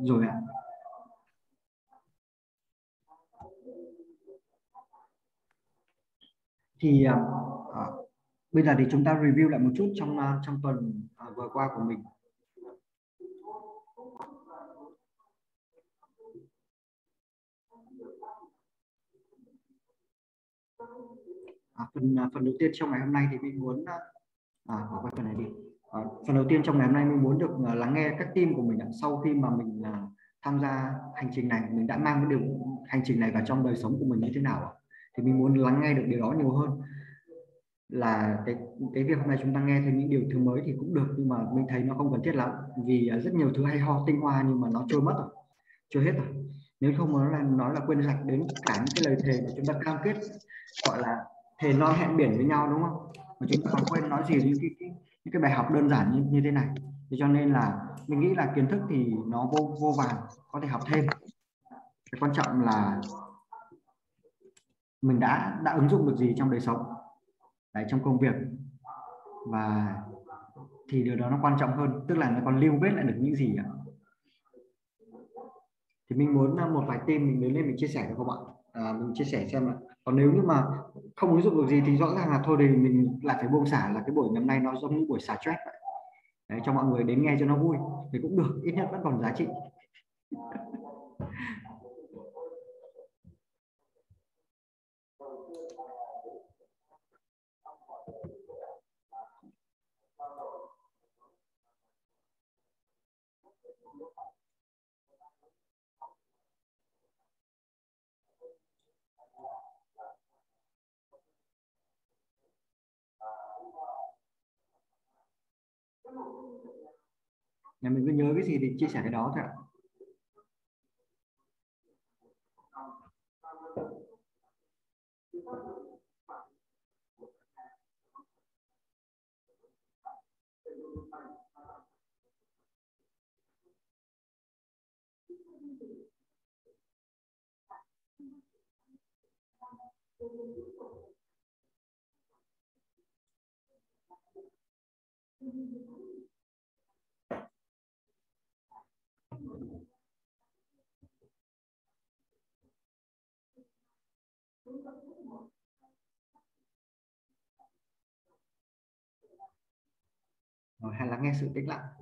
Rồi ạ. Thì à, bây giờ thì chúng ta review lại một chút trong trong tuần vừa qua của mình. Phần đầu tiên trong ngày hôm nay thì mình muốn bỏ qua phần này đi. Phần đầu tiên trong ngày hôm nay mình muốn được lắng nghe các team của mình ạ. Sau khi mà mình tham gia hành trình này, mình đã mang cái điều hành trình này vào trong đời sống của mình như thế nào ạ? Thì mình muốn lắng nghe được điều đó nhiều hơn. Là cái việc hôm nay chúng ta nghe thêm những điều thứ mới thì cũng được, nhưng mà mình thấy nó không cần thiết lắm, vì rất nhiều thứ hay ho tinh hoa nhưng mà nó trôi mất rồi, chưa hết rồi. Nếu không nó là quên sạch đến cả những cái lời thề mà chúng ta cam kết, gọi là thề non hẹn biển với nhau, đúng không? Mà chúng ta còn quên nói gì những cái bài học đơn giản như thế này. Thế cho nên là mình nghĩ là kiến thức thì nó vô vô vàn, có thể học thêm. Cái quan trọng là mình đã ứng dụng được gì trong đời sống, đấy, trong công việc, và thì điều đó nó quan trọng hơn, tức là nó còn lưu vết lại được những gì ạ. Thì mình muốn một vài team mình đến lên mình chia sẻ được không ạ? Mình chia sẻ xem ạ. Còn nếu như mà không ứng dụng được gì thì rõ ràng là thôi thì mình lại phải buông xả, là cái buổi ngày hôm nay nó giống như buổi xả stress vậy. Đấy, cho mọi người đến nghe cho nó vui thì cũng được, ít nhất vẫn còn giá trị. Nhà mình cứ nhớ cái gì thì chia sẻ cái đó thôi ạ. Rồi, hay lắng nghe sự tĩnh lặng.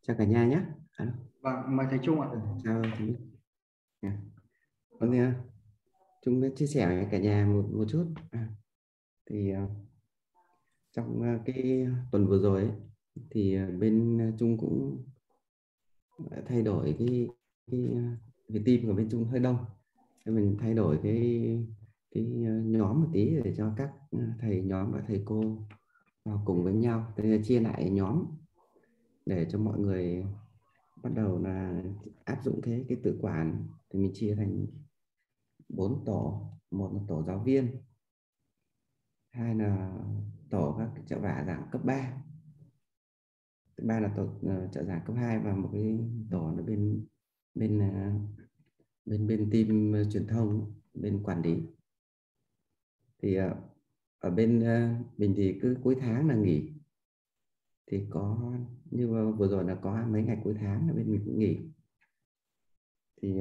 Chào cả nhà nhé. Vâng, mời thầy Trung ạ. Chào thầy. Vâng, Trung chia sẻ với cả nhà một chút. Thì trong cái tuần vừa rồi ấy, thì bên Trung cũng đã thay đổi cái team của bên Trung hơi đông. Thế mình thay đổi cái nhóm một tí để cho các thầy nhóm và thầy cô vào cùng với nhau. Thế là chia lại nhóm để cho mọi người bắt đầu là áp dụng cái tự quản. Thì mình chia thành 4 tổ. Một là tổ giáo viên, hai là tổ các trợ vả giảng cấp 3, thứ ba là tổ trợ giảng cấp 2, và một cái tổ là bên bên bên team truyền thông, bên quản lý. Thì ở bên mình thì cứ cuối tháng là nghỉ, thì có như vừa rồi là có mấy ngày cuối tháng là bên mình cũng nghỉ. Thì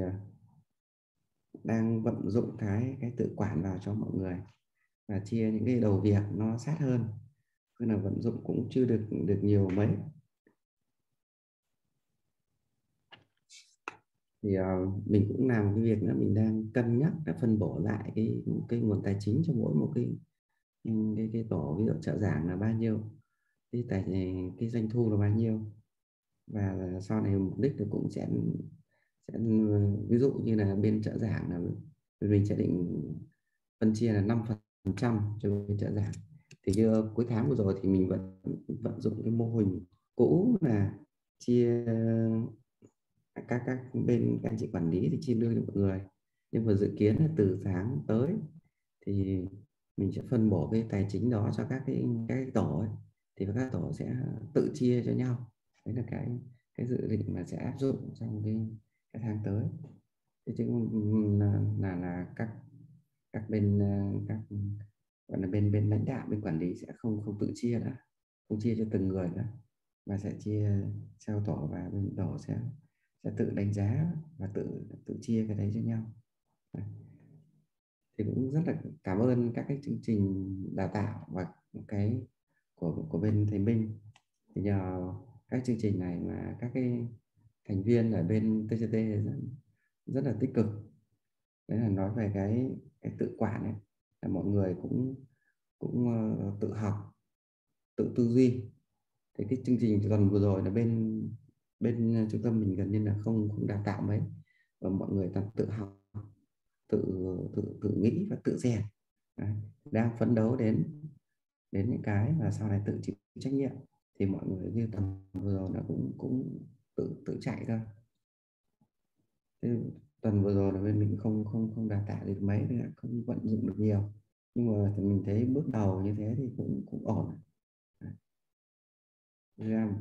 đang vận dụng cái tự quản vào cho mọi người và chia những cái đầu việc nó sát hơn, nên là vận dụng cũng chưa được nhiều mấy. Thì mình cũng làm cái việc nữa, mình đang cân nhắc để phân bổ lại cái nguồn tài chính cho mỗi một cái tổ. Ví dụ trợ giảng là bao nhiêu, cái doanh thu là bao nhiêu, và sau này mục đích thì cũng sẽ ví dụ như là bên trợ giảng là mình sẽ định phân chia là 5% cho bên trợ giảng. Thì như cuối tháng vừa rồi thì mình vẫn vận dụng cái mô hình cũ là chia các bên các anh chị quản lý thì chia lương cho mọi người, nhưng mà dự kiến là từ tháng tới thì mình sẽ phân bổ cái tài chính đó cho các cái tổ ấy, thì các tổ sẽ tự chia cho nhau. Đấy là cái dự định mà sẽ áp dụng trong cái tháng tới. Thế chứ là các bên các gọi là bên lãnh đạo, bên quản lý sẽ không tự chia nữa, không chia cho từng người nữa, mà sẽ chia theo tổ, và bên tổ sẽ tự đánh giá và tự chia cái đấy cho nhau. Thì cũng rất là cảm ơn các cái chương trình đào tạo và cái của bên thầy Minh. Thì nhờ các chương trình này mà các cái thành viên ở bên TCT rất là tích cực. Đấy là nói về cái tự quản ấy, là mọi người cũng cũng tự học, tự tư duy. Thì cái chương trình tuần vừa rồi là bên bên trung tâm mình gần như là không đào tạo mấy, và mọi người toàn tự học, tự tự nghĩ và tự rèn. Đấy, đang phấn đấu đến những cái và sau này tự chịu trách nhiệm. Thì mọi người như tuần vừa rồi là cũng tự chạy thôi. Thế tuần vừa rồi là bên mình không đào tạo được mấy, không vận dụng được nhiều, nhưng mà thì mình thấy bước đầu như thế thì cũng ổn. Ra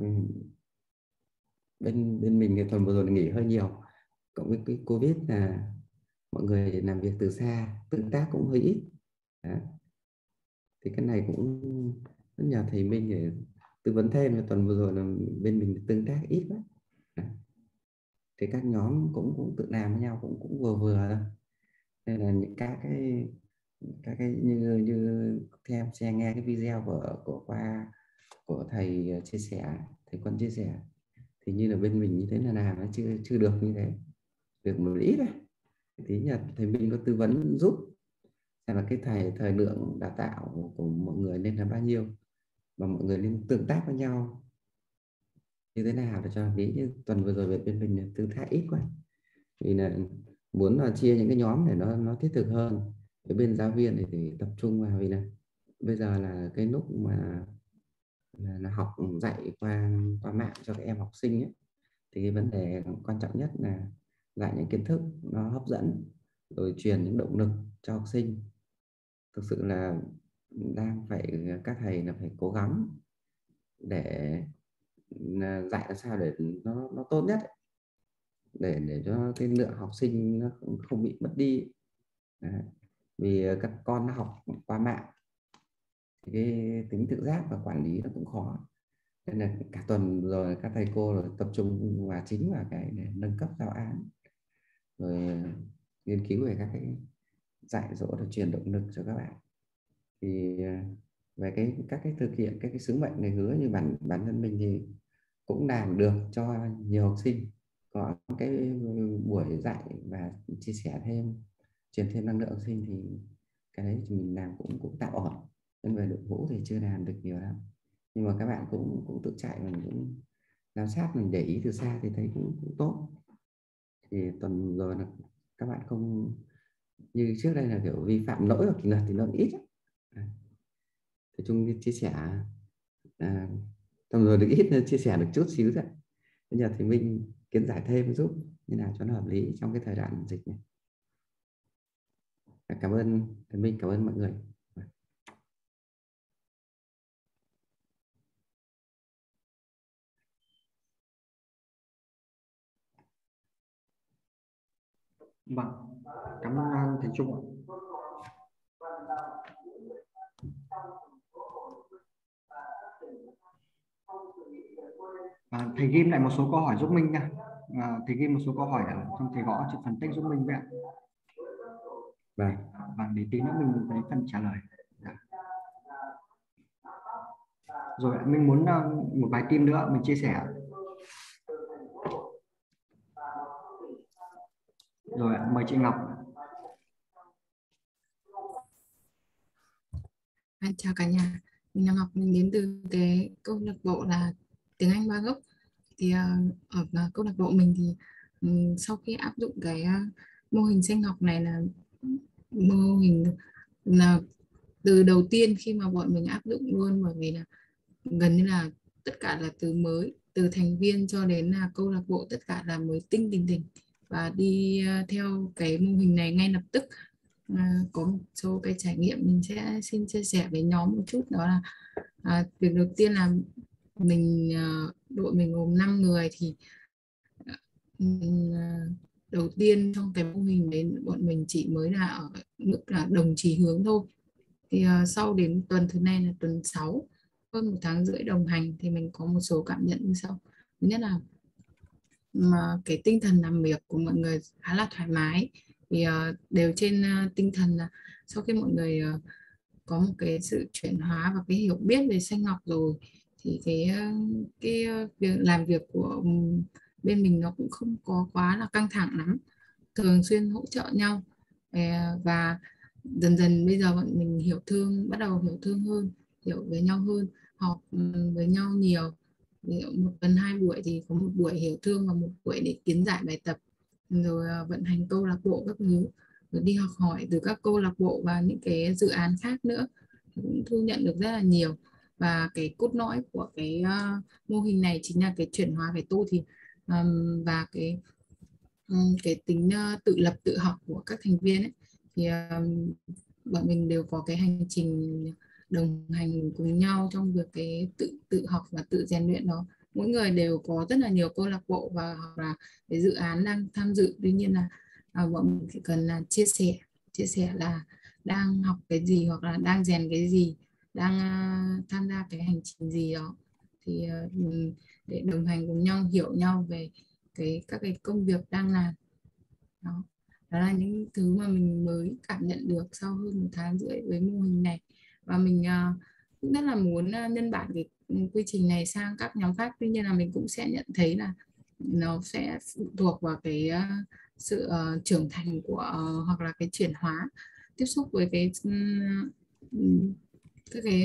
bên mình thì tuần vừa rồi nghỉ hơi nhiều, cộng với cái Covid là mọi người làm việc từ xa, tương tác cũng hơi ít. Đó. Thì cái này cũng rất nhờ thầy Minh để tư vấn thêm. Là tuần vừa rồi là bên mình tương tác ít quá. Đó. Thì các nhóm cũng tự làm với nhau, cũng vừa vừa thôi. Nên là những các cái như theo xem nghe cái video của thầy chia sẻ, thầy Quân chia sẻ, thì như là bên mình như thế là làm nó chưa được như thế, được một ít thôi. Tí nhờ thầy Minh có tư vấn giúp xem là cái thời lượng đào tạo của mọi người nên là bao nhiêu, và mọi người nên tương tác với nhau như thế nào để cho ví như tuần vừa rồi về bên mình tương tác ít quá, vì là muốn là chia những cái nhóm để nó thiết thực hơn. Cái bên giáo viên thì tập trung vào, vì là bây giờ là cái lúc mà là học dạy qua mạng cho các em học sinh ấy, thì cái vấn đề quan trọng nhất là dạy những kiến thức nó hấp dẫn, rồi truyền những động lực cho học sinh. Thực sự là đang phải, các thầy là phải cố gắng để dạy làm sao để nó tốt nhất ấy, để cho cái lượng học sinh nó không bị mất đi. Đấy. Vì các con nó học qua mạng thì cái tính tự giác và quản lý nó cũng khó, nên là cả tuần rồi các thầy cô rồi tập trung vào chính vào cái để nâng cấp giáo án, rồi nghiên cứu về các cái dạy dỗ để truyền động lực cho các bạn. Thì về các cái thực hiện các cái sứ mệnh này, hứa như bản thân mình thì cũng làm được cho nhiều học sinh có cái buổi dạy và chia sẻ thêm, truyền thêm năng lượng học sinh, thì cái đấy thì mình làm cũng tạm ổn. Nhưng về đội ngũ thì chưa làm được nhiều lắm, nhưng mà các bạn cũng tự chạy, mình cũng giám sát, mình để ý từ xa thì thấy cũng tốt. Thì tuần rồi là các bạn không như trước đây là kiểu vi phạm lỗi hoặc kỷ luật thì nó ít. Thì chung chia sẻ tuần rồi được ít nên chia sẻ được chút xíu thôi. Bây giờ thì mình kiến giải thêm giúp như nào cho nó hợp lý trong cái thời đoạn dịch này. Cảm ơn mình, cảm ơn mọi người. Vâng, cảm ơn thầy Trung ạ. Thầy ghim lại một số câu hỏi giúp mình nha. Thầy ghim một số câu hỏi ở trong thầy gõ chữ phân tích giúp mình vậy ạ. Vâng. Vâng, để tí nữa mình lấy phần trả lời. Dạ. Rồi mình muốn một bài team nữa mình chia sẻ. Rồi mời chị Ngọc. Chào cả nhà, mình là Ngọc, mình đến từ cái câu lạc bộ là tiếng Anh ba gốc. Thì ở câu lạc bộ mình thì sau khi áp dụng cái mô hình sinh học này là mô hình là từ đầu tiên khi mà bọn mình áp dụng luôn, bởi vì là gần như là tất cả là từ mới, từ thành viên cho đến là câu lạc bộ, tất cả là mới tinh tỉnh tỉnh và đi theo cái mô hình này ngay lập tức. Có một số cái trải nghiệm mình sẽ xin chia sẻ với nhóm một chút, đó là việc đầu tiên là mình đội mình gồm 5 người thì đầu tiên trong cái mô hình đấy bọn mình chỉ mới là ở mức là đồng chí hướng thôi. Thì sau đến tuần thứ này là tuần 6, hơn 1 tháng rưỡi đồng hành thì mình có một số cảm nhận như sau. Thứ nhất là mà cái tinh thần làm việc của mọi người khá là thoải mái, thì đều trên tinh thần là sau khi mọi người có một cái sự chuyển hóa và cái hiểu biết về sinh học rồi thì cái việc làm việc của bên mình nó cũng không có quá là căng thẳng lắm, thường xuyên hỗ trợ nhau. Và dần dần bây giờ bọn mình bắt đầu hiểu thương hơn, hiểu về nhau hơn, học với nhau nhiều. Ví dụ 1 tuần 2 buổi thì có một buổi hiểu thương và một buổi để kiến giải bài tập, rồi vận hành câu lạc bộ các thứ, rồi đi học hỏi từ các câu lạc bộ và những cái dự án khác nữa, cũng thu nhận được rất là nhiều. Và cái cốt lõi của cái mô hình này chính là cái chuyển hóa về tôi thì và cái tính tự lập tự học của các thành viên ấy. Thì bọn mình đều có cái hành trình đồng hành cùng nhau trong việc cái tự học và tự rèn luyện đó. Mỗi người đều có rất là nhiều câu lạc bộ và hoặc là cái dự án đang tham dự, tuy nhiên là bọn mình chỉ cần là chia sẻ là đang học cái gì hoặc là đang rèn cái gì, đang tham gia cái hành trình gì đó, thì để đồng hành cùng nhau, hiểu nhau về các cái công việc đang làm đó. Đó là những thứ mà mình mới cảm nhận được sau hơn 1 tháng rưỡi với mô hình này. Và mình cũng rất là muốn nhân bản cái quy trình này sang các nhóm khác, tuy nhiên là mình cũng sẽ nhận thấy là nó sẽ phụ thuộc vào cái sự trưởng thành của hoặc là cái chuyển hóa tiếp xúc với cái các cái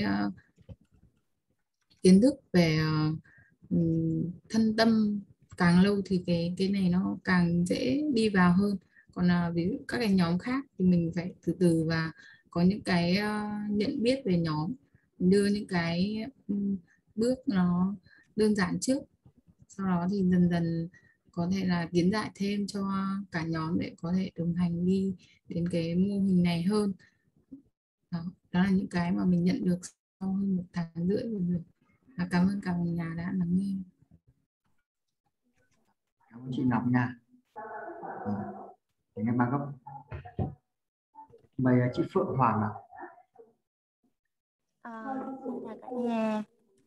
kiến thức về thân tâm. Càng lâu thì cái này nó càng dễ đi vào hơn. Còn ví dụ các cái nhóm khác thì mình phải từ từ và có những cái nhận biết về nhóm, đưa những cái bước nó đơn giản trước, sau đó thì dần dần có thể là kiến giải thêm cho cả nhóm để có thể đồng hành đi đến cái mô hình này hơn. Đó là những cái mà mình nhận được sau hơn 1 tháng rưỡi rồi. Cảm ơn cả nhà đã lắng nghe. Cảm ơn chị Ngọc nha. Tiếng Anh ba gốc. Mời chị Phượng Hoàng ạ. Xin chào cả nhà.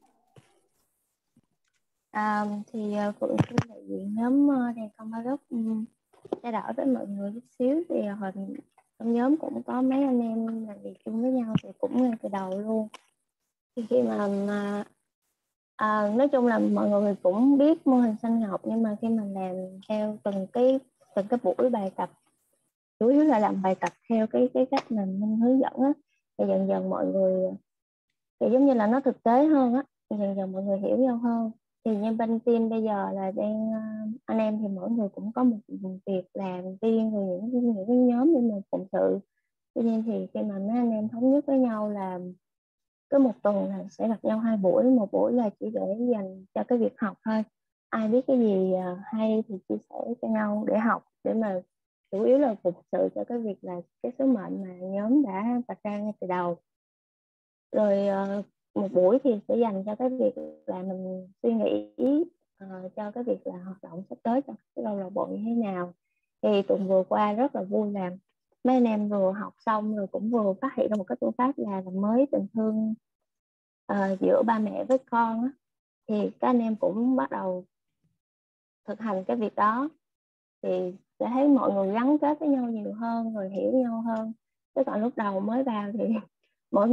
Thì Phượng xin đại diện nhóm đèn con ba gốc trao đổi với mọi người chút xíu. Thì hồi trong nhóm cũng có mấy anh em làm việc chung với nhau thì cũng ngay từ đầu luôn. Thì khi mà nói chung là mọi người cũng biết mô hình xanh ngọc, nhưng mà khi mà làm theo từng cái buổi bài tập, chủ yếu là làm bài tập theo cái cách mà mình hướng dẫn á, thì dần dần mọi người thì giống như là nó thực tế hơn á, thì dần dần mọi người hiểu nhau hơn. Thì như bên team bây giờ là đang anh em thì mỗi người cũng có một việc làm riêng, rồi những cái nhóm để mà phụng sự. Tuy nhiên thì khi mà mấy anh em thống nhất với nhau là cứ một tuần là sẽ gặp nhau 2 buổi, một buổi là chỉ để dành cho cái việc học thôi, ai biết cái gì hay thì chia sẻ cho nhau để học, để mà chủ yếu là phục sự cho cái việc là cái sứ mệnh mà nhóm đã đặt ra ngay từ đầu. Rồi một buổi thì sẽ dành cho cái việc là mình suy nghĩ cho cái việc là hoạt động sắp tới cho cái câu lạc bộ như thế nào. Thì tuần vừa qua rất là vui, là mấy anh em vừa học xong rồi cũng vừa phát hiện ra một cái phương pháp là làm mới tình thương giữa ba mẹ với con á. Thì các anh em cũng bắt đầu thực hành cái việc đó, thì sẽ thấy mọi người gắn kết với nhau nhiều hơn, rồi hiểu nhau hơn. Chứ còn lúc đầu mới vào thì mỗi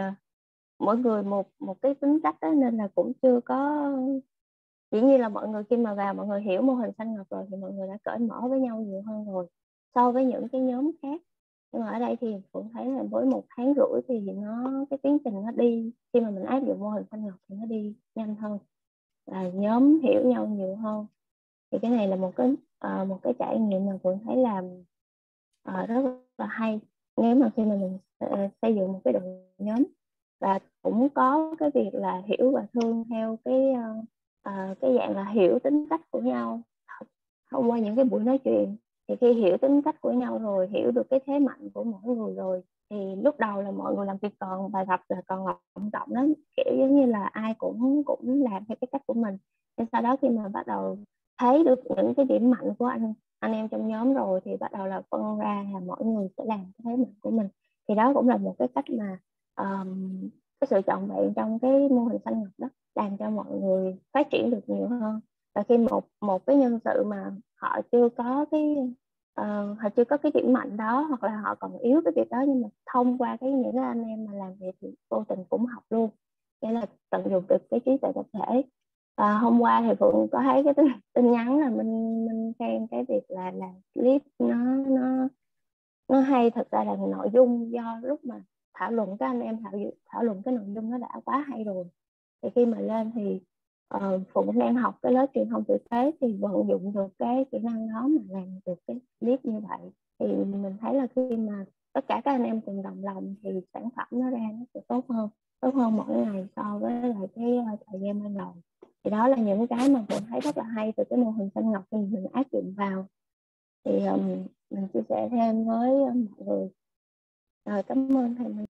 người một cái tính cách đó, nên là cũng chưa có, dĩ nhiên là mọi người khi mà vào mọi người hiểu mô hình xanh ngọc rồi thì mọi người đã cởi mở với nhau nhiều hơn rồi so với những cái nhóm khác. Nhưng mà ở đây thì cũng thấy là với 1 tháng rưỡi thì cái tiến trình nó đi, khi mà mình áp dụng mô hình xanh ngọc thì nó đi nhanh hơn, là nhóm hiểu nhau nhiều hơn. Thì cái này là một cái trải nghiệm mà cũng thấy là rất là hay nếu mà khi mà mình xây dựng một cái đội nhóm. Và cũng có cái việc là hiểu và thương theo cái dạng là hiểu tính cách của nhau thông qua những cái buổi nói chuyện. Thì khi hiểu tính cách của nhau rồi, hiểu được cái thế mạnh của mỗi người rồi, thì lúc đầu là mọi người làm việc còn bài tập là còn lọng trọng lắm, kiểu giống như là ai cũng làm theo cái cách của mình. Nên sau đó khi mà bắt đầu thấy được những cái điểm mạnh của anh em trong nhóm rồi, thì bắt đầu là phân ra là mỗi người sẽ làm cái thế mạnh của mình. Thì đó cũng là một cái cách mà cái sự trọn vẹn trong cái mô hình xanh ngọc đó, làm cho mọi người phát triển được nhiều hơn. Và khi một cái nhân sự mà họ chưa có cái điểm mạnh đó, hoặc là họ còn yếu cái việc đó, nhưng mà thông qua những cái anh em mà làm việc thì vô tình cũng học luôn, nghĩa là tận dụng được cái trí tuệ tập thể. Hôm qua thì Phượng có thấy cái tin nhắn là mình khen cái việc là làm clip nó hay. Thực ra là nội dung do lúc mà thảo luận, các anh em thảo luận cái nội dung nó đã quá hay rồi, thì khi mà lên thì Phụng cũng đang học cái lớp truyền thông tử tế, thì vận dụng được cái kỹ năng đó mà làm được cái clip như vậy. Thì mình thấy là khi mà tất cả các anh em cùng đồng lòng thì sản phẩm nó ra nó sẽ tốt hơn mỗi ngày so với lại cái thời gian ban đầu. Thì đó là những cái mà mình thấy rất là hay từ cái mô hình xanh ngọc mình áp dụng vào. Thì mình chia sẻ thêm với mọi người. Rồi, cảm ơn thầy mình.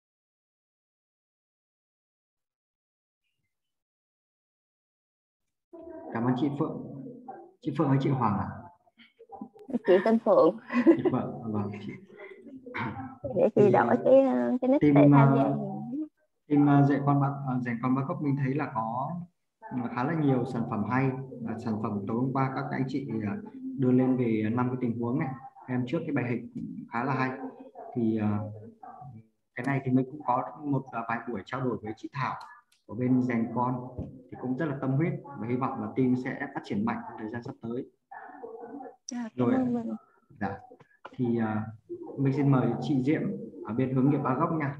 Cảm ơn chị Phượng. Chị Phượng hay chị Hoàng ạ? Chị tên Phượng. Chị Phượng, vâng. Để chị đổi cái nick để tham gia gì. Team dạy con Bangkok mình thấy là có khá là nhiều sản phẩm hay. Sản phẩm tối hôm qua các anh chị đưa lên về 5 cái tình huống này, em trước cái bài hình khá là hay. Thì cái này thì mình cũng có một vài buổi trao đổi với chị Thảo ở bên Rèn Con, thì cũng rất là tâm huyết, và hy vọng là team sẽ phát triển mạnh trong thời gian sắp tới. Cảm ơn mình. Dạ. Thì mình xin mời chị Diễm ở bên hướng nghiệp Bangkok nha.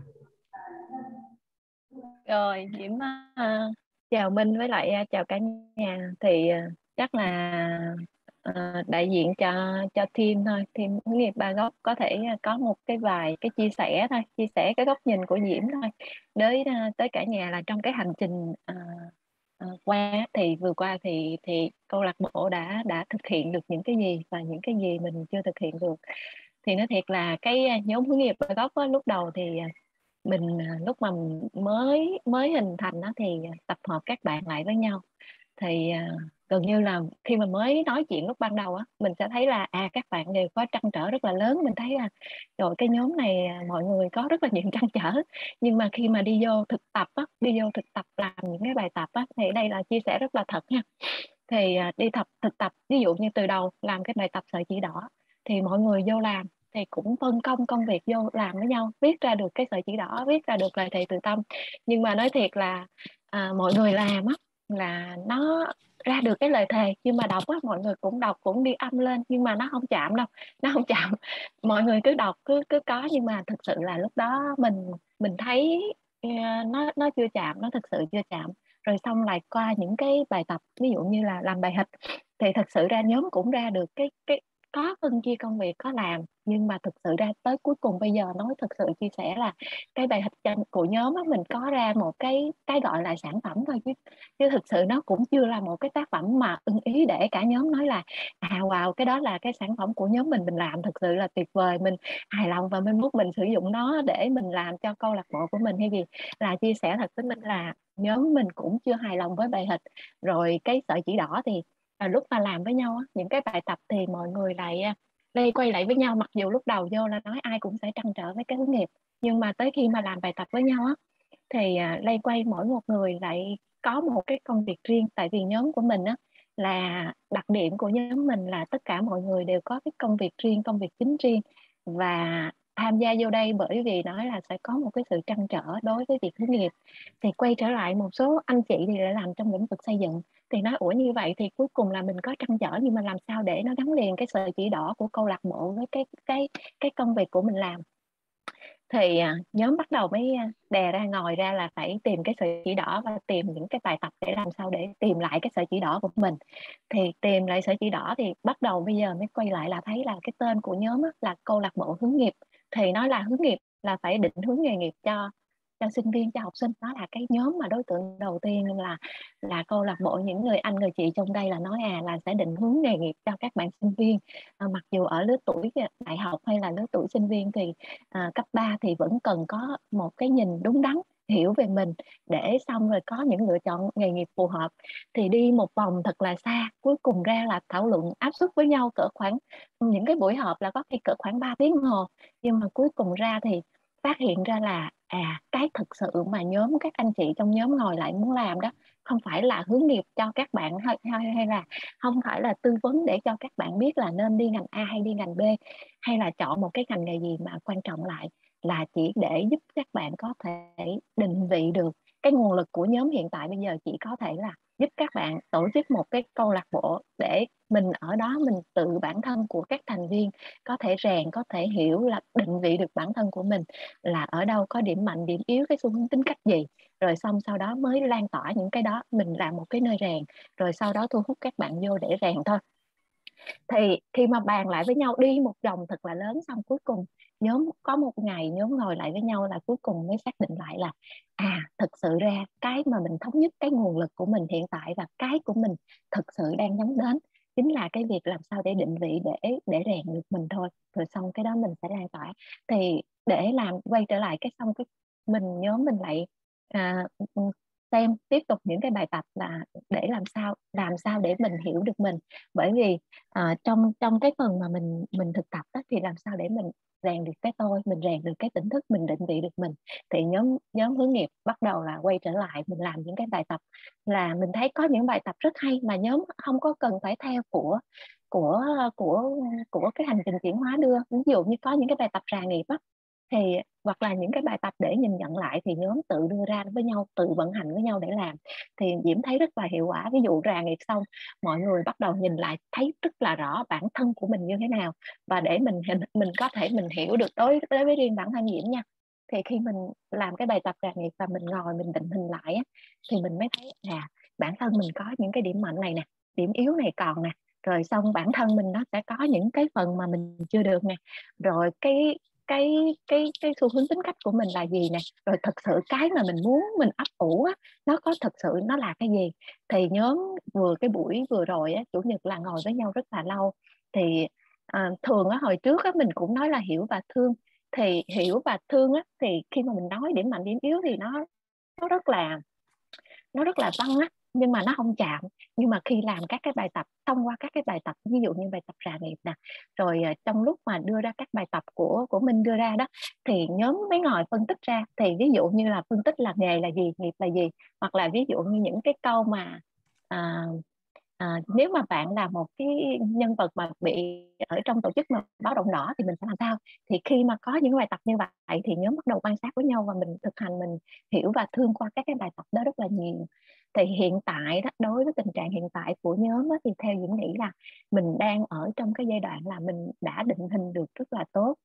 Rồi, Diễm chào Minh với lại chào cả nhà. Thì chắc là đại diện cho team thôi, team hướng nghiệp Bangkok có thể có một vài cái chia sẻ thôi, chia sẻ cái góc nhìn của Diễm thôi tới cả nhà, là trong cái hành trình qua thì vừa qua thì câu lạc bộ đã thực hiện được những cái gì và những cái gì mình chưa thực hiện được. Thì nói thiệt là cái nhóm hướng nghiệp Bangkok lúc đầu thì mình lúc mà mới hình thành đó, thì tập hợp các bạn lại với nhau. Thì gần như là khi mà mới nói chuyện lúc ban đầu á, mình sẽ thấy là các bạn đều có trăn trở rất là lớn. Mình thấy là rồi cái nhóm này mọi người có rất là nhiều trăn trở, nhưng mà khi mà đi vô thực tập làm những cái bài tập á, thì đây là chia sẻ rất là thật nha. Thì đi thực tập, ví dụ như từ đầu làm cái bài tập sợi chỉ đỏ, thì mọi người vô làm thì cũng phân công công việc vô làm với nhau, viết ra được cái sợi chỉ đỏ, viết ra được lời thề từ tâm. Nhưng mà nói thiệt là mọi người làm á, là nó ra được cái lời thề, nhưng mà đọc á mọi người cũng đọc cũng đi âm lên, nhưng mà nó không chạm đâu, nó không chạm. Mọi người cứ đọc cứ có, nhưng mà thực sự là lúc đó mình thấy nó chưa chạm, nó thực sự chưa chạm. Rồi xong lại qua những cái bài tập ví dụ như là làm bài hịch, thì thực sự ra nhóm cũng ra được cái có phân chia công việc có làm, nhưng mà thực sự ra tới cuối cùng bây giờ nói thực sự chia sẻ là cái bài hịch của nhóm á, mình có ra một cái gọi là sản phẩm thôi, chứ thực sự nó cũng chưa là một cái tác phẩm mà ưng ý để cả nhóm nói là wow, cái đó là cái sản phẩm của nhóm mình làm thực sự là tuyệt vời, mình hài lòng và mình muốn mình sử dụng nó để mình làm cho câu lạc bộ của mình hay gì. Là chia sẻ thật với mình là nhóm mình cũng chưa hài lòng với bài hịch. Rồi cái sợi chỉ đỏ thì lúc mà làm với nhau á, những cái bài tập thì mọi người lại đây quay lại với nhau, mặc dù lúc đầu vô là nói ai cũng sẽ trăn trở với cái hướng nghiệp, nhưng mà tới khi mà làm bài tập với nhau á, thì lay quay mỗi một người lại có một cái công việc riêng. Tại vì nhóm của mình á, là đặc điểm của nhóm mình là tất cả mọi người đều có cái công việc riêng, công việc chính riêng, và tham gia vô đây bởi vì nói là sẽ có một cái sự trăn trở đối với việc hướng nghiệp. Thì quay trở lại một số anh chị thì lại làm trong lĩnh vực xây dựng, thì nói ủa như vậy thì cuối cùng là mình có trăn trở, nhưng mà làm sao để nó gắn liền cái sợi chỉ đỏ của câu lạc bộ với cái công việc của mình làm. Thì nhóm bắt đầu mới đè ra ngồi ra là phải tìm cái sợi chỉ đỏ và tìm những cái bài tập để làm sao để tìm lại cái sợi chỉ đỏ của mình. Thì tìm lại sợi chỉ đỏ thì bắt đầu bây giờ mới quay lại là thấy là cái tên của nhóm là câu lạc bộ hướng nghiệp. Thì nói là hướng nghiệp là phải định hướng nghề nghiệp cho sinh viên, cho học sinh. Đó là cái nhóm mà đối tượng đầu tiên là câu lạc bộ những người anh người chị trong đây là nói là sẽ định hướng nghề nghiệp cho các bạn sinh viên. Mặc dù ở lứa tuổi đại học hay là lứa tuổi sinh viên thì cấp 3 thì vẫn cần có một cái nhìn đúng đắn, hiểu về mình, để xong rồi có những lựa chọn nghề nghiệp phù hợp. Thì đi một vòng thật là xa, cuối cùng ra là thảo luận áp suất với nhau cỡ khoảng, những cái buổi họp là có khi cỡ khoảng 3 tiếng đồng hồ, nhưng mà cuối cùng ra thì phát hiện ra là cái thực sự mà nhóm các anh chị trong nhóm ngồi lại muốn làm đó không phải là hướng nghiệp cho các bạn, hay là không phải là tư vấn để cho các bạn biết là nên đi ngành A hay đi ngành B, hay là chọn một cái ngành nghề gì, mà quan trọng lại là chỉ để giúp các bạn có thể định vị được cái nguồn lực của nhóm hiện tại bây giờ chỉ có thể là giúp các bạn tổ chức một cái câu lạc bộ để mình ở đó mình tự bản thân của các thành viên có thể rèn, có thể hiểu là định vị được bản thân của mình là ở đâu, có điểm mạnh, điểm yếu, cái xu hướng tính cách gì, rồi xong sau đó mới lan tỏa những cái đó, mình làm một cái nơi rèn, rồi sau đó thu hút các bạn vô để rèn thôi. Thì khi mà bàn lại với nhau đi một vòng thật là lớn, xong cuối cùng nhóm có một ngày nhóm ngồi lại với nhau là cuối cùng mới xác định lại là thực sự ra cái mà mình thống nhất cái nguồn lực của mình hiện tại và cái của mình thực sự đang nhắm đến chính là cái việc làm sao để định vị để rèn được mình thôi, rồi xong cái đó mình sẽ lan tỏa. Thì để làm quay trở lại cái xong cái nhóm mình lại xem tiếp tục những cái bài tập là để làm sao để mình hiểu được mình. Bởi vì trong cái phần mà mình thực tập đó, thì làm sao để mình rèn được cái tôi, mình rèn được cái tỉnh thức, mình định vị được mình. Thì nhóm hướng nghiệp bắt đầu là quay trở lại mình làm những cái bài tập, là mình thấy có những bài tập rất hay mà nhóm không có cần phải theo của cái hành trình chuyển hóa đưa. Ví dụ như có những cái bài tập rà nghiệp á, thì hoặc là những cái bài tập để nhìn nhận lại thì nhóm tự đưa ra với nhau, tự vận hành với nhau để làm, thì Diễm thấy rất là hiệu quả. Ví dụ rà nghiệp xong mọi người bắt đầu nhìn lại thấy rất là rõ bản thân của mình như thế nào, và để mình có thể mình hiểu được đối với riêng bản thân Diễm nha. Thì khi mình làm cái bài tập rà nghiệp và mình ngồi mình định hình lại á, thì mình mới thấy bản thân mình có những cái điểm mạnh này nè, điểm yếu này còn nè, rồi xong bản thân mình nó sẽ có những cái phần mà mình chưa được nè, rồi cái xu hướng tính cách của mình là gì nè, rồi thực sự cái mà mình muốn mình ấp ủ á, nó có thực sự nó là cái gì. Thì nhóm cái buổi vừa rồi á, chủ nhật là ngồi với nhau rất là lâu. Thì thường á, hồi trước á, mình cũng nói là hiểu và thương. Thì hiểu và thương á, thì khi mà mình nói điểm mạnh điểm yếu thì nó rất là văng á, nhưng mà nó không chạm. Nhưng mà khi làm các cái bài tập, thông qua các cái bài tập ví dụ như bài tập rà nghiệp nè, rồi trong lúc mà đưa ra các bài tập của Minh đưa ra đó, thì nhóm mới ngồi phân tích ra. Thì ví dụ như là phân tích là nghề là gì, nghiệp là gì, hoặc là ví dụ như những cái câu mà nếu mà bạn là một cái nhân vật mà bị ở trong tổ chức mà báo động đỏ thì mình sẽ làm sao. Thì khi mà có những bài tập như vậy thì nhóm bắt đầu quan sát với nhau và mình thực hành, mình hiểu và thương qua các cái bài tập đó rất là nhiều. Thì hiện tại đó, đối với tình trạng hiện tại của nhóm đó, thì theo Diễm nghĩ là mình đang ở trong cái giai đoạn là mình đã định hình được rất là tốt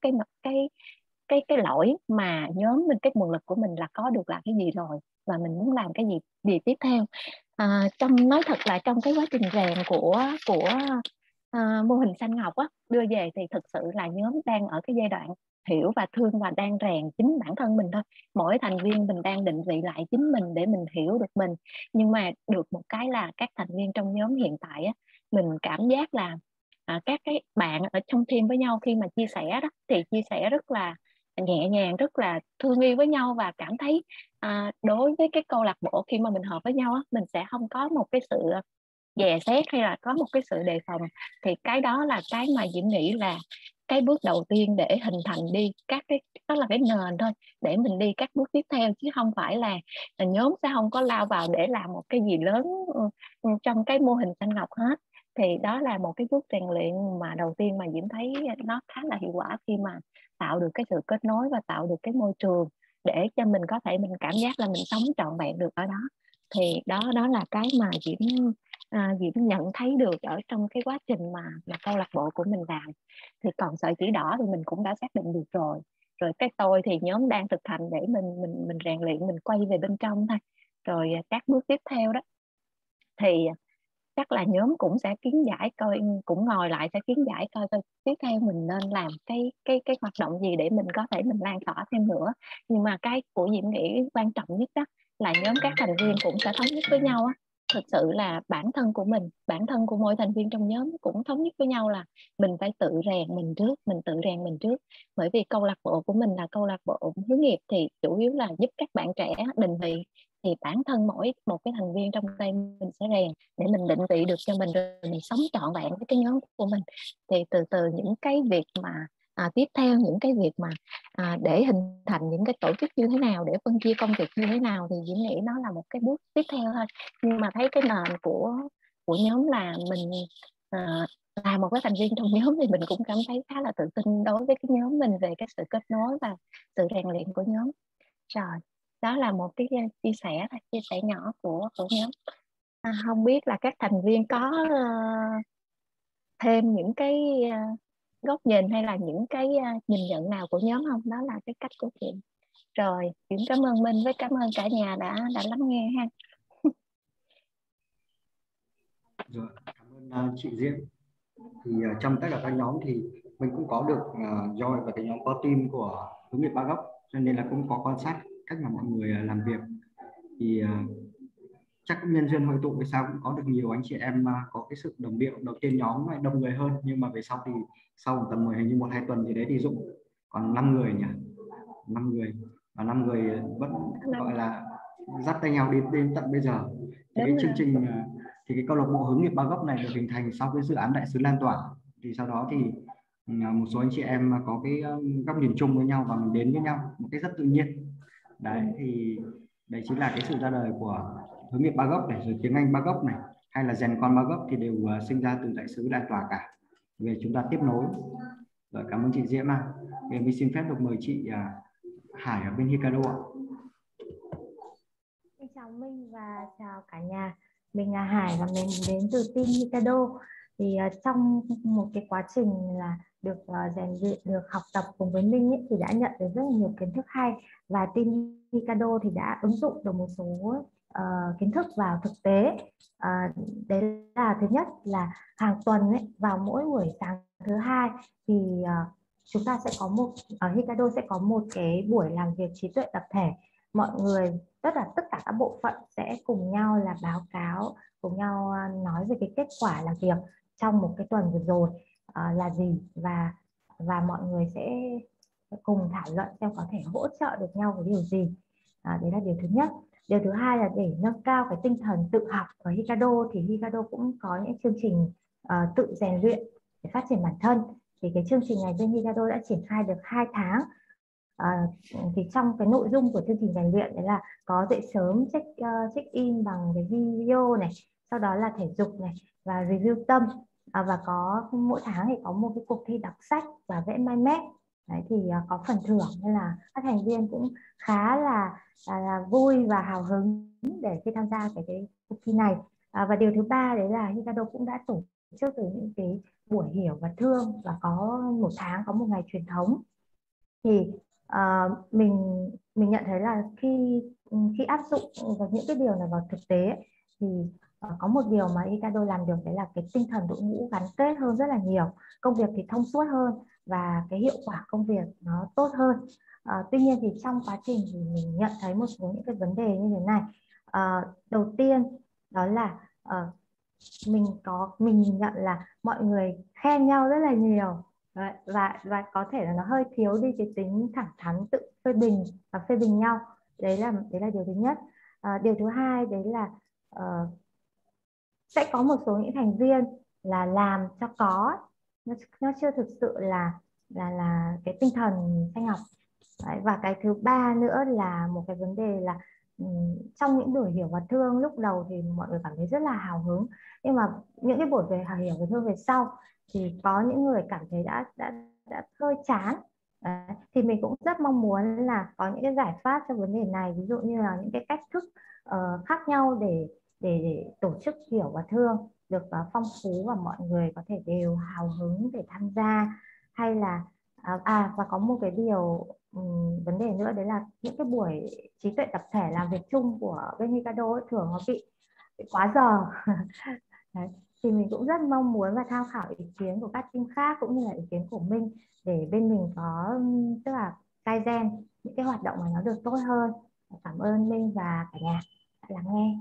cái lỗi mà nhóm mình, cái nguồn lực của mình là có được làm cái gì rồi, và mình muốn làm cái gì tiếp theo. Nói thật là trong cái quá trình rèn của mô hình xanh ngọc á, đưa về thì thực sự là nhóm đang ở cái giai đoạn hiểu và thương và đang rèn chính bản thân mình thôi. Mỗi thành viên mình đang định vị lại chính mình để mình hiểu được mình. Nhưng mà được một cái là các thành viên trong nhóm hiện tại á, mình cảm giác là các cái bạn ở trong team với nhau khi mà chia sẻ đó thì chia sẻ rất là nhẹ nhàng, rất là thương yêu với nhau, và cảm thấy đối với cái câu lạc bộ khi mà mình họp với nhau á, mình sẽ không có một cái sự dè xét hay là có một cái sự đề phòng. Thì cái đó là cái mà Diễm nghĩ là cái bước đầu tiên để hình thành đi các cái, đó là cái nền thôi để mình đi các bước tiếp theo, chứ không phải là nhóm sẽ không có lao vào để làm một cái gì lớn trong cái mô hình xanh ngọc hết. Thì đó là một cái bước rèn luyện mà đầu tiên mà Diễm thấy nó khá là hiệu quả khi mà tạo được cái sự kết nối và tạo được cái môi trường để cho mình có thể mình cảm giác là mình sống trọn vẹn được ở đó. Thì đó là cái mà Diễm nhận thấy được ở trong cái quá trình mà câu lạc bộ của mình làm. Thì còn sợi chỉ đỏ thì mình cũng đã xác định được rồi. Rồi cái tôi thì nhóm đang thực hành để mình rèn luyện, mình quay về bên trong thôi. Rồi các bước tiếp theo đó thì chắc là nhóm cũng sẽ kiến giải coi, cũng ngồi lại sẽ kiến giải coi tiếp theo mình nên làm cái hoạt động gì để mình có thể mình lan tỏa thêm nữa. Nhưng mà cái của Diễm nghĩ quan trọng nhất đó là nhóm các thành viên cũng sẽ thống nhất với nhau á. Thực sự là bản thân của mình, bản thân của mỗi thành viên trong nhóm cũng thống nhất với nhau là mình phải tự rèn mình trước, mình tự rèn mình trước. Bởi vì câu lạc bộ của mình là câu lạc bộ hướng nghiệp thì chủ yếu là giúp các bạn trẻ định vị, thì bản thân mỗi một cái thành viên trong đây mình sẽ rèn để mình định vị được cho mình, rồi mình sống trọn vẹn với cái nhóm của mình. Thì từ những cái việc mà tiếp theo, những cái việc mà để hình thành những cái tổ chức như thế nào, để phân chia công việc như thế nào, thì Diễm nghĩ nó là một cái bước tiếp theo thôi. Nhưng mà thấy cái nền của nhóm là mình là một cái thành viên trong nhóm thì mình cũng cảm thấy khá là tự tin đối với cái nhóm mình về cái sự kết nối và sự rèn luyện của nhóm. Rồi, đó là một cái chia sẻ nhỏ của nhóm. Không biết là các thành viên có thêm những cái góc nhìn hay là những cái nhìn nhận nào của nhóm không? Đó là cái cách của chị. Rồi, Diễm cảm ơn Minh với cảm ơn cả nhà đã lắng nghe ha. Rồi, cảm ơn chị Diễm. Thì trong tất cả các nhóm thì mình cũng có được join vào cái nhóm có team của hướng nghiệp Ba Góc, cho nên là cũng có quan sát cách mà mọi người làm việc. Thì chắc cũng nhân duyên hội tụ vì sao cũng có được nhiều anh chị em có cái sự đồng điệu. Đầu tiên nhóm đông người hơn, nhưng mà về sau thì sau tầm hình như 1-2 tuần gì đấy thì Dũng còn 5 người nhỉ, 5 người, và 5 người vẫn gọi là dắt tay nhau đến tận bây giờ. Thì cái chương trình thì cái câu lạc bộ hướng nghiệp Ba Góc này được hình thành sau cái dự án đại sứ lan tỏa. Thì sau đó thì một số anh chị em có cái góc nhìn chung với nhau và mình đến với nhau một cách rất tự nhiên. Đấy, thì đấy chính là cái sự ra đời của hướng nghiệp Ba Góc này, rồi tiếng Anh Ba Góc này, hay là rèn con Ba Góc thì đều sinh ra từ đại sứ lan tỏa cả. Về chúng ta tiếp nối. Rồi, cảm ơn chị Diễm. Mình xin phép được mời chị Hải ở bên Hikado ạ. Xin chào Minh và chào cả nhà. Mình là Hải và mình đến từ team Hikado. Thì trong một cái quá trình là được rèn luyện, được học tập cùng với Minh ấy, thì đã nhận được rất là nhiều kiến thức hay, và team Hikado thì đã ứng dụng được một số kiến thức vào thực tế. Đấy là thứ nhất là hàng tuần ấy, vào mỗi buổi sáng thứ hai thì chúng ta sẽ có ở Hikado sẽ có một cái buổi làm việc trí tuệ tập thể. Mọi người, tất cả các bộ phận sẽ cùng nhau là báo cáo, cùng nhau nói về cái kết quả làm việc trong một cái tuần vừa rồi là gì, và mọi người sẽ cùng thảo luận xem có thể hỗ trợ được nhau với điều gì. Đấy là điều thứ nhất. Điều thứ hai là để nâng cao cái tinh thần tự học. Ở Hikado thì Hikado cũng có những chương trình tự rèn luyện để phát triển bản thân. Thì cái chương trình này bên Hikado đã triển khai được 2 tháng. Thì trong cái nội dung của chương trình rèn luyện đấy là có dậy sớm, check in bằng cái video này, sau đó là thể dục này và review tâm, và có mỗi tháng thì có một cái cuộc thi đọc sách và vẽ mind map. Đấy, thì có phần thưởng nên là các thành viên cũng khá là vui và hào hứng để khi tham gia cái cuộc thi này. Và điều thứ ba đấy là Hikado cũng đã tổ chức từ những cái buổi hiểu và thương, và có một tháng có một ngày truyền thống. Thì mình nhận thấy là khi áp dụng vào những cái điều này vào thực tế thì có một điều mà Hikado làm được, đấy là cái tinh thần đội ngũ gắn kết hơn rất là nhiều, công việc thì thông suốt hơn và cái hiệu quả công việc nó tốt hơn. Tuy nhiên thì trong quá trình thì mình nhận thấy một số những cái vấn đề như thế này. Đầu tiên đó là mình nhận là mọi người khen nhau rất là nhiều, và có thể là nó hơi thiếu đi cái tính thẳng thắn tự phê bình và phê bình nhau. Đấy là điều thứ nhất. Điều thứ hai đấy là sẽ có một số những thành viên là làm cho có, nó chưa thực sự là cái tinh thần Thanh Ngọc. Đấy, và cái thứ ba nữa là một cái vấn đề là trong những buổi hiểu và thương lúc đầu thì mọi người cảm thấy rất là hào hứng, nhưng mà những cái buổi về hiểu và thương về sau thì có những người cảm thấy đã hơi chán. Đấy, thì mình cũng rất mong muốn là có những cái giải pháp cho vấn đề này, ví dụ như là những cái cách thức khác nhau để tổ chức hiểu và thương được phong phú và mọi người có thể đều hào hứng để tham gia. Hay là và có một cái điều vấn đề nữa, đấy là những cái buổi trí tuệ tập thể làm việc chung của bên Hikado ấy, thường nó bị quá giờ. Đấy, thì mình cũng rất mong muốn và tham khảo ý kiến của các team khác cũng như là ý kiến của Minh để bên mình có, tức là kaizen những cái hoạt động mà nó được tốt hơn. Cảm ơn Minh và cả nhà đã lắng nghe.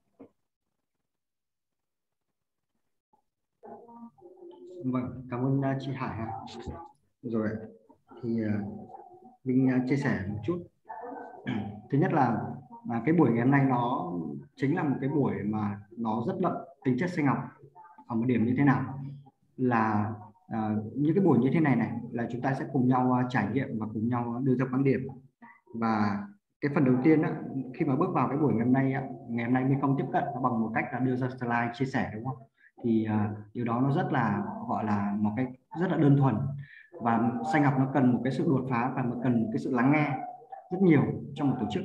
Vâng, cảm ơn chị Hải. Rồi thì mình chia sẻ một chút. Thứ nhất là cái buổi ngày hôm nay nó chính là một cái buổi mà nó rất đậm tính chất sinh học ở một điểm như thế nào là những cái buổi như thế này là chúng ta sẽ cùng nhau trải nghiệm và cùng nhau đưa ra quan điểm. Và cái phần đầu tiên á, khi mà bước vào cái buổi ngày hôm nay mình không tiếp cận nó bằng một cách là đưa ra slide chia sẻ, đúng không? Thì điều đó nó rất là gọi là một cái rất là đơn thuần, và Xanh học nó cần một cái sự đột phá và nó cần một cái sự lắng nghe rất nhiều trong một tổ chức.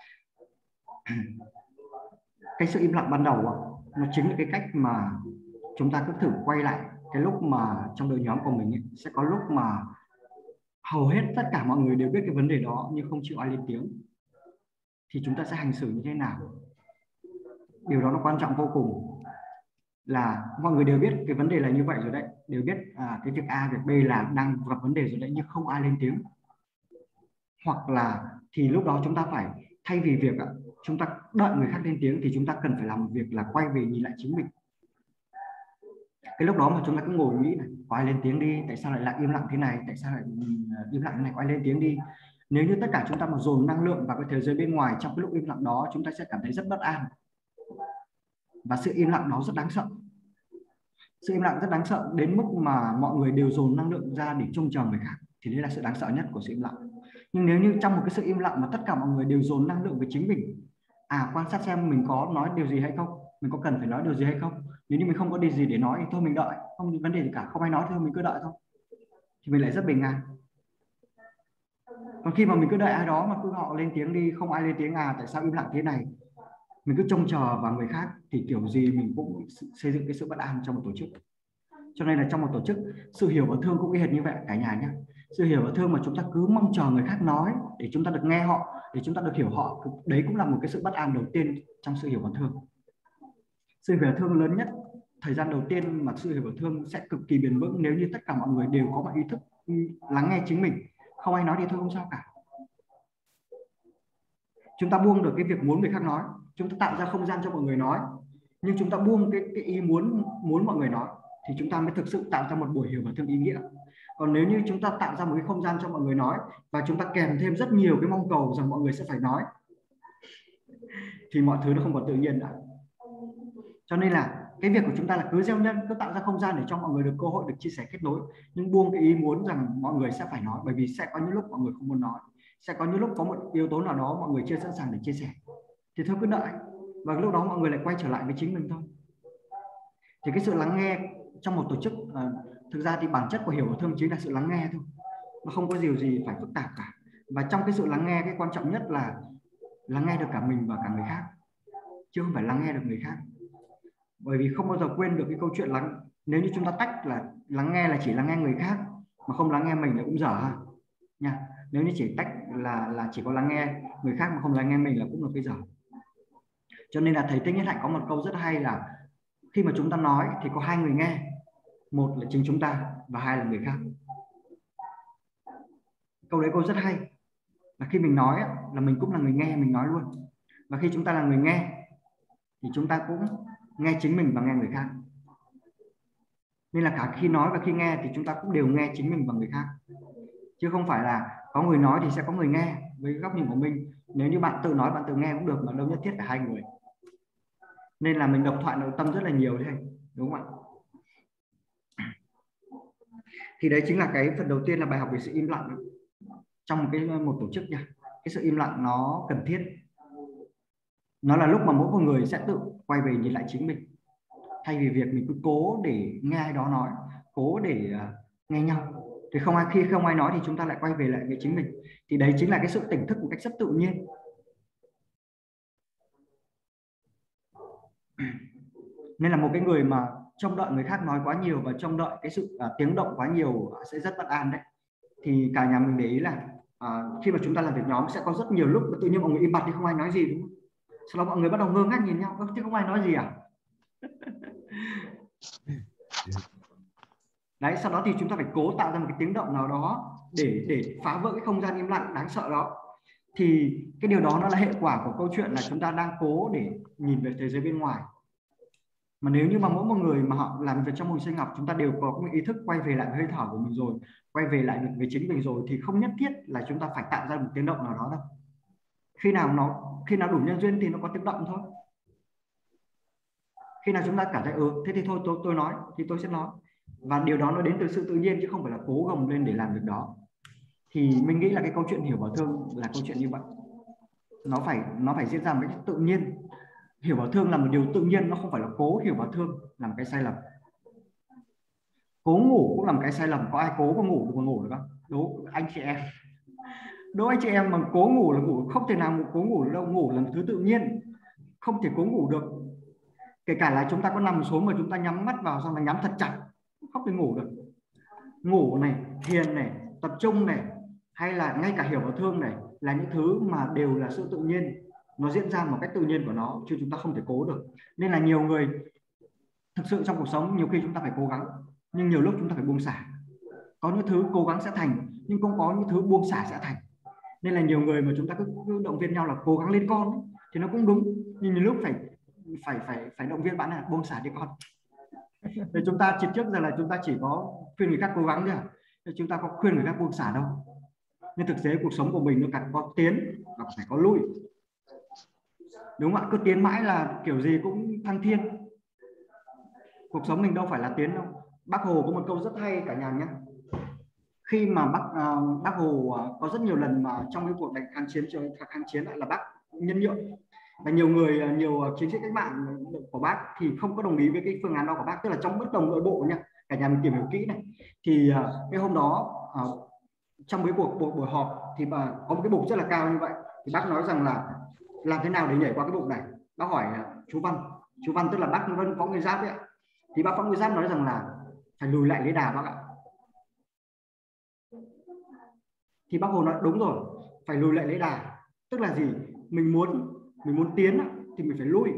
Cái sự im lặng ban đầu nó chính là cái cách mà chúng ta cứ thử quay lại cái lúc mà trong đội nhóm của mình sẽ có lúc mà hầu hết tất cả mọi người đều biết cái vấn đề đó nhưng không chịu ai lên tiếng, thì chúng ta sẽ hành xử như thế nào? Điều đó nó quan trọng vô cùng, là mọi người đều biết cái vấn đề là như vậy rồi đấy, đều biết cái việc A, việc B là đang gặp vấn đề rồi đấy, nhưng không ai lên tiếng. Hoặc là thì lúc đó chúng ta phải, thay vì việc chúng ta đợi người khác lên tiếng, thì chúng ta cần phải làm một việc là quay về nhìn lại chính mình. Cái lúc đó mà chúng ta cứ ngồi nghĩ này, có ai lên tiếng đi, tại sao lại im lặng thế này, tại sao lại im lặng thế này, có ai lên tiếng đi. Nếu như tất cả chúng ta mà dồn năng lượng vào cái thế giới bên ngoài trong cái lúc im lặng đó, chúng ta sẽ cảm thấy rất bất an. Và sự im lặng đó rất đáng sợ. Sự im lặng rất đáng sợ đến mức mà mọi người đều dồn năng lượng ra để trông chờ người khác, thì đấy là sự đáng sợ nhất của sự im lặng. Nhưng nếu như trong một cái sự im lặng mà tất cả mọi người đều dồn năng lượng về chính mình, quan sát xem mình có nói điều gì hay không, mình có cần phải nói điều gì hay không. Nếu như mình không có điều gì để nói thì thôi mình đợi, không có vấn đề gì cả, không ai nói thôi mình cứ đợi thôi, thì mình lại rất bình an. Còn khi mà mình cứ đợi ai đó mà cứ họ lên tiếng đi, không ai lên tiếng, tại sao im lặng thế này, mình cứ trông chờ vào người khác, thì kiểu gì mình cũng xây dựng cái sự bất an trong một tổ chức. Cho nên là trong một tổ chức, sự hiểu và thương cũng y hệt như vậy cả nhà nhé. Sự hiểu và thương mà chúng ta cứ mong chờ người khác nói để chúng ta được nghe họ, để chúng ta được hiểu họ, đấy cũng là một cái sự bất an đầu tiên trong sự hiểu và thương. Sự hiểu và thương lớn nhất thời gian đầu tiên mà sự hiểu và thương sẽ cực kỳ bền vững nếu như tất cả mọi người đều có một ý thức lắng nghe chính mình. Không ai nói thì thôi không sao cả. Chúng ta buông được cái việc muốn người khác nói, chúng ta tạo ra không gian cho mọi người nói, nhưng chúng ta buông cái ý muốn mọi người nói, thì chúng ta mới thực sự tạo ra một buổi hiểu và thương ý nghĩa. Còn nếu như chúng ta tạo ra một cái không gian cho mọi người nói và chúng ta kèm thêm rất nhiều cái mong cầu rằng mọi người sẽ phải nói, thì mọi thứ nó không còn tự nhiên nữa. Cho nên là cái việc của chúng ta là cứ gieo nhân, cứ tạo ra không gian để cho mọi người được cơ hội được chia sẻ kết nối, nhưng buông cái ý muốn rằng mọi người sẽ phải nói, bởi vì sẽ có những lúc mọi người không muốn nói, sẽ có những lúc có một yếu tố nào đó mọi người chưa sẵn sàng để chia sẻ, thì thôi cứ đợi, và lúc đó mọi người lại quay trở lại với chính mình thôi. Thì cái sự lắng nghe trong một tổ chức, thực ra thì bản chất của hiểu và thương chính là sự lắng nghe thôi, nó không có điều gì phải phức tạp cả. Và trong cái sự lắng nghe, cái quan trọng nhất là lắng nghe được cả mình và cả người khác. chứ không phải lắng nghe được người khác. Bởi vì không bao giờ quên được cái câu chuyện lắng, nếu như chúng ta tách là lắng nghe là chỉ lắng nghe người khác mà không lắng nghe mình là cũng dở ha nha. Nếu như chỉ tách là chỉ có lắng nghe người khác mà không lắng nghe mình là cũng là cái dở. Cho nên là thầy Thích Nhất Hạnh có một câu rất hay là khi mà chúng ta nói thì có hai người nghe, một là chính chúng ta và hai là người khác. Câu đấy câu rất hay, là khi mình nói là mình cũng là người nghe, mình nói luôn. Và khi chúng ta là người nghe thì chúng ta cũng nghe chính mình và nghe người khác. Nên là cả khi nói và khi nghe thì chúng ta cũng đều nghe chính mình và người khác, chứ không phải là có người nói thì sẽ có người nghe. Với góc nhìn của mình, nếu như bạn tự nói bạn tự nghe cũng được, mà đâu nhất thiết phải hai người. Nên là mình độc thoại nội tâm rất là nhiều đấy, đúng không ạ? Thì đấy chính là cái phần đầu tiên là bài học về sự im lặng trong một tổ chức nha. Cái sự im lặng nó cần thiết, nó là lúc mà mỗi một người sẽ tự quay về nhìn lại chính mình, thay vì việc mình cứ cố để nghe ai đó nói, cố để nghe nhau. Thì khi không ai nói thì chúng ta lại quay về lại với chính mình. Thì đấy chính là cái sự tỉnh thức một cách rất tự nhiên. Nên là một cái người mà trông đợi người khác nói quá nhiều và trông đợi cái sự tiếng động quá nhiều sẽ rất bất an đấy. Thì cả nhà mình để ý là khi mà chúng ta làm việc nhóm sẽ có rất nhiều lúc tự nhiên mọi người im bặt thì không ai nói gì, đúng không? Sau đó mọi người bắt đầu ngơ ngác nhìn nhau, chứ không ai nói gì à? Đấy, sau đó thì chúng ta phải cố tạo ra một cái tiếng động nào đó để phá vỡ cái không gian im lặng đáng sợ đó. Thì cái điều đó nó là hệ quả của câu chuyện là chúng ta đang cố để nhìn về thế giới bên ngoài. Mà nếu như mà mỗi một người mà họ làm việc trong môi trường sinh học, chúng ta đều có cái ý thức quay về lại hơi thở của mình rồi, quay về lại với chính mình rồi, thì không nhất thiết là chúng ta phải tạo ra một tiếng động nào đó đâu. Khi nào đủ nhân duyên thì nó có tiếng động thôi. Khi nào chúng ta cảm thấy thế thì thôi tôi nói thì tôi sẽ nói, và điều đó nó đến từ sự tự nhiên chứ không phải là cố gồng lên để làm việc đó. Thì mình nghĩ là cái câu chuyện hiểu và thương là câu chuyện như vậy, nó phải diễn ra một cách tự nhiên. Hiểu và thương là một điều tự nhiên, nó không phải là cố hiểu và thương là một cái sai lầm. Cố ngủ cũng là một cái sai lầm. Có ai cố mà ngủ được không? Đố anh chị em mà cố ngủ là ngủ, không thể nào cố ngủ được đâu. Ngủ là một thứ tự nhiên, không thể cố ngủ được. Kể cả là chúng ta có nằm xuống mà chúng ta nhắm mắt vào xong là nhắm thật chặt, không thể ngủ được. Ngủ này, thiền này, tập trung này, hay là ngay cả hiểu và thương này là những thứ mà đều là sự tự nhiên, nó diễn ra một cách tự nhiên của nó, chứ chúng ta không thể cố được. Nên là nhiều người thực sự trong cuộc sống nhiều khi chúng ta phải cố gắng, nhưng nhiều lúc chúng ta phải buông xả. Có những thứ cố gắng sẽ thành, nhưng cũng có những thứ buông xả sẽ thành. Nên là nhiều người mà chúng ta cứ động viên nhau là cố gắng lên con ấy, thì nó cũng đúng, nhưng nhiều lúc phải động viên bạn là buông xả đi con. Thì chúng ta trước giờ là chúng ta chỉ có khuyên người khác cố gắng thôi, chúng ta có khuyên người khác buông xả đâu. Nhưng thực tế cuộc sống của mình nó cần có tiến và phải có lui, đúng không ạ? Cứ tiến mãi là kiểu gì cũng thăng thiên. Cuộc sống mình đâu phải là tiến đâu. Bác Hồ có một câu rất hay cả nhà nhé. Khi mà bác Hồ có rất nhiều lần mà trong cái cuộc kháng chiến là bác nhân nhượng, và nhiều chiến sĩ cách mạng của bác thì không có đồng ý với cái phương án đó của bác, tức là trong bất đồng nội bộ nha. Cả nhà mình tìm hiểu kỹ này. Thì cái hôm đó trong cái buổi họp thì có một cái bục rất là cao như vậy, thì bác nói rằng là làm thế nào để nhảy qua cái bục này. Bác hỏi chú Văn tức là bác Võ Nguyên Giáp ấy ạ. Thì bác Võ Nguyên Giáp nói rằng là phải lùi lại lấy đà bác ạ. Thì bác Hồ nói đúng rồi, phải lùi lại lấy đà. Tức là gì? Mình muốn tiến thì mình phải lui.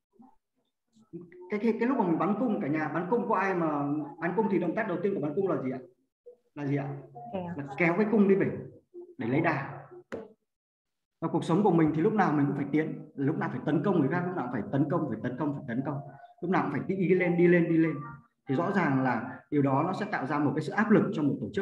Cái lúc mà mình bắn cung, cả nhà bắn cung có ai mà bắn cung thì động tác đầu tiên của bắn cung là gì ạ? Là kéo cái cung đi về để lấy đà. Và cuộc sống của mình thì lúc nào mình cũng phải tiến, lúc nào phải tấn công người khác, lúc nào phải tấn công, lúc nào cũng phải đi lên. Thì rõ ràng là điều đó nó sẽ tạo ra một cái sự áp lực trong một tổ chức,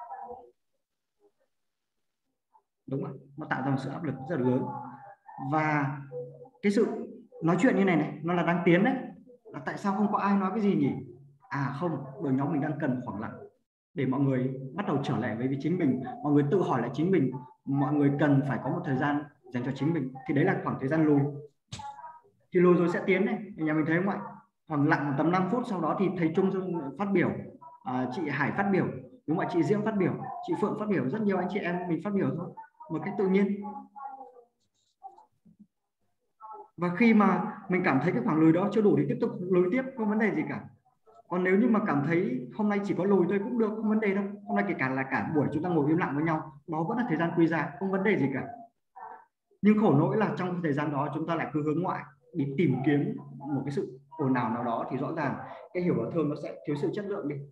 đúng không? Nó tạo ra một sự áp lực rất là lớn. Và cái sự nói chuyện như này nó là đang tiến đấy, là tại sao không có ai nói cái gì nhỉ? Không, đội nhóm mình đang cần khoảng lặng để mọi người bắt đầu trở lại với chính mình, mọi người tự hỏi lại chính mình, mọi người cần phải có một thời gian dành cho chính mình. Thì đấy là khoảng thời gian lùi. Thì lùi rồi sẽ tiến đấy, nhà mình thấy không ạ? Khoảng lặng tầm 5 phút, sau đó thì thầy Trung phát biểu, chị Hải phát biểu, đúng không ạ? Chị Diễm phát biểu, chị Phượng phát biểu, rất nhiều anh chị em mình phát biểu thôi, một cách tự nhiên. Và khi mà mình cảm thấy cái khoảng lùi đó chưa đủ thì tiếp tục lùi tiếp, không vấn đề gì cả. Còn nếu như mà cảm thấy hôm nay chỉ có lùi thôi cũng được, không vấn đề đâu. Hôm nay kể cả là cả buổi chúng ta ngồi im lặng với nhau, đó vẫn là thời gian quy ra, không vấn đề gì cả. Nhưng khổ nỗi là trong thời gian đó chúng ta lại cứ hướng ngoại đi tìm kiếm một cái sự ồn ào nào đó, thì rõ ràng cái hiểu và thương nó sẽ thiếu sự chất lượng đi.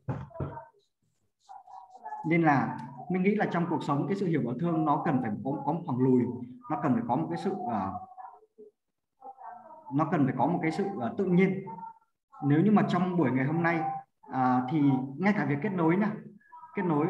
Nên là mình nghĩ là trong cuộc sống cái sự hiểu và thương nó cần phải có một khoảng lùi, nó cần phải có một cái sự tự nhiên. Nếu như mà trong buổi ngày hôm nay thì ngay cả việc kết nối nha, kết nối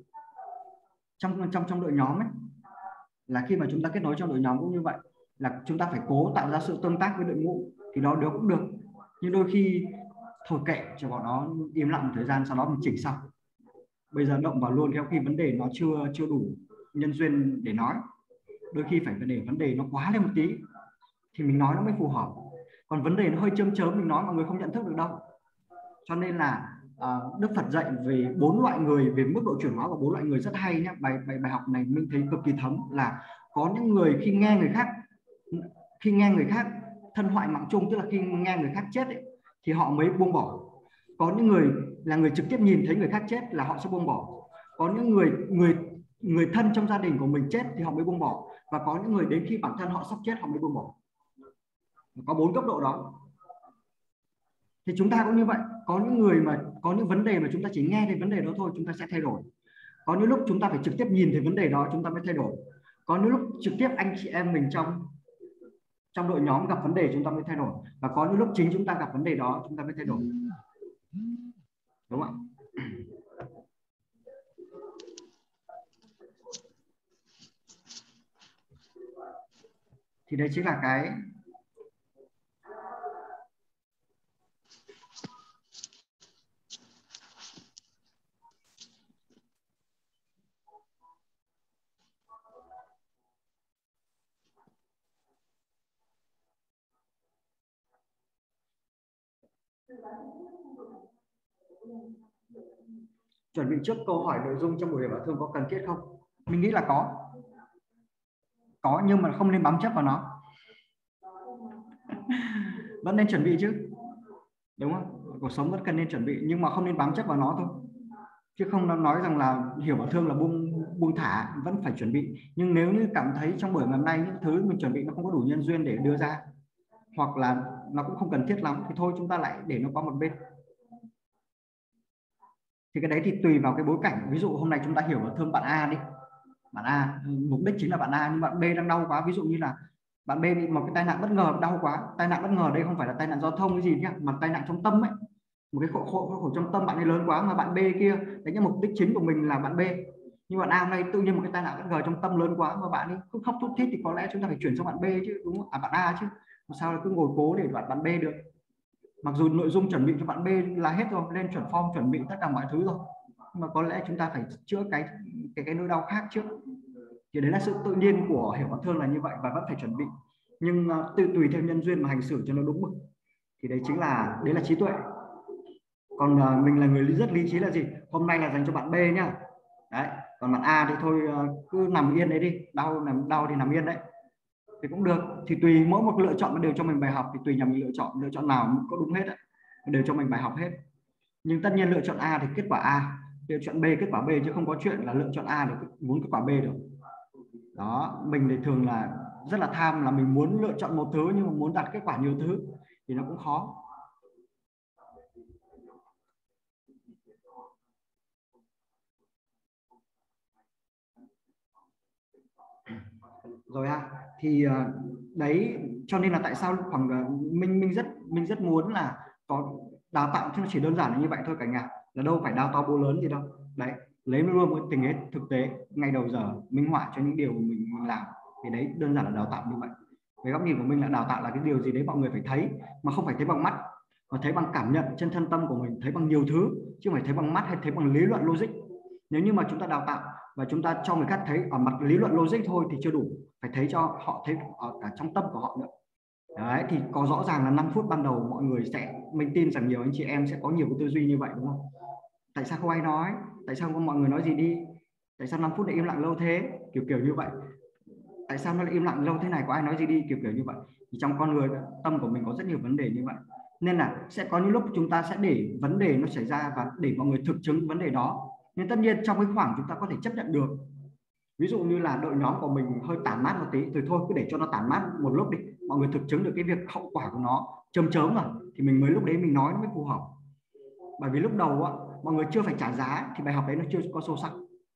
trong đội nhóm ấy, là khi mà chúng ta kết nối trong đội nhóm cũng như vậy, là chúng ta phải cố tạo ra sự tương tác với đội ngũ, thì đó cũng được. Nhưng đôi khi thôi kệ cho bọn nó im lặng một thời gian, sau đó mình chỉnh sau. Bây giờ động vào luôn khi vấn đề nó chưa đủ nhân duyên để nói. Đôi khi phải để vấn đề nó quá lên một tí thì mình nói nó mới phù hợp. Còn vấn đề nó hơi chớm mình nói mọi người không nhận thức được đâu. Cho nên là Đức Phật dạy về 4 loại người, về mức độ chuyển hóa của 4 loại người rất hay nhé. Bài học này mình thấy cực kỳ thấm, là có những người khi nghe người khác thân hoại mạng chung, tức là khi nghe người khác chết ấy, thì họ mới buông bỏ. Có những người là người trực tiếp nhìn thấy người khác chết là họ sẽ buông bỏ. Có những người thân trong gia đình của mình chết thì họ mới buông bỏ. Và có những người đến khi bản thân họ sắp chết họ mới buông bỏ. Có 4 cấp độ đó. Thì chúng ta cũng như vậy. Có những người mà có những vấn đề mà chúng ta chỉ nghe thấy vấn đề đó thôi chúng ta sẽ thay đổi. Có những lúc chúng ta phải trực tiếp nhìn thấy vấn đề đó chúng ta mới thay đổi. Có những lúc trực tiếp anh chị em mình trong đội nhóm gặp vấn đề chúng ta mới thay đổi. Và có những lúc chính chúng ta gặp vấn đề đó chúng ta mới thay đổi. Đúng không ạ? Thì đây chính là cái chuẩn bị trước câu hỏi nội dung trong buổi hiểu và thương có cần thiết không? Mình nghĩ là có nhưng mà không nên bám chấp vào nó. Vẫn nên chuẩn bị chứ, đúng không? Cuộc sống vẫn cần nên chuẩn bị nhưng mà không nên bám chấp vào nó thôi, chứ không nói rằng là hiểu và thương là buông thả, vẫn phải chuẩn bị. Nhưng nếu như cảm thấy trong buổi ngày hôm nay những thứ mình chuẩn bị nó không có đủ nhân duyên để đưa ra, hoặc là nó cũng không cần thiết lắm, thì thôi chúng ta lại để nó qua một bên. Thì cái đấy thì tùy vào cái bối cảnh. Ví dụ hôm nay chúng ta hiểu và thương bạn A đi, bạn A mục đích chính là bạn A, nhưng bạn B đang đau quá. Ví dụ như là bạn B bị một cái tai nạn bất ngờ, đau quá. Tai nạn bất ngờ đây không phải là tai nạn giao thông cái gì nhá, mà tai nạn trong tâm ấy, một cái khổ trong tâm bạn ấy lớn quá. Mà bạn B kia đấy, cái mục đích chính của mình là bạn B, nhưng bạn A hôm nay tự nhiên một cái tai nạn bất ngờ trong tâm lớn quá mà bạn ấy cứ khóc thút thít, thì có lẽ chúng ta phải chuyển sang bạn B chứ, đúng không? Bạn A chứ, sao là cứ ngồi cố để bạn B được. Mặc dù nội dung chuẩn bị cho bạn B là hết rồi, lên chuẩn form chuẩn bị tất cả mọi thứ rồi, nhưng mà có lẽ chúng ta phải chữa cái nỗi đau khác trước. Thì đấy là sự tự nhiên của hiểu và thương là như vậy, và vẫn phải chuẩn bị, nhưng tùy theo nhân duyên mà hành xử cho nó đúng mực. Thì đấy là trí tuệ. Còn mình là người rất lý trí là gì? Hôm nay là dành cho bạn B nhá. Đấy, còn bạn A thì thôi cứ nằm yên đấy đi, đau thì nằm yên đấy. Thì cũng được, thì tùy mỗi một lựa chọn nó đều cho mình bài học, thì tùy nhà mình lựa chọn nào có đúng hết đấy, đều cho mình bài học hết. Nhưng tất nhiên lựa chọn A thì kết quả A, lựa chọn B kết quả B, chứ không có chuyện là lựa chọn A được muốn kết quả B được. Đó, mình thì thường là rất là tham, là mình muốn lựa chọn một thứ nhưng mà muốn đạt kết quả nhiều thứ thì nó cũng khó. Rồi ha, thì đấy cho nên là tại sao khoảng mình rất muốn là có đào tạo, chứ nó chỉ đơn giản là như vậy thôi cả nhà, là đâu phải đao to búa lớn gì đâu. Đấy, lấy luôn một tình huống thực tế ngay đầu giờ minh họa cho những điều mình làm, thì đấy đơn giản là đào tạo như vậy. Với góc nhìn của mình là đào tạo là cái điều gì đấy mọi người phải thấy, mà không phải thấy bằng mắt, mà thấy bằng cảm nhận trên thân tâm của mình, thấy bằng nhiều thứ, chứ không phải thấy bằng mắt hay thấy bằng lý luận logic. Nếu như mà chúng ta đào tạo và chúng ta cho người khác thấy ở mặt lý luận logic thôi thì chưa đủ, phải thấy cho họ thấy ở cả trong tâm của họ nữa. Đấy, thì có rõ ràng là 5 phút ban đầu mọi người sẽ, mình tin rằng nhiều anh chị em sẽ có nhiều cái tư duy như vậy, đúng không? Tại sao không ai nói? Tại sao không mọi người nói gì đi? Tại sao 5 phút lại im lặng lâu thế? Kiểu như vậy. Tại sao nó lại im lặng lâu thế này, có ai nói gì đi? Kiểu như vậy. Thì trong con người tâm của mình có rất nhiều vấn đề như vậy, nên là sẽ có những lúc chúng ta sẽ để vấn đề nó xảy ra và để mọi người thực chứng vấn đề đó. Nhưng tất nhiên trong cái khoảng chúng ta có thể chấp nhận được. Ví dụ như là đội nhóm của mình hơi tản mát một tí thì thôi cứ để cho nó tản mát một lúc đi, mọi người thực chứng được cái việc hậu quả của nó chớm chớm rồi thì mình mới lúc đấy mình nói nó mới phù hợp. Bởi vì lúc đầu mọi người chưa phải trả giá thì bài học đấy nó chưa có sâu sắc.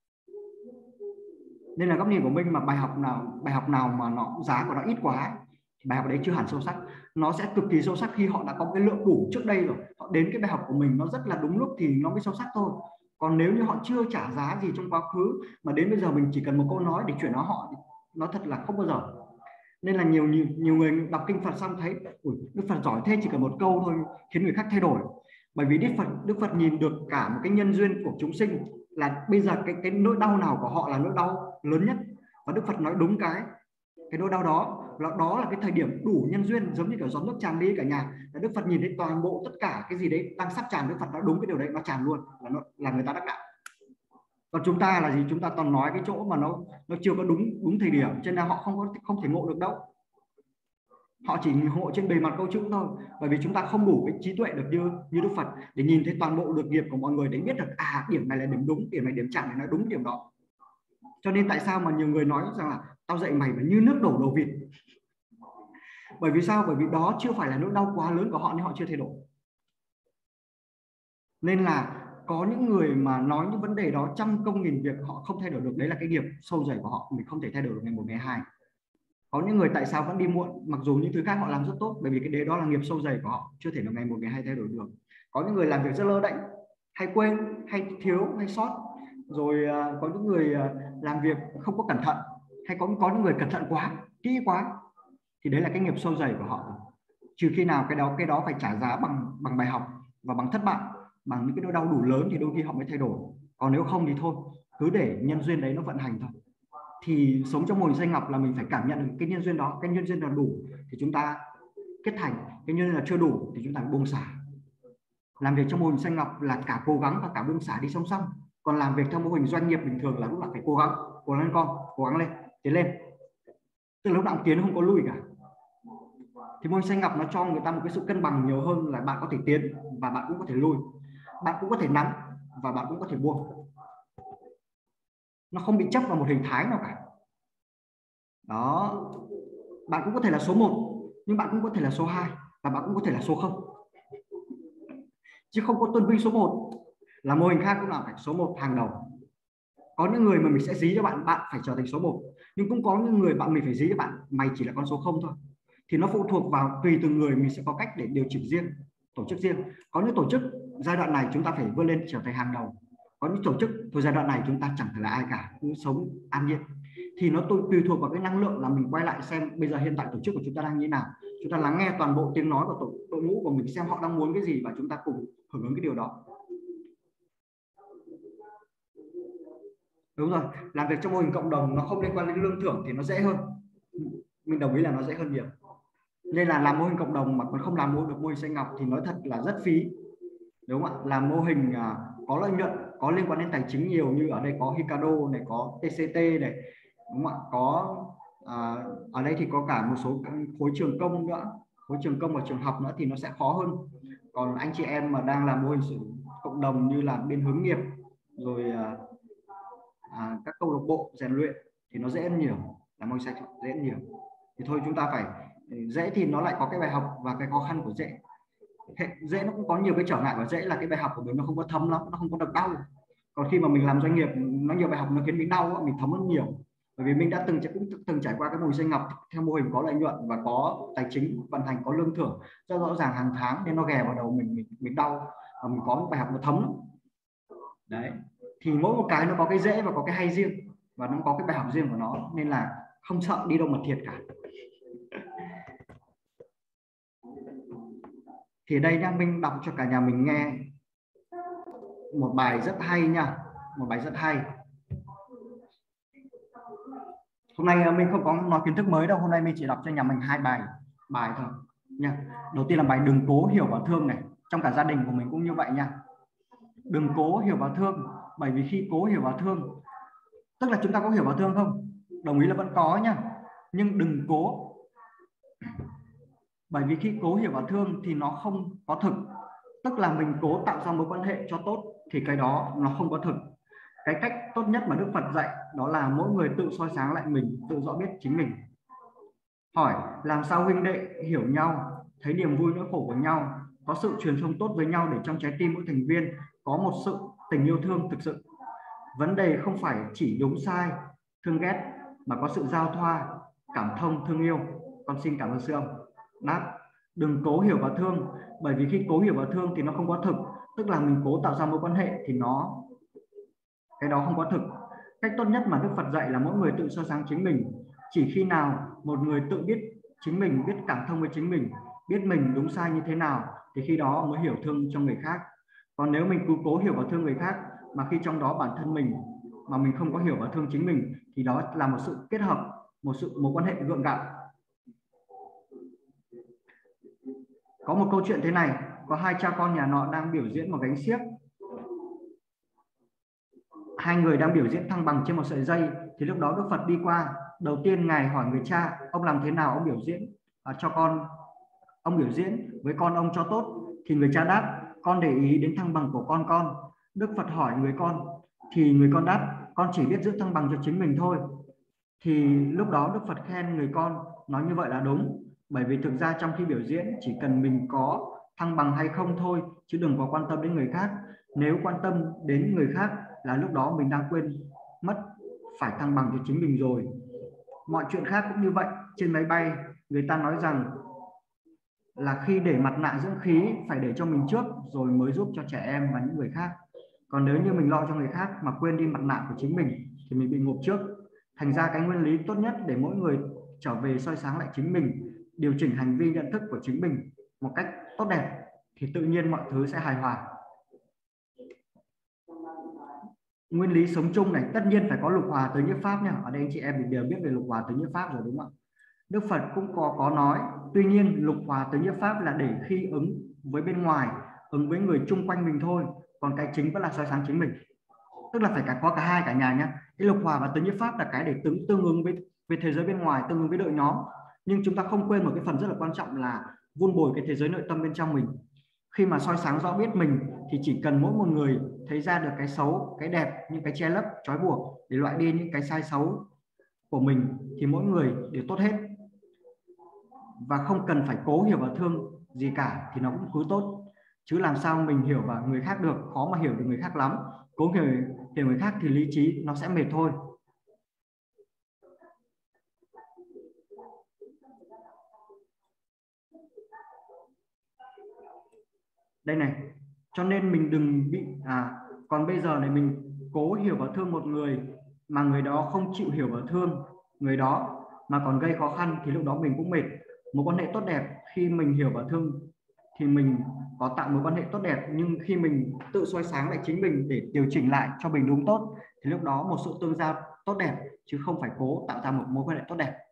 Nên là góc nhìn của mình mà bài học nào mà nó giá của nó ít quá thì bài học đấy chưa hẳn sâu sắc. Nó sẽ cực kỳ sâu sắc khi họ đã có cái lượng đủ trước đây rồi, họ đến cái bài học của mình nó rất là đúng lúc thì nó mới sâu sắc thôi. Còn nếu như họ chưa trả giá gì trong quá khứ mà đến bây giờ mình chỉ cần một câu nói để chuyển họ, nó thật là không bao giờ. Nên là nhiều người đọc kinh Phật xong thấy Đức Phật giỏi thế, chỉ cần một câu thôi khiến người khác thay đổi. Bởi vì Đức Phật nhìn được cả một cái nhân duyên của chúng sinh, là bây giờ cái nỗi đau nào của họ là nỗi đau lớn nhất, và Đức Phật nói đúng cái nỗi đau đó là cái thời điểm đủ nhân duyên, giống như kiểu giọt nước tràn đi cả nhà, là Đức Phật nhìn thấy toàn bộ tất cả cái gì đấy đang sắp tràn, Đức Phật nói đúng cái điều đấy, nó tràn luôn, là người ta đắc đạo. Còn chúng ta là gì? Chúng ta toàn nói cái chỗ mà nó chưa có đúng thời điểm, cho nên họ không thể ngộ được đâu. Họ chỉ ngộ trên bề mặt câu chữ thôi, bởi vì chúng ta không đủ cái trí tuệ được như Đức Phật để nhìn thấy toàn bộ được nghiệp của mọi người, để biết được điểm này là điểm đúng, điểm này điểm chạm, để nói đúng điểm đó. Cho nên tại sao mà nhiều người nói rằng là tao dạy mày mà như nước đổ đầu vịt. Bởi vì sao? Bởi vì đó chưa phải là nỗi đau quá lớn của họ nên họ chưa thay đổi. Nên là có những người mà nói những vấn đề đó trăm công nghìn việc họ không thay đổi được, đấy là cái nghiệp sâu dày của họ, mình không thể thay đổi được ngày một ngày hai. Có những người tại sao vẫn đi muộn mặc dù những thứ khác họ làm rất tốt, bởi vì cái đấy đó là nghiệp sâu dày của họ, chưa thể là ngày một ngày hai thay đổi được. Có những người làm việc rất lơ đễnh, hay quên, hay thiếu, hay sót. Rồi có những người làm việc không có cẩn thận, hay có những người cẩn thận quá, kỹ quá, thì đấy là cái nghiệp sâu dày của họ. Trừ khi nào cái đó phải trả giá bằng bài học và bằng thất bại, bằng những cái nỗi đau đủ lớn thì đôi khi họ mới thay đổi. Còn nếu không thì thôi, cứ để nhân duyên đấy nó vận hành thôi. Thì sống trong mô hình xanh ngọc là mình phải cảm nhận được cái nhân duyên đó, cái nhân duyên là đủ thì chúng ta kết thành, cái nhân duyên là chưa đủ thì chúng ta buông xả. Làm việc trong mô hình xanh ngọc là cả cố gắng và cả buông xả đi song song. Còn làm việc theo mô hình doanh nghiệp bình thường là lúc nào phải cố gắng lên con, cố gắng lên, tiến lên, tức là lúc nào tiến không có lùi cả. Thì mô hình xanh ngọc nó cho người ta một cái sự cân bằng nhiều hơn, là bạn có thể tiến và bạn cũng có thể lùi, bạn cũng có thể nắm và bạn cũng có thể buông. Nó không bị chấp vào một hình thái nào cả. Đó, bạn cũng có thể là số 1 nhưng bạn cũng có thể là số 2 và bạn cũng có thể là số 0, chứ không có tuân vinh số 1 là mô hình khác cũng là phải số 1 hàng đầu. Có những người mà mình sẽ dí cho bạn phải trở thành số 1, nhưng cũng có những người mình phải dí cho bạn mày chỉ là con số 0 thôi. Thì nó phụ thuộc vào tùy từng người, mình sẽ có cách để điều chỉnh riêng, tổ chức riêng. Có những tổ chức giai đoạn này chúng ta phải vươn lên trở thành hàng đầu, có những tổ chức từ giai đoạn này chúng ta chẳng phải là ai cả, cứ sống an nhiên. Thì nó tùy thuộc vào cái năng lượng, là mình quay lại xem bây giờ hiện tại tổ chức của chúng ta đang như thế nào, chúng ta lắng nghe toàn bộ tiếng nói của đội ngũ của mình, xem họ đang muốn cái gì và chúng ta cùng hưởng ứng cái điều đó. Đúng rồi, làm việc trong mô hình cộng đồng nó không liên quan đến lương thưởng thì nó dễ hơn, mình đồng ý là nó dễ hơn nhiều. Nên là làm mô hình cộng đồng mà còn không làm được mô hình xanh ngọc thì nói thật là rất phí, đúng không ạ? Làm mô hình có lợi nhuận, có liên quan đến tài chính nhiều, như ở đây có Hikado này, có TCT này, đúng không ạ? Có ở đây thì có cả một số khối trường công nữa, khối trường công và trường học nữa thì nó sẽ khó hơn. Còn anh chị em mà đang làm mô hình cộng đồng như là bên hướng nghiệp rồi các câu lạc bộ rèn luyện thì nó dễ hơn nhiều, làm mô hình xanh dễ hơn nhiều. Thì thôi chúng ta phải dễ thì nó lại có cái bài học và cái khó khăn của dễ. Dễ nó cũng có nhiều cái trở ngại, và dễ là cái bài học của mình nó không có thấm lắm, nó không có được đau. Còn khi mà mình làm doanh nghiệp, nó nhiều bài học nó khiến mình đau, mình thấm hơn nhiều. Bởi vì mình đã từng trải qua cái mô hình xanh ngọc theo mô hình có lợi nhuận và có tài chính vận hành, có lương thưởng rất rõ ràng hàng tháng, nên nó ghè vào đầu mình đau, và mình có một bài học nó thấm lắm. Đấy, thì mỗi một cái nó có cái dễ và có cái hay riêng, và nó có cái bài học riêng của nó, nên là không sợ đi đâu mà thiệt cả. Thì đây nha, mình đọc cho cả nhà mình nghe một bài rất hay nha, một bài rất hay. Hôm nay mình không có nói kiến thức mới đâu, hôm nay mình chỉ đọc cho nhà mình 2 bài thôi nha. Đầu tiên là bài đừng cố hiểu và thương này, trong cả gia đình của mình cũng như vậy nha. Đừng cố hiểu và thương, bởi vì khi cố hiểu và thương, tức là chúng ta có hiểu và thương không? Đồng ý là vẫn có nha, nhưng đừng cố Bởi vì khi cố hiểu và thương thì nó không có thực, tức là mình cố tạo ra mối quan hệ cho tốt thì cái đó nó không có thực. Cái cách tốt nhất mà Đức Phật dạy đó là mỗi người tự soi sáng lại mình, tự rõ biết chính mình. Hỏi làm sao huynh đệ hiểu nhau, thấy niềm vui nỗi khổ của nhau, có sự truyền thông tốt với nhau để trong trái tim mỗi thành viên có một sự tình yêu thương thực sự. Vấn đề không phải chỉ đúng sai, thương ghét, mà có sự giao thoa, cảm thông, thương yêu. Con xin cảm ơn sư ông. Đáp: đừng cố hiểu và thương, bởi vì khi cố hiểu và thương thì nó không có thực, tức là mình cố tạo ra mối quan hệ thì cái đó không có thực. Cách tốt nhất mà Đức Phật dạy là mỗi người tự soi sáng chính mình. Chỉ khi nào một người tự biết chính mình, biết cảm thông với chính mình, biết mình đúng sai như thế nào thì khi đó mới hiểu thương cho người khác. Còn nếu mình cứ cố hiểu và thương người khác mà khi trong đó bản thân mình mà mình không có hiểu và thương chính mình thì đó là một sự kết hợp, một mối quan hệ gượng gạo. Có một câu chuyện thế này, có hai cha con nhà nọ đang biểu diễn một gánh xiếc. Hai người đang biểu diễn thăng bằng trên một sợi dây thì lúc đó Đức Phật đi qua. Đầu tiên ngài hỏi người cha: ông làm thế nào ông biểu diễn cho con, ông biểu diễn với con ông cho tốt? Thì người cha đáp: con để ý đến thăng bằng của con. Đức Phật hỏi người con thì người con đáp: con chỉ biết giữ thăng bằng cho chính mình thôi. Thì lúc đó Đức Phật khen người con, nói như vậy là đúng, bởi vì thực ra trong khi biểu diễn chỉ cần mình có thăng bằng hay không thôi, chứ đừng có quan tâm đến người khác. Nếu quan tâm đến người khác là lúc đó mình đang quên mất phải thăng bằng cho chính mình rồi. Mọi chuyện khác cũng như vậy. Trên máy bay người ta nói rằng là khi để mặt nạ dưỡng khí phải để cho mình trước rồi mới giúp cho trẻ em và những người khác. Còn nếu như mình lo cho người khác mà quên đi mặt nạ của chính mình thì mình bị ngộp trước. Thành ra cái nguyên lý tốt nhất để mỗi người trở về soi sáng lại chính mình, điều chỉnh hành vi nhận thức của chính mình một cách tốt đẹp thì tự nhiên mọi thứ sẽ hài hòa. Nguyên lý sống chung này, tất nhiên phải có lục hòa tứ nhiếp pháp nha. Ở đây anh chị em đều biết về lục hòa tứ nhiếp pháp rồi đúng không ạ? Đức Phật cũng có nói, tuy nhiên lục hòa tứ nhiếp pháp là để khi ứng với bên ngoài, ứng với người chung quanh mình thôi, còn cái chính vẫn là soi sáng chính mình. Tức là phải có cả hai cả nhà nhá. Cái lục hòa và tứ nhiếp pháp là cái để tương ứng với thế giới bên ngoài, tương ứng với đội nhóm. Nhưng chúng ta không quên một cái phần rất là quan trọng là vun bồi cái thế giới nội tâm bên trong mình. Khi mà soi sáng rõ biết mình thì chỉ cần mỗi một người thấy ra được cái xấu, cái đẹp, những cái che lấp, trói buộc để loại đi những cái sai xấu của mình thì mỗi người đều tốt hết. Và không cần phải cố hiểu và thương gì cả thì nó cũng cứ tốt. Chứ làm sao mình hiểu và người khác được, khó mà hiểu được người khác lắm. Cố hiểu người khác thì lý trí nó sẽ mệt thôi. Đây này, cho nên mình đừng bị còn bây giờ này mình cố hiểu và thương một người mà người đó không chịu hiểu và thương người đó mà còn gây khó khăn thì lúc đó mình cũng mệt. Mối quan hệ tốt đẹp khi mình hiểu và thương thì mình có tạo mối quan hệ tốt đẹp, nhưng khi mình tự soi sáng lại chính mình để điều chỉnh lại cho mình đúng tốt thì lúc đó một sự tương giao tốt đẹp chứ không phải cố tạo ra một mối quan hệ tốt đẹp.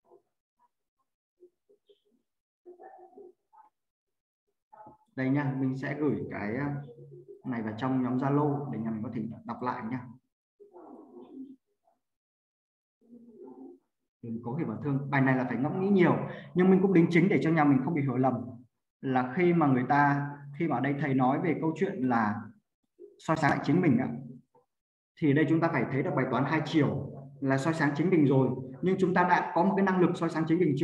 Đây nha, mình sẽ gửi cái này vào trong nhóm Zalo để nhà mình có thể đọc lại nha. Đừng cố hiểu và thương. Bài này là phải ngẫm nghĩ nhiều, nhưng mình cũng đính chính để cho nhà mình không bị hiểu lầm. Là khi mà ở đây thầy nói về câu chuyện là soi sáng lại chính mình thì ở đây chúng ta phải thấy được bài toán hai chiều là soi sáng chính mình rồi, nhưng chúng ta đã có một cái năng lực soi sáng chính mình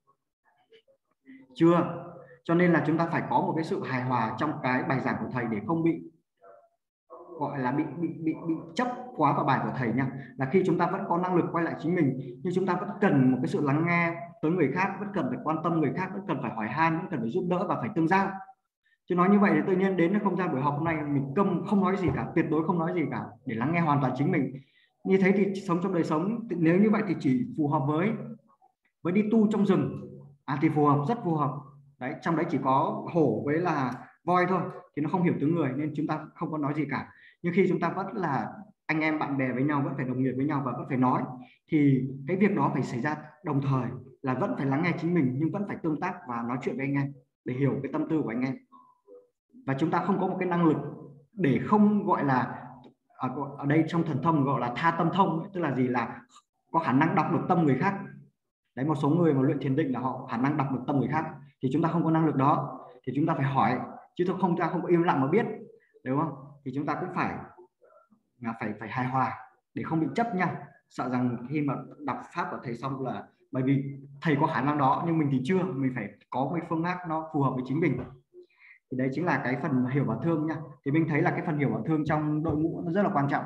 chưa? Cho nên là chúng ta phải có một cái sự hài hòa trong cái bài giảng của thầy để không bị gọi là bị chấp quá vào bài của thầy nha. Là khi chúng ta vẫn có năng lực quay lại chính mình, nhưng chúng ta vẫn cần một cái sự lắng nghe tới người khác, vẫn cần phải quan tâm người khác, vẫn cần phải hỏi han, vẫn cần phải giúp đỡ và phải tương giao. Chứ nói như vậy thì tự nhiên đến không gian buổi học hôm nay mình câm không nói gì cả, tuyệt đối không nói gì cả để lắng nghe hoàn toàn chính mình. Như thế thì sống trong đời sống, nếu như vậy thì chỉ phù hợp với đi tu trong rừng thì phù hợp, rất phù hợp. Đấy, trong đấy chỉ có hổ với là voi thôi thì nó không hiểu tiếng người nên chúng ta không có nói gì cả. Nhưng khi chúng ta vẫn là anh em bạn bè với nhau, vẫn phải đồng nghiệp với nhau và vẫn phải nói thì cái việc đó phải xảy ra đồng thời, là vẫn phải lắng nghe chính mình nhưng vẫn phải tương tác và nói chuyện với anh em để hiểu cái tâm tư của anh em. Và chúng ta không có một cái năng lực để không gọi là ở đây trong thần thông gọi là tha tâm thông, tức là gì, là có khả năng đọc được tâm người khác. Đấy, một số người mà luyện thiền định là họ khả năng đọc được tâm người khác, thì chúng ta không có năng lực đó, thì chúng ta phải hỏi, chứ chúng ta không có im lặng mà biết, đúng không? Thì chúng ta cũng phải hài hòa để không bị chấp nha. Sợ rằng khi mà đọc pháp của thầy xong là bởi vì thầy có khả năng đó nhưng mình thì chưa, mình phải có một phương pháp nó phù hợp với chính mình. Thì đấy chính là cái phần hiểu và thương nha. Thì mình thấy là cái phần hiểu và thương trong đội ngũ nó rất là quan trọng.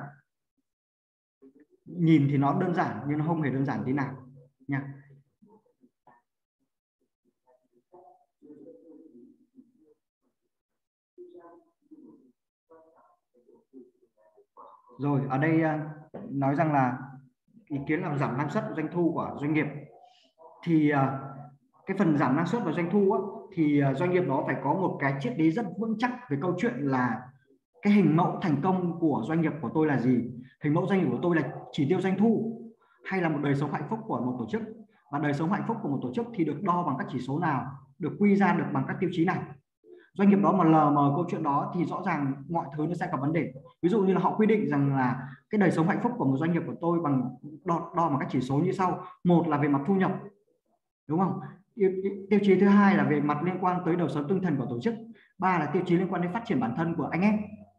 Nhìn thì nó đơn giản nhưng nó không hề đơn giản tí nào nha. Rồi ở đây nói rằng là ý kiến là giảm năng suất doanh thu của doanh nghiệp. Thì cái phần giảm năng suất và doanh thu thì doanh nghiệp đó phải có một cái triết lý rất vững chắc về câu chuyện là cái hình mẫu thành công của doanh nghiệp của tôi là gì, hình mẫu doanh nghiệp của tôi là chỉ tiêu doanh thu hay là một đời sống hạnh phúc của một tổ chức. Và đời sống hạnh phúc của một tổ chức thì được đo bằng các chỉ số nào, được quy ra được bằng các tiêu chí này. Doanh nghiệp đó mà lờ mờ câu chuyện đó thì rõ ràng mọi thứ nó sẽ có vấn đề. Ví dụ như là họ quy định rằng là cái đời sống hạnh phúc của một doanh nghiệp của tôi bằng đo bằng các chỉ số như sau. Một là về mặt thu nhập, đúng không? Tiêu chí thứ hai là về mặt liên quan tới đời sống tinh thần của tổ chức. Ba là tiêu chí liên quan đến phát triển bản thân của anh em.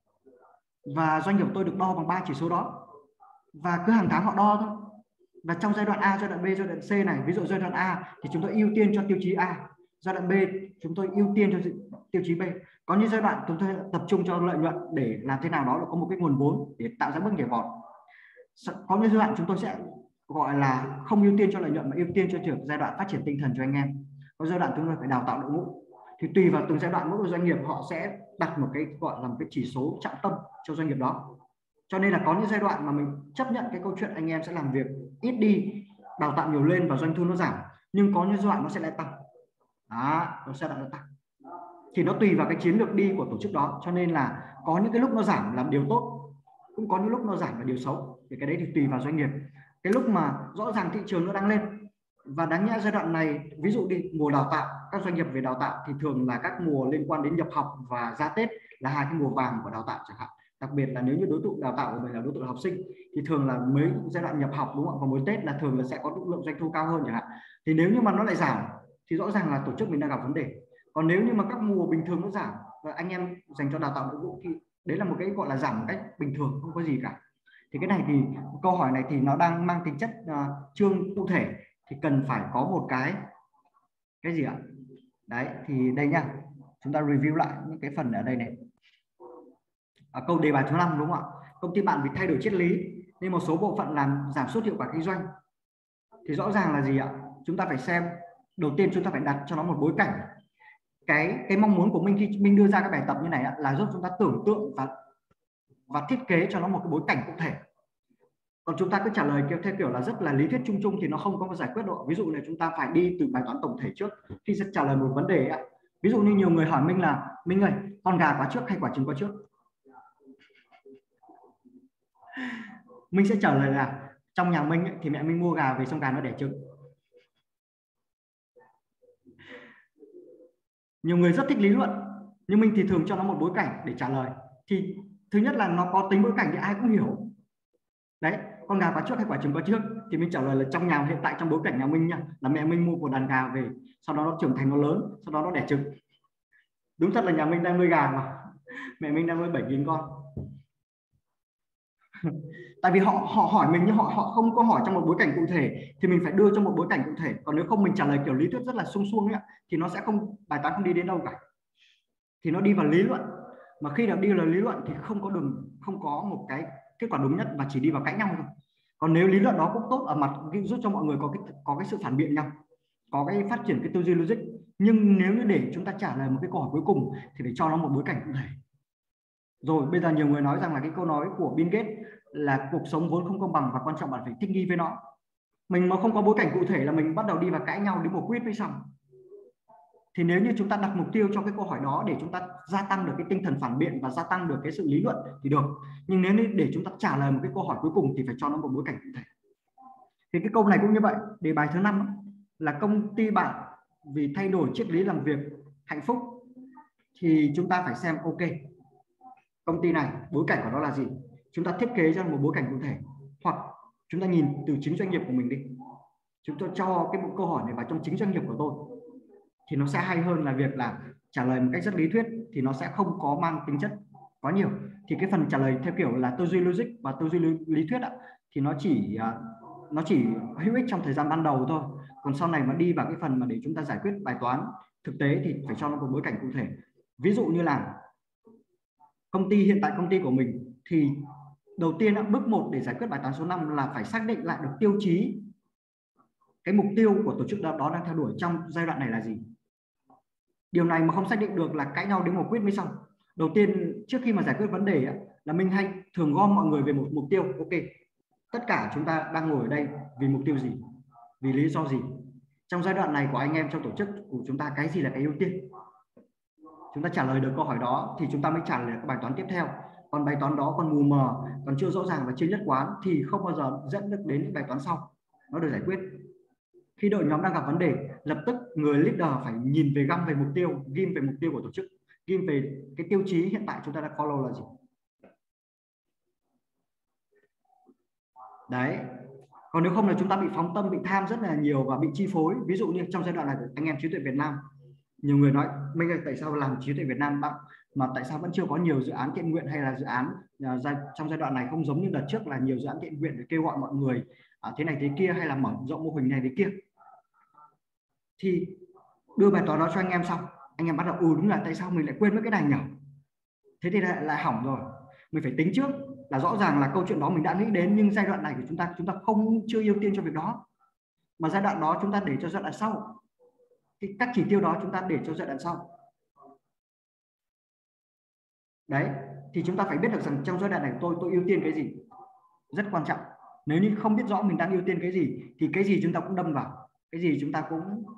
Và doanh nghiệp của tôi được đo bằng 3 chỉ số đó. Và cứ hàng tháng họ đo thôi. Và trong giai đoạn A, giai đoạn B, giai đoạn C này, ví dụ giai đoạn A thì chúng tôi ưu tiên cho tiêu chí A, giai đoạn B chúng tôi ưu tiên cho tiêu chí B. Có những giai đoạn chúng tôi tập trung cho lợi nhuận để làm thế nào đó là có một cái nguồn vốn để tạo ra bước nhảy vọt. Có những giai đoạn chúng tôi sẽ gọi là không ưu tiên cho lợi nhuận mà ưu tiên cho giai đoạn phát triển tinh thần cho anh em. Có giai đoạn chúng tôi phải đào tạo đội ngũ. Thì tùy vào từng giai đoạn mỗi doanh nghiệp họ sẽ đặt một cái gọi là một cái chỉ số trọng tâm cho doanh nghiệp đó. Cho nên là có những giai đoạn mà mình chấp nhận cái câu chuyện anh em sẽ làm việc ít đi, đào tạo nhiều lên và doanh thu nó giảm, nhưng có những giai đoạn nó sẽ lại tăng. Đó, nó sẽ lại tăng. Thì nó tùy vào cái chiến lược đi của tổ chức đó. Cho nên là có những cái lúc nó giảm là điều tốt, cũng có những lúc nó giảm là điều xấu. Thì cái đấy thì tùy vào doanh nghiệp. Cái lúc mà rõ ràng thị trường nó đang lên và đáng nhẽ giai đoạn này, ví dụ đi mùa đào tạo, các doanh nghiệp về đào tạo thì thường là các mùa liên quan đến nhập học và ra Tết là hai cái mùa vàng của đào tạo chẳng hạn. Đặc biệt là nếu như đối tượng đào tạo của mình là đối tượng học sinh thì thường là mới giai đoạn nhập học, đúng không? Và mỗi Tết là thường là sẽ có lượng doanh thu cao hơn chẳng hạn. Thì nếu như mà nó lại giảm thì rõ ràng là tổ chức mình đang gặp vấn đề. Còn nếu như mà các mùa bình thường nó giảm và anh em dành cho đào tạo đội ngũ thì đấy là một cái gọi là giảm một cách bình thường, không có gì cả. Thì cái này thì câu hỏi này thì nó đang mang tính chất chương cụ thể, thì cần phải có một cái gì ạ? Đấy thì đây nha, chúng ta review lại những cái phần ở đây này. Câu đề bài thứ 5 đúng không ạ? Công ty bạn bị thay đổi triết lý nên một số bộ phận làm giảm sút hiệu quả kinh doanh. Thì rõ ràng là gì ạ? Chúng ta phải xem, đầu tiên chúng ta phải đặt cho nó một bối cảnh. Cái mong muốn của mình khi mình đưa ra cái bài tập như này là giúp chúng ta tưởng tượng và thiết kế cho nó một cái bối cảnh cụ thể. Còn chúng ta cứ trả lời theo kiểu là rất là lý thuyết chung chung thì nó không có giải quyết được. Ví dụ này chúng ta phải đi từ bài toán tổng thể trước khi sẽ trả lời một vấn đề ạ. Ví dụ như nhiều người hỏi mình là Minh ơi, con gà có trước hay quả trứng có trước? Mình sẽ trả lời là trong nhà Minh thì mẹ Minh mua gà về xong gà nó đẻ trứng. Nhiều người rất thích lý luận nhưng mình thì thường cho nó một bối cảnh để trả lời. Thì thứ nhất là nó có tính bối cảnh thì ai cũng hiểu. Đấy, con gà có trước hay quả trứng có trước? Thì mình trả lời là trong nhà hiện tại, trong bối cảnh nhà Minh nha, là mẹ Minh mua một đàn gà về, sau đó nó trưởng thành, nó lớn, sau đó nó đẻ trứng. Đúng thật là nhà Minh đang nuôi gà mà mẹ Minh đang nuôi 7.000 con. Tại vì họ hỏi mình nhưng họ không có hỏi trong một bối cảnh cụ thể, thì mình phải đưa trong một bối cảnh cụ thể. Còn nếu không mình trả lời kiểu lý thuyết rất là sung suông ấy, thì nó sẽ không, bài toán không đi đến đâu cả. Thì nó đi vào lý luận, mà khi nào đi vào lý luận thì không có một cái kết quả đúng nhất và chỉ đi vào cãi nhau thôi. Còn nếu lý luận đó cũng tốt ở mặt giúp cho mọi người có cái sự phản biện nhau, có cái phát triển cái tư duy logic. Nhưng nếu như để chúng ta trả lời một cái câu hỏi cuối cùng thì phải cho nó một bối cảnh cụ thể. Rồi bây giờ nhiều người nói rằng là cái câu nói của Bill Gates là cuộc sống vốn không công bằng và quan trọng bạn phải thích nghi với nó. Mình mà không có bối cảnh cụ thể là mình bắt đầu đi vào cãi nhau đến một quyết với xong. Thì nếu như chúng ta đặt mục tiêu cho cái câu hỏi đó để chúng ta gia tăng được cái tinh thần phản biện và gia tăng được cái sự lý luận thì được. Nhưng nếu như để chúng ta trả lời một cái câu hỏi cuối cùng thì phải cho nó một bối cảnh cụ thể. Thì cái câu này cũng như vậy. Đề bài thứ 5 là công ty bạn vì thay đổi triết lý làm việc hạnh phúc. Thì chúng ta phải xem ok, công ty này bối cảnh của nó là gì, chúng ta thiết kế ra một bối cảnh cụ thể, hoặc chúng ta nhìn từ chính doanh nghiệp của mình đi, chúng tôi cho cái câu hỏi này vào trong chính doanh nghiệp của tôi. thì nó sẽ hay hơn là việc là trả lời một cách rất lý thuyết, thì nó sẽ không có mang tính chất quá nhiều. Thì cái phần trả lời theo kiểu là tư duy logic và tư duy lý thuyết thì nó chỉ hữu ích trong thời gian ban đầu thôi. Còn sau này mà đi vào cái phần mà để chúng ta giải quyết bài toán thực tế thì phải cho nó một bối cảnh cụ thể. Ví dụ như là hiện tại công ty của mình thì đầu tiên bước 1 để giải quyết bài toán số 5 là phải xác định lại được tiêu chí, cái mục tiêu của tổ chức đó đang theo đuổi trong giai đoạn này là gì. Điều này mà không xác định được là cãi nhau đến một quyết mới xong. Đầu tiên trước khi mà giải quyết vấn đề là mình hay thường gom mọi người về một mục tiêu. Ok, tất cả chúng ta đang ngồi ở đây vì mục tiêu gì, vì lý do gì, trong giai đoạn này của anh em trong tổ chức của chúng ta cái gì là cái ưu tiên. Chúng ta trả lời được câu hỏi đó thì chúng ta mới trả lời các bài toán tiếp theo. Còn bài toán đó còn mù mờ, còn chưa rõ ràng và chưa nhất quán thì không bao giờ dẫn được đến những bài toán sau nó được giải quyết. Khi đội nhóm đang gặp vấn đề, lập tức người leader phải nhìn về găm về mục tiêu, ghim về mục tiêu của tổ chức, ghim về cái tiêu chí hiện tại chúng ta đang follow là gì. Đấy. Còn nếu không là chúng ta bị phóng tâm, bị tham rất là nhiều và bị chi phối. Ví dụ như trong giai đoạn này của anh em trí tuệ Việt Nam, nhiều người nói mình tại sao làm trí tuệ Việt Nam mà tại sao vẫn chưa có nhiều dự án thiện nguyện, hay là dự án trong giai đoạn này không giống như đợt trước là nhiều dự án thiện nguyện để kêu gọi mọi người thế này thế kia, hay là mở rộng mô hình này thế kia. Thì đưa bài toán đó cho anh em xong, anh em bắt đầu đúng là tại sao mình lại quên mất cái này nhỉ, thế thì lại hỏng rồi. Mình phải tính trước là rõ ràng là câu chuyện đó mình đã nghĩ đến, nhưng giai đoạn này của chúng ta chưa ưu tiên cho việc đó, mà giai đoạn đó chúng ta để cho giai đoạn sau. Các chỉ tiêu đó chúng ta để cho giai đoạn sau. Đấy, thì chúng ta phải biết được rằng trong giai đoạn này tôi ưu tiên cái gì, rất quan trọng. Nếu như không biết rõ mình đang ưu tiên cái gì thì cái gì chúng ta cũng đâm vào, cái gì chúng ta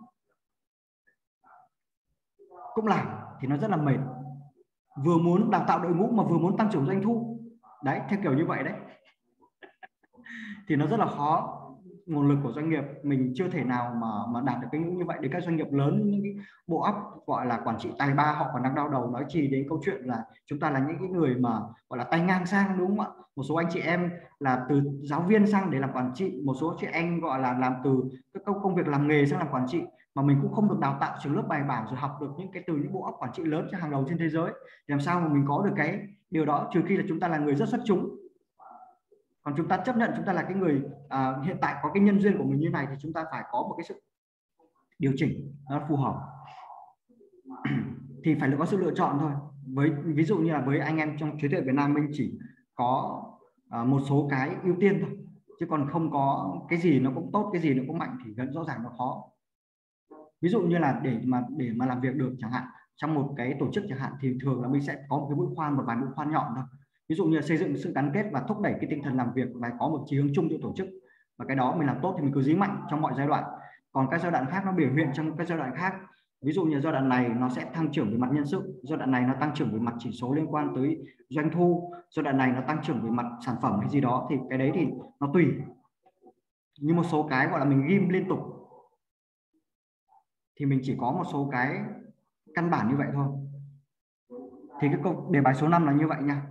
cũng làm thì nó rất là mệt. Vừa muốn đào tạo đội ngũ mà vừa muốn tăng trưởng doanh thu, đấy, theo kiểu như vậy đấy thì nó rất là khó. Nguồn lực của doanh nghiệp mình chưa thể nào mà đạt được cái ngưỡng như vậy. Đến các doanh nghiệp lớn, những cái bộ óc gọi là quản trị tài ba họ còn đang đau đầu, nói chi đến câu chuyện là chúng ta là những cái người mà gọi là tay ngang sang, đúng không ạ? Một số anh chị em là từ giáo viên sang để làm quản trị, một số chị em gọi là làm từ các công việc làm nghề sang làm quản trị, mà mình cũng không được đào tạo trường lớp bài bản rồi học được từ những bộ óc quản trị lớn hàng đầu trên thế giới. Làm sao mà mình có được cái điều đó, trừ khi là chúng ta là người rất xuất chúng. Còn chúng ta chấp nhận chúng ta là cái người hiện tại có cái nhân duyên của mình như này thì chúng ta phải có một cái sự điều chỉnh nó phù hợp thì phải có sự lựa chọn thôi. Ví dụ như là với anh em trong trí tuệ Việt Nam, mình chỉ có một số cái ưu tiên thôi, chứ còn không có cái gì nó cũng tốt, cái gì nó cũng mạnh thì rõ ràng nó khó. Ví dụ như là để mà làm việc được chẳng hạn trong một cái tổ chức chẳng hạn, thì thường là mình sẽ có một cái mũi khoan, một vài mũi khoan nhọn thôi. Ví dụ như là xây dựng sự gắn kết và thúc đẩy cái tinh thần làm việc và có một chí hướng chung cho tổ chức, và cái đó mình làm tốt thì mình cứ dính mạnh trong mọi giai đoạn. Còn các giai đoạn khác nó biểu hiện trong các giai đoạn khác. Ví dụ như giai đoạn này nó sẽ tăng trưởng về mặt nhân sự, giai đoạn này nó tăng trưởng về mặt chỉ số liên quan tới doanh thu, giai đoạn này nó tăng trưởng về mặt sản phẩm hay gì đó, thì cái đấy thì nó tùy. Như một số cái gọi là mình ghim liên tục thì mình chỉ có một số cái căn bản như vậy thôi. Thì cái câu đề bài số 5 là như vậy nha.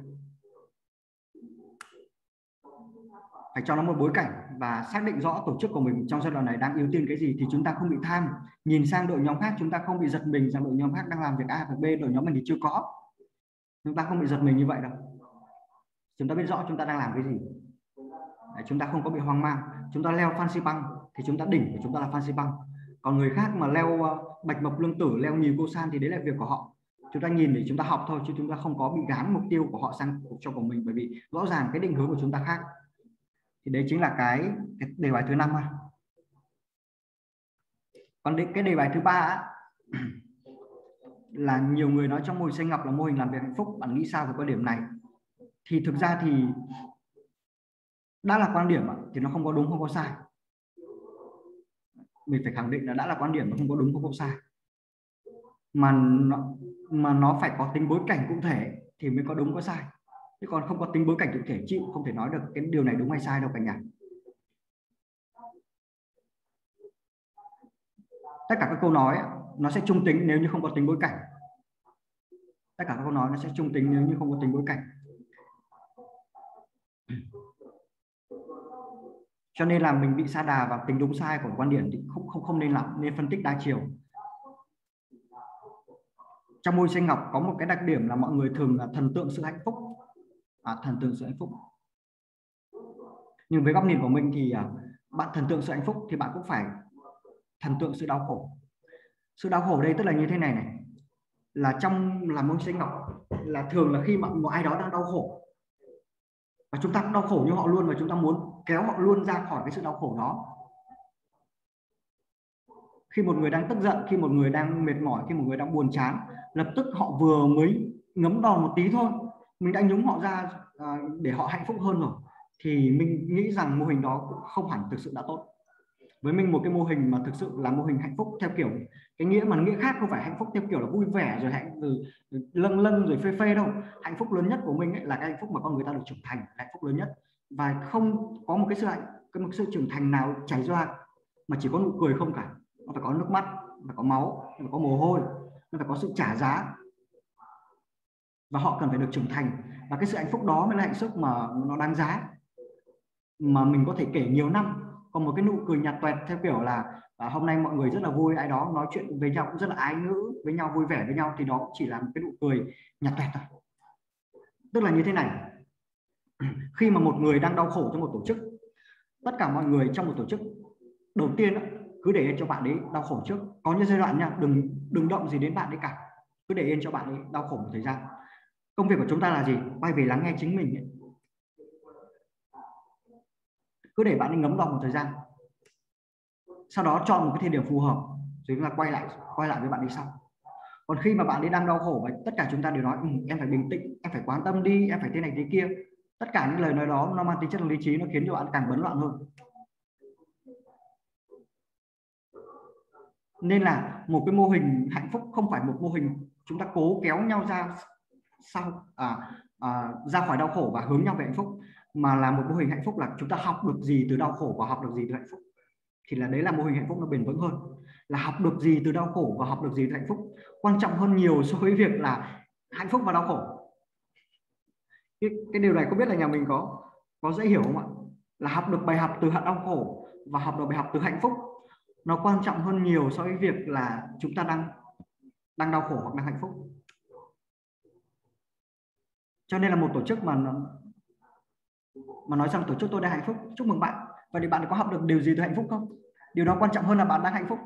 Phải cho nó một bối cảnh và xác định rõ tổ chức của mình trong giai đoạn này đang ưu tiên cái gì, thì chúng ta không bị tham. Nhìn sang đội nhóm khác chúng ta không bị giật mình rằng đội nhóm khác đang làm việc A và B, đội nhóm mình thì chưa có. Chúng ta không bị giật mình như vậy đâu. Chúng ta biết rõ chúng ta đang làm cái gì. Đấy, chúng ta không có bị hoang mang. Chúng ta leo Fansipan Băng thì chúng ta đỉnh của chúng ta là Fansipan Băng. Còn người khác mà leo Bạch Mộc Lương Tử, leo Nhì Cô San thì đấy là việc của họ. Chúng ta nhìn để chúng ta học thôi, chứ chúng ta không có bị gán mục tiêu của họ sang cho của mình, bởi vì rõ ràng cái định hướng của chúng ta khác. Thì đấy chính là cái đề bài thứ 5. Còn cái đề bài thứ 3 là nhiều người nói trong mô hình Xanh Ngọc là mô hình làm việc hạnh phúc. Bạn nghĩ sao về quan điểm này? Thì thực ra thì đã là quan điểm thì nó không có đúng không có sai. Mình phải khẳng định là đã là quan điểm, nó không có đúng không có sai, mà nó phải có tính bối cảnh cụ thể thì mới có đúng có sai. Chứ còn không có tính bối cảnh cụ thể chịu không thể nói được cái điều này đúng hay sai đâu cả nhà. Tất cả các câu nói nó sẽ trung tính nếu như không có tính bối cảnh. Tất cả các câu nói nó sẽ trung tính nếu như không có tính bối cảnh. Cho nên là mình bị sa đà vào tính đúng sai của quan điểm thì không nên làm, nên phân tích đa chiều. trong môi sinh học có một cái đặc điểm là mọi người thường là thần tượng sự hạnh phúc, thần tượng sự hạnh phúc. Nhưng với góc nhìn của mình thì bạn thần tượng sự hạnh phúc thì bạn cũng phải thần tượng sự đau khổ. Sự đau khổ đây tức là như thế này này, là trong làm môn sinh học là thường là khi mà một ai đó đang đau khổ và chúng ta cũng đau khổ như họ luôn, và chúng ta muốn kéo họ luôn ra khỏi cái sự đau khổ đó. Khi một người đang tức giận, khi một người đang mệt mỏi, khi một người đang buồn chán, lập tức họ vừa mới ngấm đòn một tí thôi, mình đã nhúng họ ra để họ hạnh phúc hơn rồi, thì mình nghĩ rằng mô hình đó cũng không hẳn thực sự đã tốt. Với mình một cái mô hình mà thực sự là mô hình hạnh phúc theo kiểu cái nghĩa mà nghĩa khác, không phải hạnh phúc theo kiểu là vui vẻ rồi lâng lâng rồi phê phê đâu. Hạnh phúc lớn nhất của mình ấy là cái hạnh phúc mà con người ta được trưởng thành, hạnh phúc lớn nhất, và không có một cái sự trưởng thành nào chảy ra mà chỉ có nụ cười không cả. Nó phải có nước mắt, nó phải có máu, nó phải có mồ hôi, nó phải có sự trả giá, và họ cần phải được trưởng thành, và cái sự hạnh phúc đó mới là hạnh phúc mà nó đáng giá, mà mình có thể kể nhiều năm. Còn một cái nụ cười nhạt toẹt theo kiểu là hôm nay mọi người rất là vui, ai đó nói chuyện với nhau cũng rất là ái ngữ với nhau, vui vẻ với nhau, thì đó cũng chỉ là một cái nụ cười nhạt toẹt thôi. Tức là như thế này, khi mà một người đang đau khổ trong một tổ chức, tất cả mọi người trong một tổ chức đầu tiên cứ để yên cho bạn ấy đau khổ trước. Có những giai đoạn nha, đừng động gì đến bạn ấy cả, cứ để yên cho bạn ấy đau khổ một thời gian. Công việc của chúng ta là gì? Quay về lắng nghe chính mình ấy. Cứ để bạn ấy ngấm đau một thời gian, sau đó chọn một cái thời điểm phù hợp rồi chúng ta quay lại với bạn ấy sau. Còn khi mà bạn ấy đang đau khổ và tất cả chúng ta đều nói em phải bình tĩnh, em phải quan tâm đi, em phải thế này thế kia, tất cả những lời nói đó nó mang tính chất lý trí, nó khiến cho bạn càng bấn loạn hơn. Nên là một cái mô hình hạnh phúc không phải một mô hình chúng ta cố kéo nhau ra ra khỏi đau khổ và hướng nhau về hạnh phúc, mà là một mô hình hạnh phúc là chúng ta học được gì từ đau khổ và học được gì từ hạnh phúc, thì là đấy là mô hình hạnh phúc nó bền vững hơn. Là học được gì từ đau khổ và học được gì từ hạnh phúc quan trọng hơn nhiều so với việc là hạnh phúc và đau khổ. Cái điều này không biết là nhà mình có dễ hiểu không ạ? Là học được bài học từ đau khổ và học được bài học từ hạnh phúc nó quan trọng hơn nhiều so với việc là chúng ta đang đau khổ hoặc đang hạnh phúc. Cho nên là một tổ chức mà nói rằng tổ chức tôi đang hạnh phúc, chúc mừng bạn. Vậy thì bạn có học được điều gì từ hạnh phúc không? Điều đó quan trọng hơn là bạn đang hạnh phúc.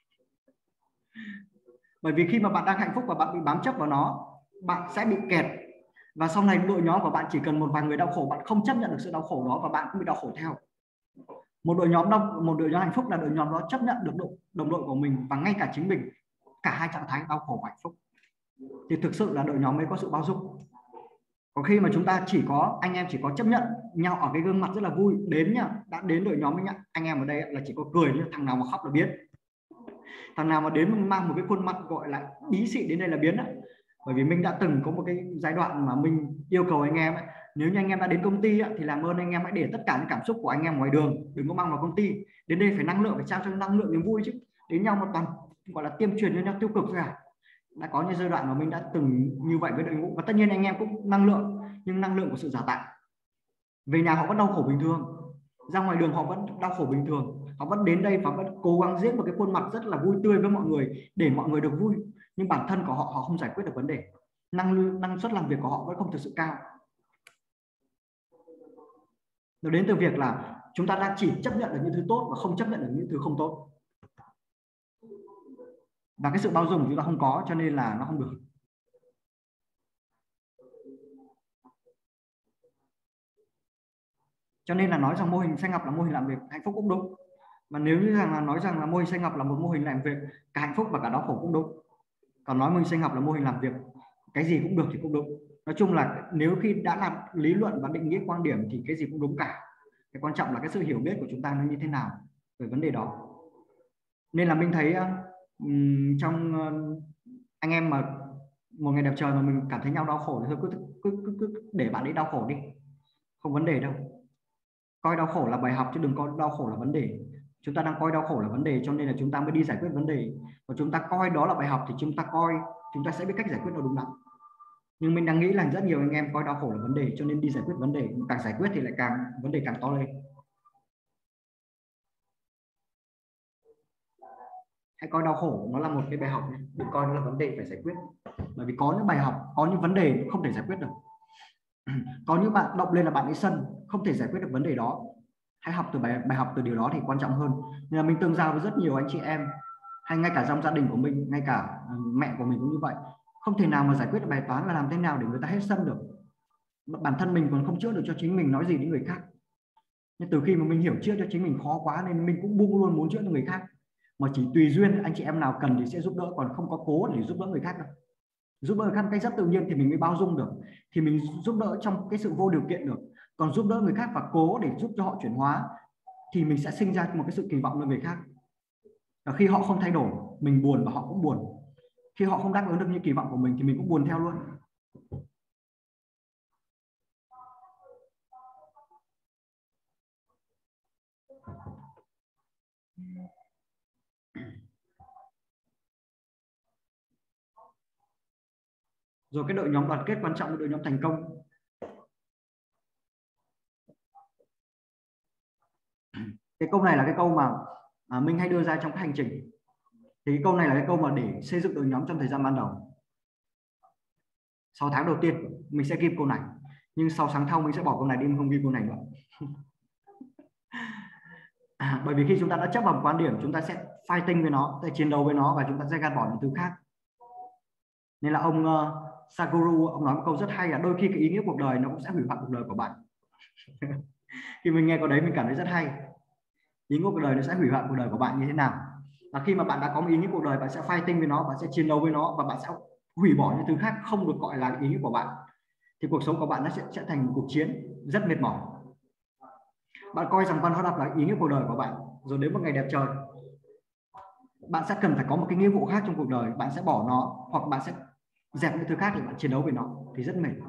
Bởi vì khi mà bạn đang hạnh phúc và bạn bị bám chấp vào nó, bạn sẽ bị kẹt, và sau này đội nhóm của bạn chỉ cần một vài người đau khổ, bạn không chấp nhận được sự đau khổ đó và bạn cũng bị đau khổ theo. Một đội nhóm hạnh phúc là đội nhóm đó chấp nhận được đồng đội của mình và ngay cả chính mình, cả hai trạng thái đau khổ và hạnh phúc, thì thực sự là đội nhóm mới có sự bao dung. Còn khi mà chúng ta anh em chỉ có chấp nhận nhau ở cái gương mặt rất là vui, đến nha, đã đến đội nhóm với nhá, anh em ở đây là chỉ có cười, nhưng thằng nào mà khóc là biết, thằng nào mà đến mang một cái khuôn mặt gọi là bí xị đến đây là biến đấy. Bởi vì mình đã từng có một cái giai đoạn mà mình yêu cầu anh em ấy, nếu như anh em đã đến công ty thì làm ơn anh em hãy để tất cả những cảm xúc của anh em ngoài đường, đừng có mang vào công ty. Đến đây phải năng lượng, phải trao cho năng lượng niềm vui chứ, đến nhau một toàn gọi là tiêm truyền cho nhau tiêu cực rồi. Đã có những giai đoạn mà mình đã từng như vậy với đội ngũ, và tất nhiên anh em cũng năng lượng, nhưng năng lượng của sự giả tạo. Về nhà họ vẫn đau khổ bình thường, ra ngoài đường họ vẫn đau khổ bình thường, họ vẫn đến đây và vẫn cố gắng diễn một cái khuôn mặt rất là vui tươi với mọi người để mọi người được vui, nhưng bản thân của họ không giải quyết được vấn đề, năng suất làm việc của họ vẫn không thực sự cao. Nó đến từ việc là chúng ta đang chỉ chấp nhận được những thứ tốt và không chấp nhận được những thứ không tốt, và cái sự bao dung chúng ta không có, cho nên là nó không được. Cho nên là nói rằng mô hình Xanh Ngọc là mô hình làm việc hạnh phúc cũng đúng, mà nếu như nói rằng là mô hình Xanh Ngọc là một mô hình làm việc cả hạnh phúc và cả đau khổ cũng đúng. Còn nói mô hình Xanh Ngọc là mô hình làm việc cái gì cũng được thì cũng đúng. Nói chung là nếu khi đã làm lý luận và định nghĩa quan điểm thì cái gì cũng đúng cả. Cái quan trọng là cái sự hiểu biết của chúng ta nó như thế nào về vấn đề đó. Nên là mình thấy trong anh em mà một ngày đẹp trời mà mình cảm thấy nhau đau khổ thì thôi cứ để bạn ấy đau khổ đi, không vấn đề đâu. Coi đau khổ là bài học chứ đừng coi đau khổ là vấn đề. Chúng ta đang coi đau khổ là vấn đề cho nên là chúng ta mới đi giải quyết vấn đề. Và chúng ta coi đó là bài học thì chúng ta sẽ biết cách giải quyết nó đúng đắn. Nhưng mình đang nghĩ là rất nhiều anh em coi đau khổ là vấn đề cho nên đi giải quyết vấn đề, càng giải quyết thì lại vấn đề càng to lên. Hãy coi đau khổ nó là một cái bài học, đừng coi nó là vấn đề phải giải quyết. bởi vì có những bài học, có những vấn đề không thể giải quyết được. Có những bạn động lên là bạn ấy sân, không thể giải quyết được vấn đề đó. Hãy học từ bài học từ điều đó thì quan trọng hơn. Nên là mình tương giao với rất nhiều anh chị em, hay ngay cả trong gia đình của mình, ngay cả mẹ của mình cũng như vậy. Không thể nào mà giải quyết được bài toán là làm thế nào để người ta hết sân được. Bản thân mình còn không chữa được cho chính mình, nói gì đến người khác. Nhưng từ khi mà mình hiểu chữa cho chính mình khó quá nên mình cũng buông luôn muốn chữa cho người khác. Mà chỉ tùy duyên, anh chị em nào cần thì sẽ giúp đỡ, còn không có cố để giúp đỡ người khác đâu. Giúp đỡ người khác cách rất tự nhiên thì mình mới bao dung được, thì mình giúp đỡ trong cái sự vô điều kiện được. Còn giúp đỡ người khác và cố để giúp cho họ chuyển hóa thì mình sẽ sinh ra một cái sự kỳ vọng lên người khác. Và khi họ không thay đổi, mình buồn và họ cũng buồn. Khi họ không đáp ứng được những kỳ vọng của mình thì mình cũng buồn theo luôn. Rồi cái đội nhóm đoàn kết quan trọng với đội nhóm thành công. Cái câu này là cái câu mà mình hay đưa ra trong cái hành trình. Thì cái câu này là cái câu mà để xây dựng đội nhóm trong thời gian ban đầu. 6 tháng đầu tiên mình sẽ ghi câu này, nhưng 6 tháng sau mình sẽ bỏ câu này đi, mình không ghi câu này nữa. Bởi vì khi chúng ta đã chấp vào quan điểm, chúng ta sẽ fighting với nó, sẽ chiến đấu với nó và chúng ta sẽ gạt bỏ những thứ khác. Nên là ông Sadhguru, ông nói một câu rất hay là đôi khi cái ý nghĩa cuộc đời nó cũng sẽ hủy hoại cuộc đời của bạn. Khi mình nghe câu đấy mình cảm thấy rất hay. Ý nghĩa cuộc đời nó sẽ hủy hoại cuộc đời của bạn như thế nào? Và khi mà bạn đã có một ý nghĩa cuộc đời, bạn sẽ fighting với nó, bạn sẽ chiến đấu với nó và bạn sẽ hủy bỏ những thứ khác không được gọi là ý nghĩa của bạn. Thì cuộc sống của bạn nó sẽ thành một cuộc chiến rất mệt mỏi. Bạn coi rằng văn hóa đọc là ý nghĩa cuộc đời của bạn, rồi đến một ngày đẹp trời bạn sẽ cần phải có một cái nghĩa vụ khác trong cuộc đời, bạn sẽ bỏ nó hoặc bạn sẽ dẹp những thứ khác để bạn chiến đấu với nó thì rất mệt.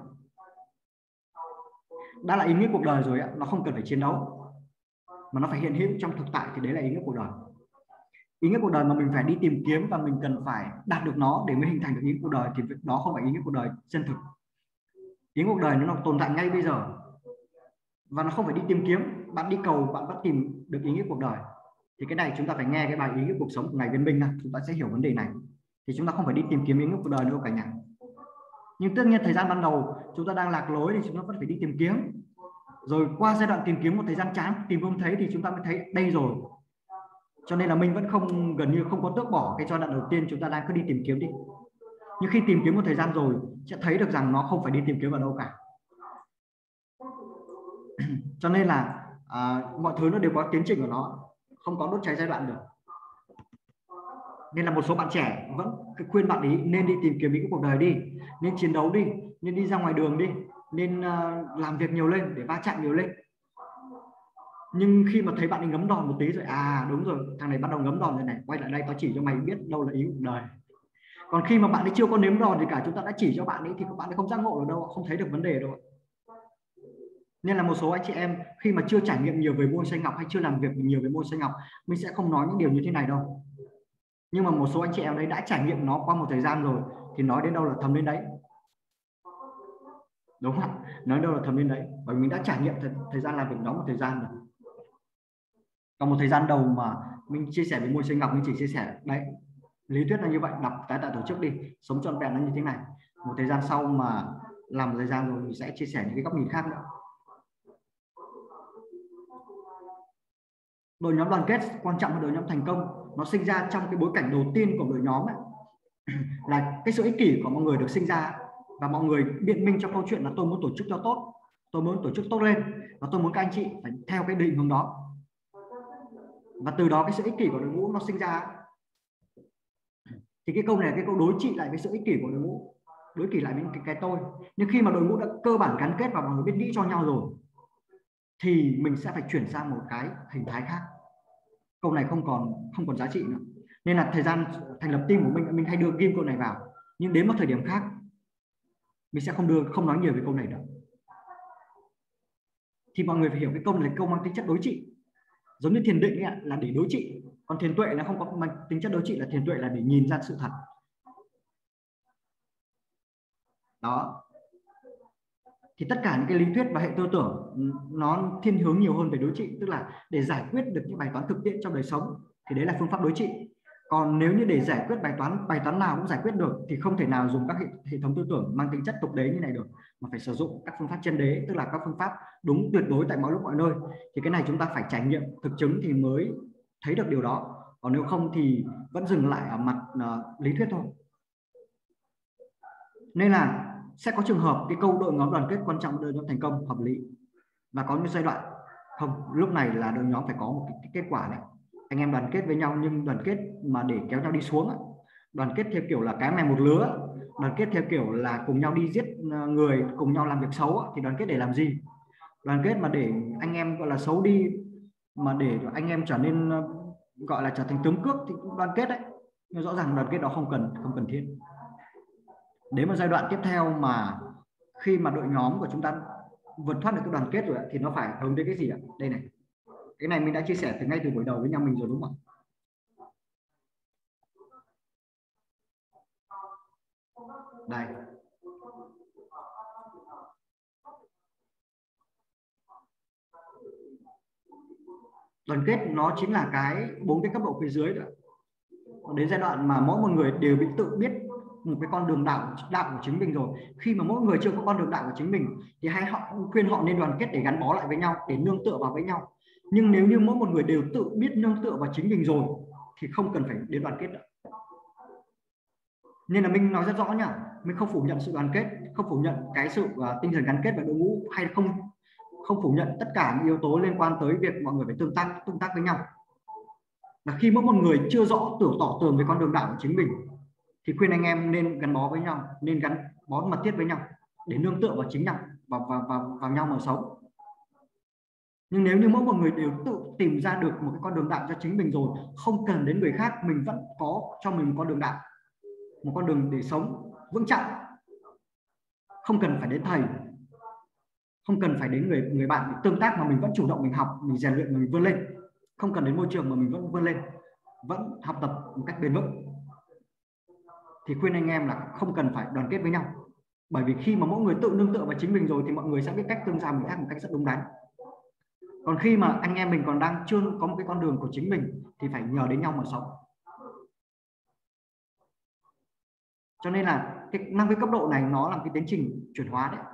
Đã là ý nghĩa cuộc đời rồi á, nó không cần phải chiến đấu mà nó phải hiện hữu trong thực tại thì đấy là ý nghĩa cuộc đời. Ý nghĩa cuộc đời mà mình phải đi tìm kiếm và mình cần phải đạt được nó để mới hình thành được ý nghĩa cuộc đời thì đó không phải ý nghĩa cuộc đời chân thực. Ý nghĩa cuộc đời nó tồn tại ngay bây giờ và nó không phải đi tìm kiếm. Bạn đi cầu bạn vẫn tìm được ý nghĩa cuộc đời. Thì cái này chúng ta phải nghe cái bài ý nghĩa cuộc sống của ngài Viên Minh này, chúng ta sẽ hiểu vấn đề này. Thì chúng ta không phải đi tìm kiếm ý nghĩa cuộc đời nữa cả nhà. Nhưng tất nhiên thời gian ban đầu chúng ta đang lạc lối thì chúng ta vẫn phải đi tìm kiếm. Rồi qua giai đoạn tìm kiếm một thời gian chán tìm không thấy thì chúng ta mới thấy đây rồi. Cho nên là mình vẫn không, gần như không có tước bỏ cái giai đoạn đầu tiên, chúng ta đang cứ đi tìm kiếm đi. Nhưng khi tìm kiếm một thời gian rồi sẽ thấy được rằng nó không phải đi tìm kiếm ở đâu cả. Cho nên là mọi thứ nó đều có tiến trình của nó, không có đốt cháy giai đoạn được. Nên là một số bạn trẻ vẫn khuyên bạn ấy nên đi tìm kiếm những cuộc đời đi, nên chiến đấu đi, nên đi ra ngoài đường đi, nên làm việc nhiều lên để va chạm nhiều lên. Nhưng khi mà thấy bạn ấy ngấm đòn một tí rồi, đúng rồi, thằng này bắt đầu ngấm đòn rồi này, quay lại đây tao chỉ cho mày biết đâu là ý cuộc đời. Còn khi mà bạn ấy chưa có nếm đòn gì cả, chúng ta đã chỉ cho bạn ấy thì các bạn ấy không giác ngộ được đâu, không thấy được vấn đề đâu. Nên là một số anh chị em khi mà chưa trải nghiệm nhiều về môn xanh ngọc hay chưa làm việc nhiều về môn xanh ngọc, mình sẽ không nói những điều như thế này đâu. Nhưng mà một số anh chị em đấy đã trải nghiệm nó qua một thời gian rồi thì nói đến đâu là thấm đến đấy. Đúng không ạ? Nói đâu là thấm đến đấy. Bởi vì mình đã trải nghiệm thời gian làm việc đó một thời gian rồi. Còn một thời gian đầu mà mình chia sẻ về môn xanh ngọc, mình chỉ chia sẻ đấy, lý thuyết là như vậy, đọc tái tạo tổ chức đi, sống trọn vẹn nó như thế này. Một thời gian sau mà làm một thời gian rồi mình sẽ chia sẻ những cái góc nhìn khác nữa. Đội nhóm đoàn kết quan trọng hơn đội nhóm thành công. Nó sinh ra trong cái bối cảnh đầu tiên của đội nhóm ấy, là cái sự ích kỷ của mọi người được sinh ra và mọi người biện minh cho câu chuyện là tôi muốn tổ chức cho tốt, tôi muốn tổ chức tốt lên và tôi muốn các anh chị phải theo cái định hướng đó. Và từ đó cái sự ích kỷ của đội ngũ nó sinh ra. Thì cái câu này là cái câu đối trị lại với sự ích kỷ của đội ngũ, đối trị lại với cái tôi. Nhưng khi mà đội ngũ đã cơ bản gắn kết và mọi người biết nghĩ cho nhau rồi thì mình sẽ phải chuyển sang một cái hình thái khác. Câu này không còn giá trị nữa. Nên là thời gian thành lập team của mình hay đưa ghim câu này vào, nhưng đến một thời điểm khác mình sẽ không nói nhiều về câu này nữa. Thì mọi người phải hiểu cái câu này là câu mang tính chất đối trị. Giống như thiền định ấy, là để đối trị, còn thiền tuệ là không có mang tính chất đối trị, là thiền tuệ là để nhìn ra sự thật. Đó. Thì tất cả những cái lý thuyết và hệ tư tưởng nó thiên hướng nhiều hơn về đối trị, tức là để giải quyết được những bài toán thực tiễn trong đời sống thì đấy là phương pháp đối trị. Còn nếu như để giải quyết bài toán nào cũng giải quyết được thì không thể nào dùng các hệ thống tư tưởng mang tính chất tục đế như này được, mà phải sử dụng các phương pháp chân đế, tức là các phương pháp đúng tuyệt đối tại mọi lúc mọi nơi. Thì cái này chúng ta phải trải nghiệm thực chứng thì mới thấy được điều đó, còn nếu không thì vẫn dừng lại ở mặt lý thuyết thôi. Nên là sẽ có trường hợp cái câu đội nhóm đoàn kết quan trọng đội nhóm thành công hợp lý, và có những giai đoạn không, lúc này là đội nhóm phải có một cái kết quả này, anh em đoàn kết với nhau, nhưng đoàn kết mà để kéo nhau đi xuống, đoàn kết theo kiểu là cái mè một lứa, đoàn kết theo kiểu là cùng nhau đi giết người, cùng nhau làm việc xấu, thì đoàn kết để làm gì? Đoàn kết mà để anh em gọi là xấu đi, mà để anh em trở nên gọi là trở thành tướng cướp thì cũng đoàn kết đấy, nhưng rõ ràng đoàn kết đó không cần thiết. Đến một giai đoạn tiếp theo mà khi mà đội nhóm của chúng ta vượt thoát được cái đoàn kết rồi thì nó phải hướng đến cái gì ạ? Đây này, cái này mình đã chia sẻ ngay từ buổi đầu với nhau mình rồi đúng không? Đây, đoàn kết nó chính là cái 4 cái cấp độ phía dưới đó. Đến giai đoạn mà mỗi một người đều bị tự biết một cái con đường đạo của chính mình rồi, khi mà mỗi người chưa có con đường đạo của chính mình thì hãy khuyên họ nên đoàn kết để gắn bó lại với nhau, để nương tựa vào với nhau. Nhưng nếu như mỗi một người đều tự biết nương tựa vào chính mình rồi thì không cần phải đến đoàn kết nữa. Nên là mình nói rất rõ nhá, mình không phủ nhận sự đoàn kết, không phủ nhận cái sự tinh thần gắn kết và đội ngũ, hay không phủ nhận tất cả những yếu tố liên quan tới việc mọi người phải tương tác với nhau. Và khi mỗi một người chưa rõ tỏ tường về con đường đạo của chính mình thì khuyên anh em nên gắn bó với nhau, nên gắn bó mật thiết với nhau để nương tựa vào chính nhau vào nhau mà sống. Nhưng nếu như mỗi một người đều tự tìm ra được một cái con đường đạo cho chính mình rồi, không cần đến người khác, mình vẫn có cho mình một con đường đạo, một con đường để sống vững chắc, không cần phải đến thầy, không cần phải đến người bạn để tương tác, mà mình vẫn chủ động, mình học, mình rèn luyện, mình vươn lên, không cần đến môi trường mà mình vẫn vươn lên, vẫn học tập một cách bền vững, thì khuyên anh em là không cần phải đoàn kết với nhau. Bởi vì khi mà mỗi người tự nương tựa vào chính mình rồi thì mọi người sẽ biết cách tương giao người khác một cách rất đúng đắn. Còn khi mà anh em mình còn đang chưa có một cái con đường của chính mình thì phải nhờ đến nhau mà sống. Cho nên là cái 5 cái cấp độ này nó là một cái tiến trình chuyển hóa đấy.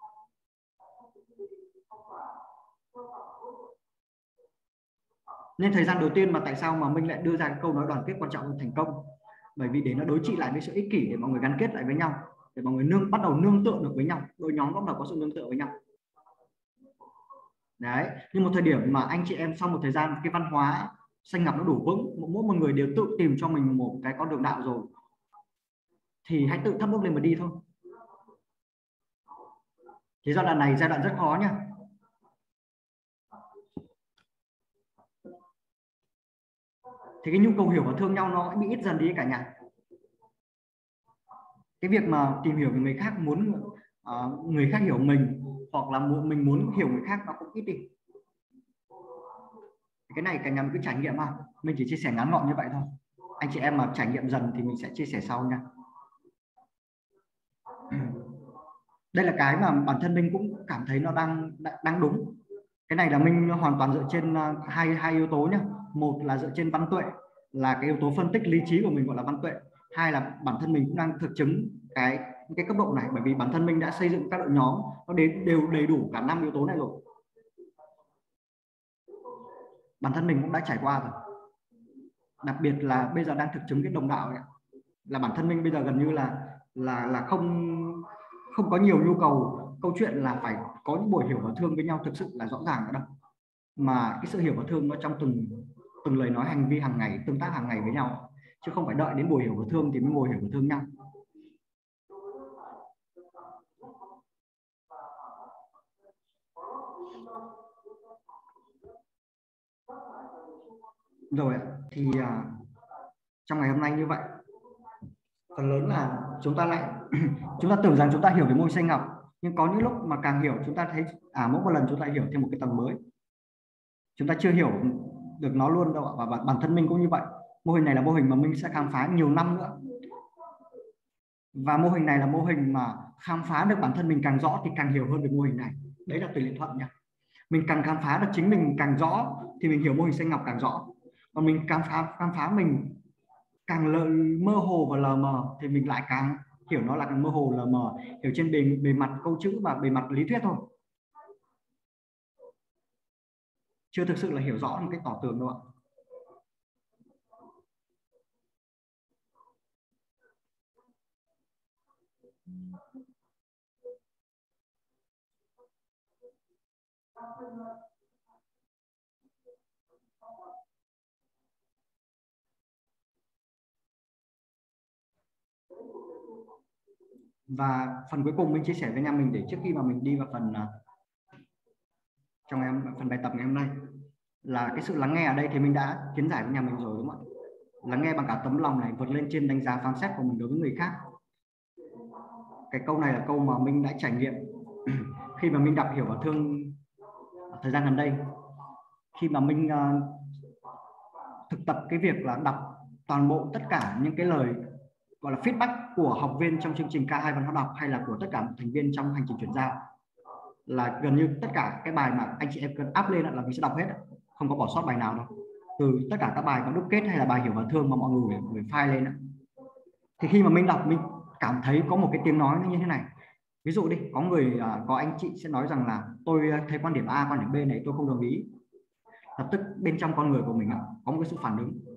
Nên thời gian đầu tiên mà tại sao mà mình lại đưa ra cái câu nói đoàn kết quan trọng hơn thành công, bởi vì để nó đối trị lại với sự ích kỷ, để mọi người gắn kết lại với nhau, để mọi người bắt đầu nương tựa được với nhau, đội nhóm bắt đầu có sự nương tựa với nhau. Đấy, nhưng một thời điểm mà anh chị em sau một thời gian cái văn hóa xanh ngọc nó đủ vững, mỗi một người đều tự tìm cho mình một cái con đường đạo rồi, thì hãy tự thắp bước lên mà đi thôi. Thì giai đoạn này giai đoạn rất khó nhá. Thì cái nhu cầu hiểu và thương nhau nó bị ít dần đi cả nhà. Cái việc mà tìm hiểu về người khác, muốn người khác hiểu mình, hoặc là mình muốn hiểu người khác, nó cũng ít đi. Cái này cả nhà mình cứ trải nghiệm mà, mình chỉ chia sẻ ngắn gọn như vậy thôi. Anh chị em mà trải nghiệm dần thì mình sẽ chia sẻ sau nha. Đây là cái mà bản thân mình cũng cảm thấy nó đang đúng. Cái này là mình hoàn toàn dựa trên hai yếu tố nhé. Một là dựa trên văn tuệ, là cái yếu tố phân tích lý trí của mình gọi là văn tuệ. Hai là bản thân mình cũng đang thực chứng cái cấp độ này, bởi vì bản thân mình đã xây dựng các đội nhóm nó đều đầy đủ cả 5 yếu tố này rồi. Bản thân mình cũng đã trải qua rồi. Đặc biệt là bây giờ đang thực chứng cái đồng đạo này, là bản thân mình bây giờ gần như là không có nhiều nhu cầu câu chuyện là phải có những buổi hiểu và thương với nhau thực sự là rõ ràng ở đâu, mà cái sự hiểu và thương nó trong từng lời nói, hành vi hàng ngày, tương tác hàng ngày với nhau, chứ không phải đợi đến buổi hiểu và thương thì mới ngồi hiểu và thương nhau. Rồi thì trong ngày hôm nay như vậy, phần lớn là chúng ta tưởng rằng chúng ta hiểu về môi xanh ngọc, nhưng có những lúc mà càng hiểu chúng ta thấy mỗi một lần chúng ta hiểu thêm một cái tầng mới, chúng ta chưa hiểu được nó luôn đâu. Và bản thân mình cũng như vậy. Mô hình này là mô hình mà mình sẽ khám phá nhiều năm nữa, và mô hình này là mô hình mà khám phá được bản thân mình càng rõ thì càng hiểu hơn về mô hình này. Đấy là tỷ lệ thuận nha. Mình càng khám phá được chính mình càng rõ thì mình hiểu mô hình xanh ngọc càng rõ. Còn mình khám phá mình càng mơ hồ và lờ mờ thì mình lại càng hiểu nó là càng mơ hồ lờ mờ, hiểu trên bề mặt câu chữ và bề mặt lý thuyết thôi, chưa thực sự là hiểu rõ một cách tỏ tường đâu ạ. Và phần cuối cùng mình chia sẻ với anh em mình để trước khi mà mình đi vào phần phần bài tập ngày hôm nay là cái sự lắng nghe. Ở đây thì mình đã kiến giải với nhà mình rồi đúng không ạ? Lắng nghe bằng cả tấm lòng này, vượt lên trên đánh giá phán xét của mình đối với người khác. Cái câu này là câu mà mình đã trải nghiệm khi mà mình đọc Hiểu và Thương thời gian gần đây, khi mà mình thực tập cái việc là đọc toàn bộ tất cả những cái lời gọi là feedback của học viên trong chương trình K2 văn hóa đọc hay là của tất cả thành viên trong hành trình chuyển giao, là gần như tất cả cái bài mà anh chị em cần up lên là mình sẽ đọc hết, không có bỏ sót bài nào đâu, từ tất cả các bài có đúc kết hay là bài Hiểu và Thương mà mọi người gửi file lên. Thì khi mà mình đọc mình cảm thấy có một cái tiếng nói nó như thế này. Ví dụ đi, có anh chị sẽ nói rằng là tôi thấy quan điểm A, quan điểm B này tôi không đồng ý. Lập tức bên trong con người của mình có một cái sự phản ứng,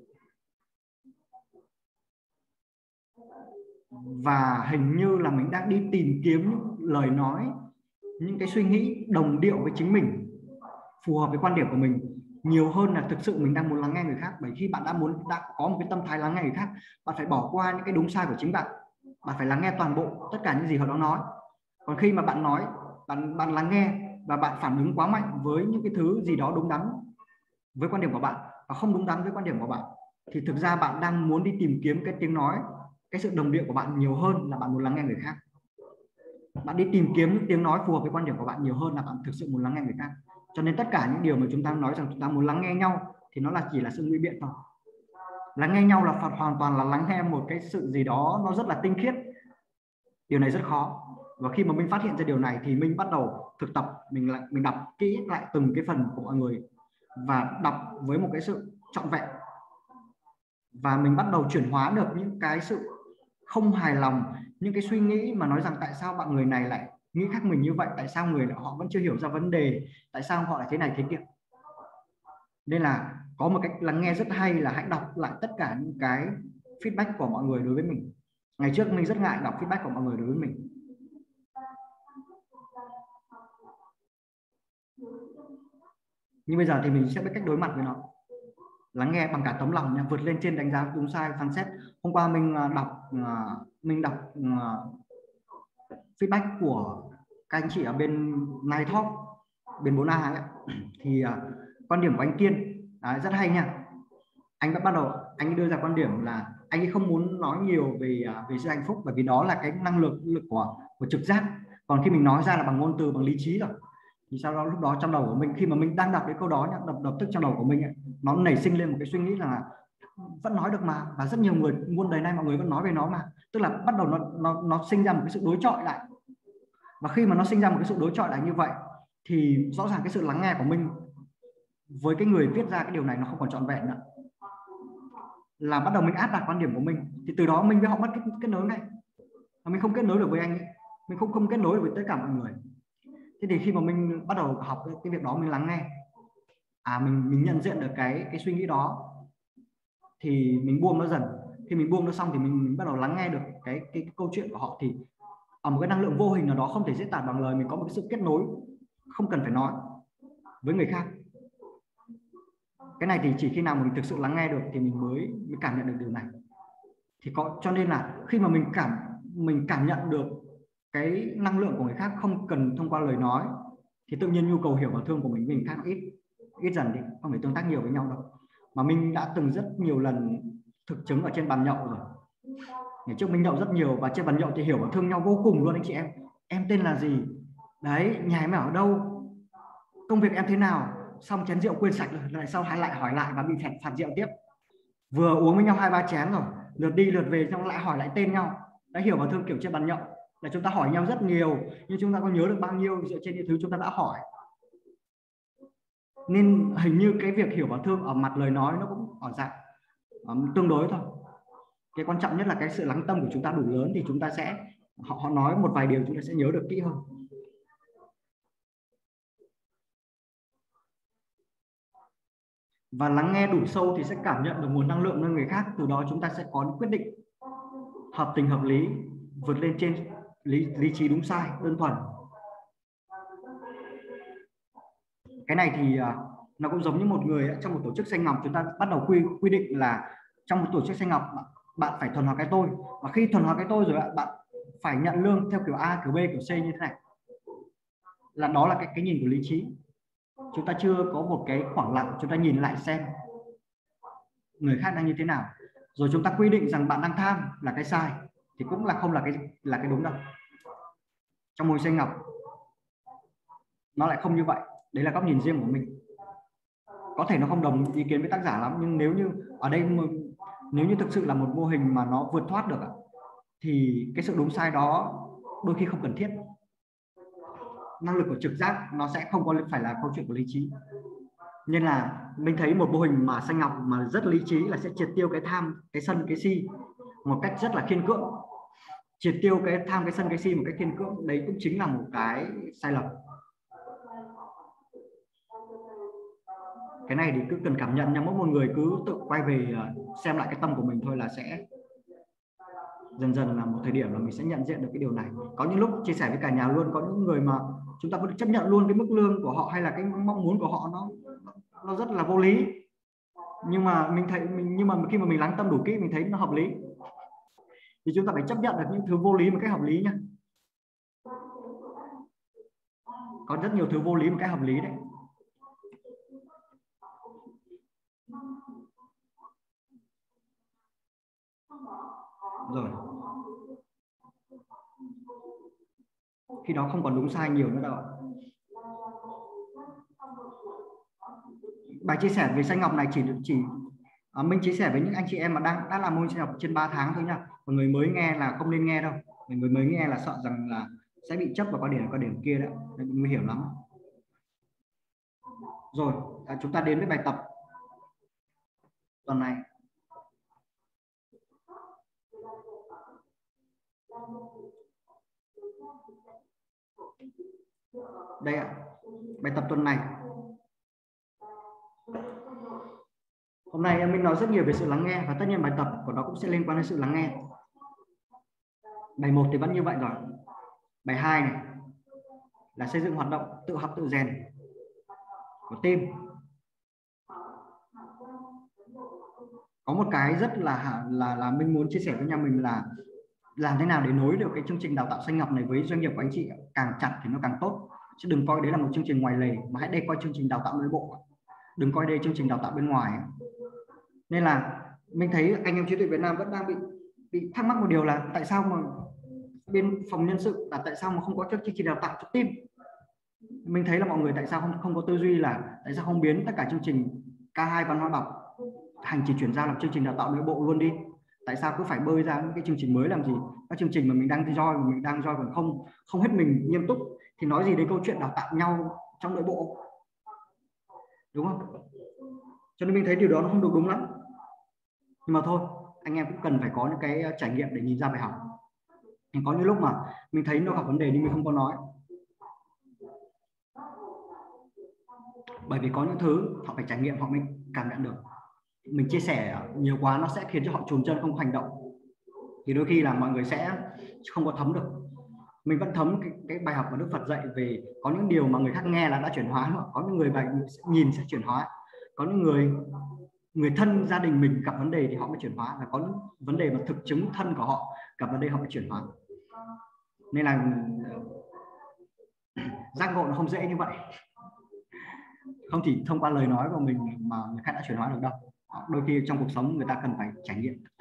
và hình như là mình đang đi tìm kiếm những lời nói, những cái suy nghĩ đồng điệu với chính mình, phù hợp với quan điểm của mình, nhiều hơn là thực sự mình đang muốn lắng nghe người khác. Bởi khi bạn đã có một cái tâm thái lắng nghe người khác, bạn phải bỏ qua những cái đúng sai của chính bạn, bạn phải lắng nghe toàn bộ tất cả những gì họ đã nói. Còn khi mà bạn nói, bạn lắng nghe và bạn phản ứng quá mạnh với những cái thứ gì đó đúng đắn với quan điểm của bạn và không đúng đắn với quan điểm của bạn, thì thực ra bạn đang muốn đi tìm kiếm cái tiếng nói, cái sự đồng điệu của bạn nhiều hơn là bạn muốn lắng nghe người khác. Bạn đi tìm kiếm những tiếng nói phù hợp với quan điểm của bạn nhiều hơn là bạn thực sự muốn lắng nghe người khác. Cho nên tất cả những điều mà chúng ta nói rằng chúng ta muốn lắng nghe nhau thì nó chỉ là sự ngụy biện thôi. Lắng nghe nhau là hoàn toàn là lắng nghe một cái sự gì đó nó rất là tinh khiết. Điều này rất khó. Và khi mà mình phát hiện ra điều này thì mình bắt đầu thực tập, mình đọc kỹ lại từng cái phần của mọi người và đọc với một cái sự trọn vẹn, và mình bắt đầu chuyển hóa được những cái sự không hài lòng, những cái suy nghĩ mà nói rằng tại sao bạn người này lại nghĩ khác mình như vậy, tại sao họ vẫn chưa hiểu ra vấn đề, tại sao họ lại thế này thế kia. Nên là có một cách lắng nghe rất hay là hãy đọc lại tất cả những cái feedback của mọi người đối với mình. Ngày trước mình rất ngại đọc feedback của mọi người đối với mình. Nhưng bây giờ thì mình sẽ biết cách đối mặt với nó. Lắng nghe bằng cả tấm lòng nha, vượt lên trên đánh giá đúng sai phán xét. Hôm qua mình đọc feedback của các anh chị ở bên Night Talk, bên 4A ấy, thì quan điểm của anh Kiên rất hay nha. Anh đã bắt đầu anh đưa ra quan điểm là anh ấy không muốn nói nhiều về sự hạnh phúc, bởi vì đó là cái năng lực của trực giác. Còn khi mình nói ra là bằng ngôn từ, bằng lý trí rồi, thì sau đó lúc đó trong đầu của mình, khi mà mình đang đọc cái câu đó nhá, đập tức trong đầu của mình ấy, nó nảy sinh lên một cái suy nghĩ là vẫn nói được mà, và rất nhiều người muôn đời nay mọi người vẫn nói về nó mà. Tức là bắt đầu nó sinh ra một cái sự đối chọi lại, và khi mà nó sinh ra một cái sự đối chọi lại như vậy thì rõ ràng cái sự lắng nghe của mình với cái người viết ra cái điều này nó không còn trọn vẹn nữa, là bắt đầu mình áp đặt quan điểm của mình, thì từ đó mình với họ mất kết nối ngay, mình không kết nối được với anh ấy, mình không kết nối được với tất cả mọi người. Thế thì khi mà mình bắt đầu học cái việc đó, mình lắng nghe, mình nhận diện được cái suy nghĩ đó, thì mình buông nó dần. Khi mình buông nó xong thì mình bắt đầu lắng nghe được cái câu chuyện của họ, thì ở một cái năng lượng vô hình nào đó không thể diễn tả bằng lời, mình có một cái sự kết nối không cần phải nói với người khác. Cái này thì chỉ khi nào mình thực sự lắng nghe được thì mình mới cảm nhận được điều này. Thì cho nên là khi mà mình cảm nhận được cái năng lượng của người khác không cần thông qua lời nói, thì tự nhiên nhu cầu hiểu và thương của mình khác ít dần đi, không phải tương tác nhiều với nhau đâu. Mà mình đã từng rất nhiều lần thực chứng ở trên bàn nhậu rồi. Ngày trước mình nhậu rất nhiều, và trên bàn nhậu thì hiểu và thương nhau vô cùng luôn anh chị em. Em tên là gì? Đấy, nhà em ở đâu? Công việc em thế nào? Xong chén rượu quên sạch rồi, lại sau lại hỏi lại và bị phạt rượu tiếp. Vừa uống với nhau 2-3 chén rồi, lượt đi lượt về xong lại hỏi lại tên nhau. Đã hiểu và thương kiểu trên bàn nhậu là chúng ta hỏi nhau rất nhiều, nhưng chúng ta có nhớ được bao nhiêu dựa trên những thứ chúng ta đã hỏi. Nên hình như cái việc hiểu và thương ở mặt lời nói nó cũng ở dạng tương đối thôi. cái quan trọng nhất là cái sự lắng tâm của chúng ta đủ lớn thì chúng ta sẽ họ nói một vài điều chúng ta sẽ nhớ được kỹ hơn. Và lắng nghe đủ sâu thì sẽ cảm nhận được nguồn năng lượng nơi người khác, từ đó chúng ta sẽ có những quyết định hợp tình hợp lý, vượt lên trên lý trí đúng sai đơn thuần. Cái này thì nó cũng giống như một người trong một tổ chức xanh ngọc, chúng ta bắt đầu quy định là trong một tổ chức xanh ngọc bạn phải thuần hóa cái tôi, và khi thuần hóa cái tôi rồi bạn phải nhận lương theo kiểu A, kiểu B, kiểu C như thế này. Là đó là cái nhìn của lý trí. Chúng ta chưa có một cái khoảng lặng, chúng ta nhìn lại xem người khác đang như thế nào, rồi chúng ta quy định rằng bạn đang tham là cái sai, thì cũng là không là cái đúng đâu. Trong môi xanh ngọc nó lại không như vậy. Đấy là góc nhìn riêng của mình. Có thể nó không đồng ý kiến với tác giả lắm, nhưng nếu như ở đây nếu như thực sự là một mô hình mà nó vượt thoát được thì cái sự đúng sai đó đôi khi không cần thiết. Năng lực của trực giác nó sẽ không có phải là câu chuyện của lý trí. Nên là mình thấy một mô hình mà xanh ngọc mà rất lý trí là sẽ triệt tiêu cái tham, cái sân, cái si một cách rất là khiên cưỡng. Triệt tiêu cái tham, cái sân, cái si một cách khiên cưỡng, đấy cũng chính là một cái sai lầm. Cái này thì cứ cần cảm nhận nha, mỗi một người cứ tự quay về xem lại cái tâm của mình thôi là sẽ dần dần là một thời điểm là mình sẽ nhận diện được cái điều này. Có những lúc chia sẻ với cả nhà luôn, có những người mà chúng ta vẫn chấp nhận luôn cái mức lương của họ hay là cái mong muốn của họ nó rất là vô lý, nhưng mà mình thấy nhưng mà khi mà mình lắng tâm đủ kỹ mình thấy nó hợp lý, thì chúng ta phải chấp nhận được những thứ vô lý một cách hợp lý nhé. Có rất nhiều thứ vô lý một cách hợp lý đấy. Rồi khi đó không còn đúng sai nhiều nữa đâu. Bài chia sẻ về xanh ngọc này chỉ mình chia sẻ với những anh chị em mà đã làm mô hình xanh ngọc trên 3 tháng thôi nha. Còn người mới nghe là không nên nghe đâu. Người mới nghe là sợ rằng là sẽ bị chấp vào quan điểm kia đấy, nguy hiểm lắm. Rồi chúng ta đến với bài tập tuần này. Đây ạ, bài tập tuần này. Hôm nay mình nói rất nhiều về sự lắng nghe, và tất nhiên bài tập của nó cũng sẽ liên quan đến sự lắng nghe. Bài 1 thì vẫn như vậy rồi. Bài 2 này là xây dựng hoạt động tự học tự rèn của team. Có một cái rất là mình muốn chia sẻ với nhà mình là làm thế nào để nối được cái chương trình đào tạo xanh ngọc này với doanh nghiệp của anh chị càng chặt thì nó càng tốt, chứ đừng coi đấy là một chương trình ngoài lề, mà hãy đây coi chương trình đào tạo nội bộ, đừng coi đây chương trình đào tạo bên ngoài. Nên là mình thấy anh em trí tuệ Việt Nam vẫn đang bị thắc mắc một điều là tại sao mà bên phòng nhân sự là tại sao mà không có chương trình đào tạo cho team. Mình thấy là mọi người tại sao không có tư duy là tại sao không biến tất cả chương trình K2 văn hóa đọc hành trình chuyển giao làm chương trình đào tạo nội bộ luôn đi. Tại sao cứ phải bơi ra những cái chương trình mới làm gì? Các chương trình mà mình đang join còn không hết mình nghiêm túc thì nói gì đến câu chuyện đào tạo nhau trong nội bộ, đúng không? Cho nên mình thấy điều đó nó không được đúng lắm. Nhưng mà thôi, anh em cũng cần phải có những cái trải nghiệm để nhìn ra bài học. Nhưng có những lúc mà mình thấy nó gặp vấn đề nhưng mình không có nói, bởi vì có những thứ họ phải trải nghiệm họ mới cảm nhận được. Mình chia sẻ nhiều quá nó sẽ khiến cho họ chùn chân không hành động, thì đôi khi là mọi người sẽ không có thấm được. Mình vẫn thấm cái bài học mà Đức Phật dạy về có những điều mà người khác nghe là đã chuyển hóa, có những người nhìn sẽ chuyển hóa, có những người thân gia đình mình gặp vấn đề thì họ mới chuyển hóa, và có những vấn đề mà thực chứng thân của họ gặp vấn đề họ mới chuyển hóa. Nên là giác ngộ nó không dễ như vậy, không chỉ thông qua lời nói của mình mà người khác đã chuyển hóa được đâu. Đôi khi trong cuộc sống người ta cần phải trải nghiệm thực tế.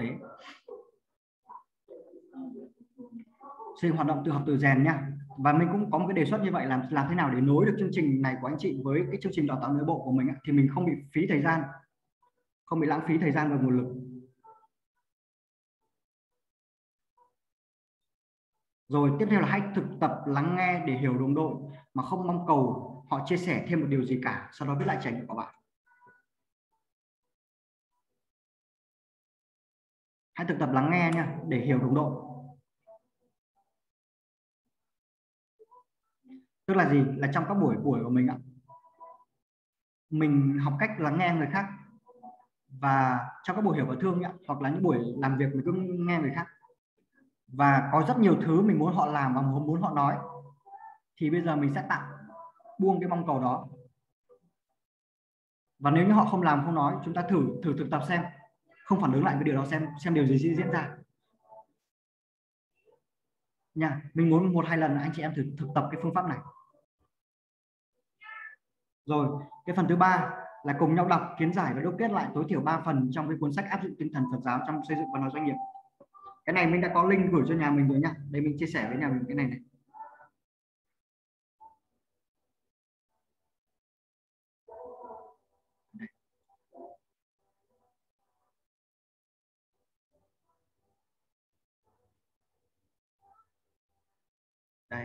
Xây hoạt động tự học tự rèn nha. Và mình cũng có một cái đề xuất như vậy, làm thế nào để nối được chương trình này của anh chị với cái chương trình đào tạo nội bộ của mình thì mình không bị phí thời gian, không bị lãng phí thời gian và nguồn lực. Rồi tiếp theo là hãy thực tập lắng nghe để hiểu đồng đội mà không mong cầu họ chia sẻ thêm một điều gì cả, sau đó viết lại trải nghiệm của bạn. hãy thực tập lắng nghe nha, để hiểu đồng đội. Tức là gì? Là trong các buổi của mình ạ, mình học cách lắng nghe người khác, và trong các buổi hiểu và thương ạ, hoặc là những buổi làm việc mình cứ nghe người khác, và có rất nhiều thứ mình muốn họ làm và muốn họ nói, thì bây giờ mình sẽ buông cái mong cầu đó. Và nếu như họ không làm không nói, chúng ta thử thực tập xem, không phản ứng lại với điều đó, xem điều gì sẽ diễn ra nha. Mình muốn 1-2 lần anh chị em thử thực tập cái phương pháp này. Rồi cái phần thứ 3 là cùng nhau đọc, kiến giải và đúc kết lại tối thiểu 3 phần trong cái cuốn sách áp dụng tinh thần Phật giáo trong xây dựng văn hóa doanh nghiệp. Cái này mình đã có link gửi cho nhà mình rồi nha. Đây mình chia sẻ với nhà mình cái này này. Đây.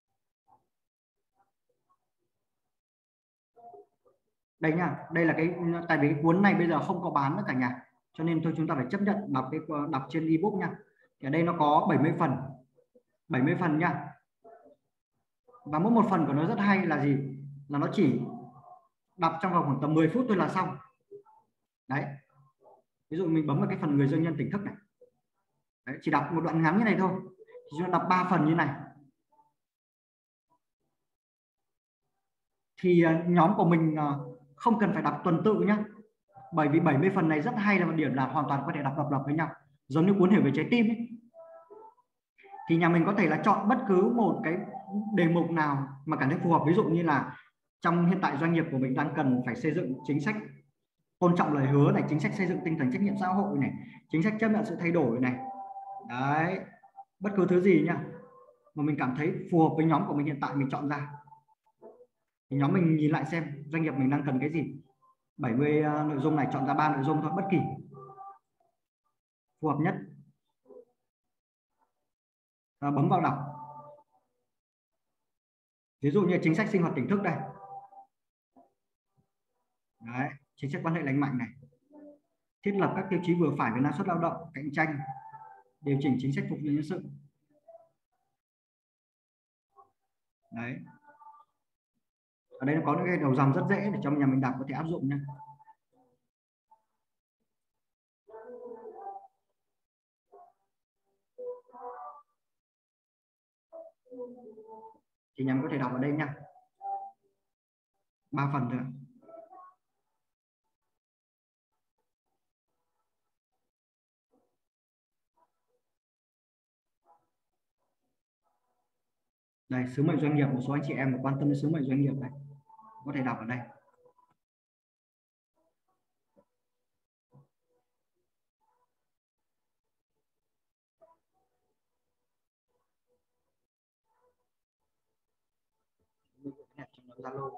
Đây nha, đây là cái, tại vì cái cuốn này bây giờ không có bán nữa cả nhà, cho nên thôi chúng ta phải chấp nhận đọc trên ebook nha. Thì ở đây nó có 70 phần nha. Và mỗi một phần của nó rất hay là gì? Là nó chỉ đọc trong vòng khoảng tầm 10 phút thôi là xong. Đấy. Ví dụ mình bấm vào cái phần người doanh nhân tỉnh thức này. Đấy, chỉ đọc một đoạn ngắn như này thôi. Thì chúng ta đọc 3 phần như này. Thì nhóm của mình không cần phải đọc tuần tự nhá. Bởi vì 70 phần này rất hay là một điểm là hoàn toàn có thể đọc độc lập với nhau. Giống như cuốn Hiểu về trái tim ấy. Thì nhà mình có thể là chọn bất cứ một cái đề mục nào mà cảm thấy phù hợp. Ví dụ như là trong hiện tại doanh nghiệp của mình đang cần phải xây dựng chính sách tôn trọng lời hứa này, chính sách xây dựng tinh thần trách nhiệm xã hội này, chính sách chấp nhận sự thay đổi này. Đấy, bất cứ thứ gì nha mà mình cảm thấy phù hợp với nhóm của mình hiện tại, mình chọn ra. Thì nhóm mình nhìn lại xem doanh nghiệp mình đang cần cái gì. 70 nội dung này chọn ra 3 nội dung thôi, bất kỳ phù hợp nhất. Và bấm vào đọc. Ví dụ như chính sách sinh hoạt tỉnh thức đây. Đấy, chính sách quan hệ lành mạnh này. Thiết lập các tiêu chí vừa phải về năng suất lao động, cạnh tranh, điều chỉnh chính sách phục vụ nhân sự. Đấy. Ở đây nó có những cái đầu dòng rất dễ để cho nhà mình đọc có thể áp dụng nha. Thì nhà mình có thể đọc ở đây nha. 3 phần thôi. Đây, sứ mệnh doanh nghiệp, một số anh chị em quan tâm đến sứ mệnh doanh nghiệp này có thể đọc ở đây. Zalo.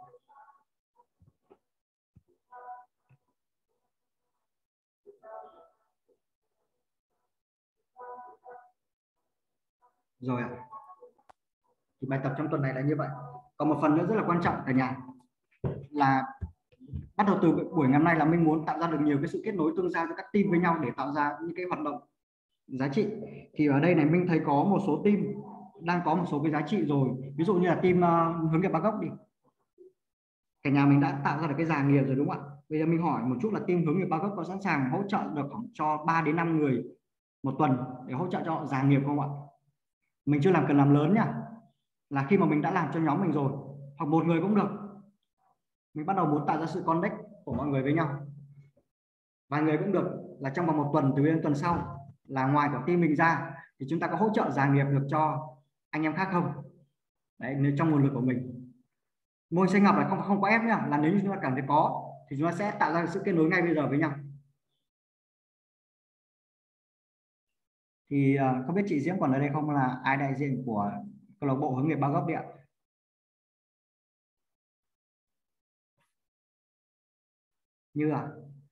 Rồi ạ. Thì bài tập trong tuần này là như vậy. Còn một phần nữa rất là quan trọng cả nhà là bắt đầu từ buổi ngày hôm nay là mình muốn tạo ra được nhiều cái sự kết nối tương giao cho các team với nhau để tạo ra những cái hoạt động giá trị. Thì ở đây này mình thấy có một số team đang có một số cái giá trị rồi. Ví dụ như là team hướng nghiệp Ba Gốc đi. Cả nhà mình đã tạo ra được cái già nghiệp rồi đúng không ạ? Bây giờ mình hỏi một chút là team hướng nghiệp Ba Gốc có sẵn sàng hỗ trợ được cho 3 đến 5 người một tuần để hỗ trợ cho họ già nghiệp không ạ? Mình chưa cần làm lớn nha. Là khi mà mình đã làm cho nhóm mình rồi, hoặc một người cũng được, mình bắt đầu muốn tạo ra sự connect của mọi người với nhau. Vài người cũng được, là trong vòng một tuần từ bên tuần sau là ngoài của team mình ra thì chúng ta có hỗ trợ già nghiệp được cho anh em khác không? Đấy, nếu trong nguồn lực của mình. Mô hình Xanh Ngọc là không có ép nhá, là nếu như chúng ta cảm thấy có thì chúng ta sẽ tạo ra sự kết nối ngay bây giờ với nhau. Thì không biết chị Diễm còn ở đây không, là ai đại diện của câu lạc bộ hướng nghiệp Ba Gốc đi ạ? Như à?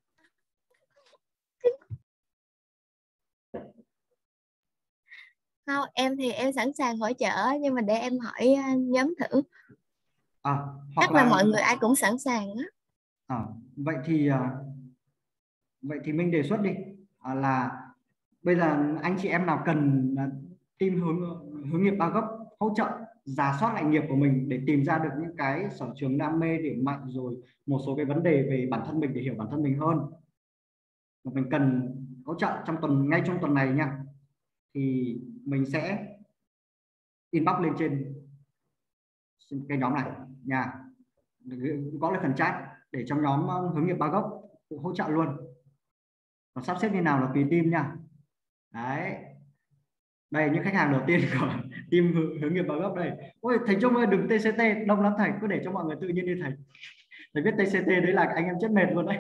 Không, em thì em sẵn sàng hỗ trợ, nhưng mà để em hỏi nhóm thử. Hoặc chắc là mọi người ai cũng sẵn sàng á. Vậy thì mình đề xuất đi là bây giờ anh chị em nào cần team hướng nghiệp ba gốc hỗ trợ rà soát lại nghiệp của mình để tìm ra được những cái sở trường, đam mê, điểm mạnh, rồi một số cái vấn đề về bản thân mình để hiểu bản thân mình hơn, mà mình cần hỗ trợ ngay trong tuần này nha, thì mình sẽ inbox lên trên cái nhóm này nha, có là phần chat để trong nhóm hướng nghiệp ba gốc hỗ trợ luôn. Còn sắp xếp như nào là tùy team nha. Đấy, đây những khách hàng đầu tiên của team hướng nghiệp ba gốc đây. Ôi thầy Trung ơi, đừng TCT đông lắm thầy, cứ để cho mọi người tự nhiên đi thầy. Thầy biết TCT đấy là anh em chết mệt luôn đấy.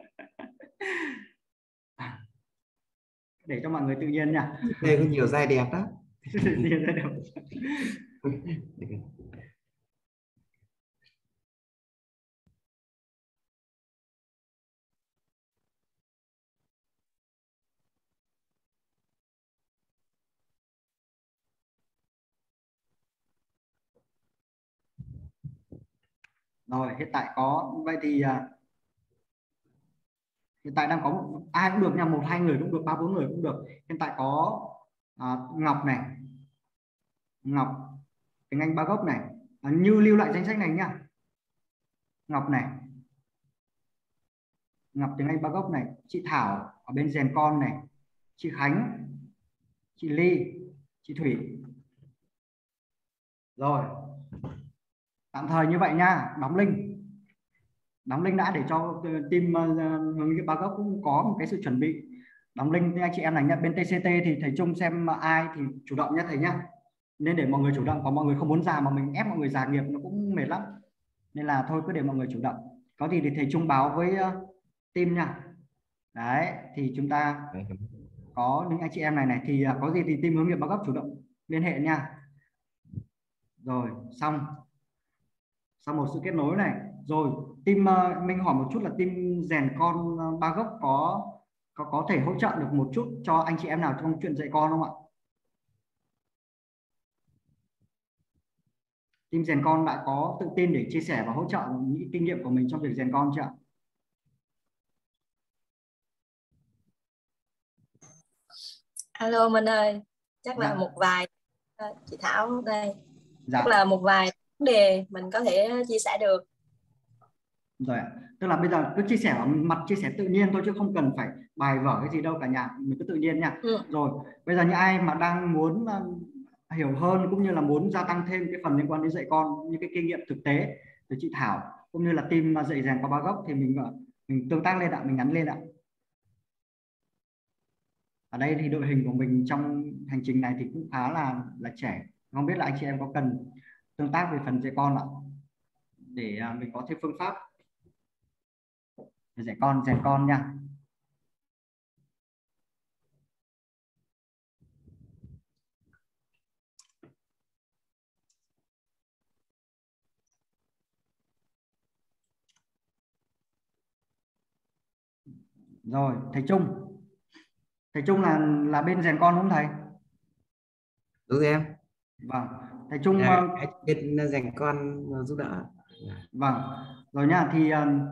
Để cho mọi người tự nhiên nha. Đây có nhiều giai đẹp đó. Rồi hiện tại có vậy thì hiện tại đang có ai cũng được nha, 1-2 người cũng được, 3-4 người cũng được. Hiện tại có Ngọc này, Ngọc tiếng Anh ba gốc này, Như lưu lại danh sách này nhá. Ngọc này, Ngọc tiếng Anh ba gốc này, chị Thảo ở bên Rèn Con này, chị Khánh, chị Ly, chị Thủy. Rồi tạm thời như vậy nha, đóng link đã để cho team hướng nghiệp ba gốc cũng có một cái sự chuẩn bị. Đóng link anh chị em này nhận bên TCT thì thầy Trung xem ai thì chủ động nhé thầy nhá, nên để mọi người chủ động, có mọi người không muốn già mà mình ép mọi người già nghiệp nó cũng mệt lắm, nên là thôi cứ để mọi người chủ động. Có gì thì thầy Trung báo với team nha. Đấy thì chúng ta có những anh chị em này thì có gì thì team hướng nghiệp ba gốc chủ động liên hệ nha. Rồi xong một sự kết nối này. Rồi team mình hỏi một chút là team rèn con ba gốc có thể hỗ trợ được một chút cho anh chị em nào trong chuyện dạy con không ạ? Team rèn con đã có tự tin để chia sẻ và hỗ trợ những kinh nghiệm của mình trong việc rèn con chưa ạ? Alo Minh ơi, chắc là Dạ. một vài chị Thảo đây, Dạ. chắc là một vài vấn đề mình có thể chia sẻ được. Rồi, tức là bây giờ cứ chia sẻ ở mặt chia sẻ tự nhiên thôi chứ không cần phải bài vở cái gì đâu cả nhà, mình cứ tự nhiên nha. Rồi bây giờ những ai mà đang muốn hiểu hơn cũng như là muốn gia tăng thêm cái phần liên quan đến dạy con, những cái kinh nghiệm thực tế từ chị Thảo cũng như là team dạy rèn qua ba gốc thì mình tương tác lên ạ, mình nhắn lên ạ. Ở đây thì đội hình của mình trong hành trình này thì cũng khá là trẻ, không biết là anh chị em có cần tương tác về phần dạy con ạ, để mình có thêm phương pháp để rèn con nha. Rồi thầy Trung là bên rèn con đúng không thầy? Đúng rồi em. Vâng, thầy Trung bên rèn con giúp đỡ. Vâng, rồi nha. Thì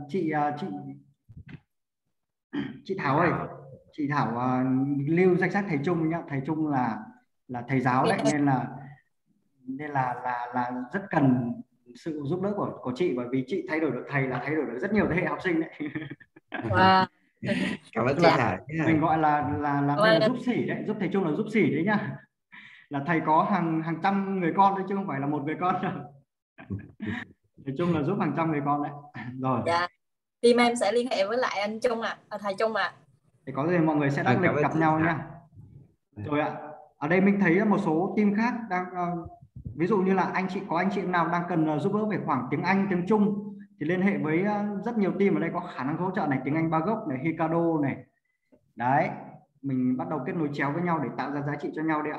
chị Thảo ơi, chị Thảo lưu danh sách thầy Trung nhá. Thầy Trung là thầy giáo đấy, nên là rất cần sự giúp đỡ của chị, bởi vì chị thay đổi được thầy là thay đổi được rất nhiều thế hệ học sinh đấy. Wow. Cảm ơn chị Thảo. Mình gọi là đây là giúp sỉ đấy, giúp thầy Trung là giúp sỉ đấy nhá. Là thầy có hàng trăm người con đấy chứ không phải là một người con đâu. Thầy Trung là giúp hàng trăm người con đấy. Rồi. Dạ. Team em sẽ liên hệ với lại anh Trung thầy Trung ạ. Thì có gì mọi người sẽ đăng lịch gặp nhau nha. Rồi ạ. Ở đây mình thấy một số team khác đang ví dụ như là anh chị nào đang cần giúp đỡ về khoảng tiếng Anh, tiếng Trung thì liên hệ với rất nhiều team ở đây có khả năng hỗ trợ này, tiếng Anh ba gốc này, Hikado này. Đấy, mình bắt đầu kết nối chéo với nhau để tạo ra giá trị cho nhau đấy ạ.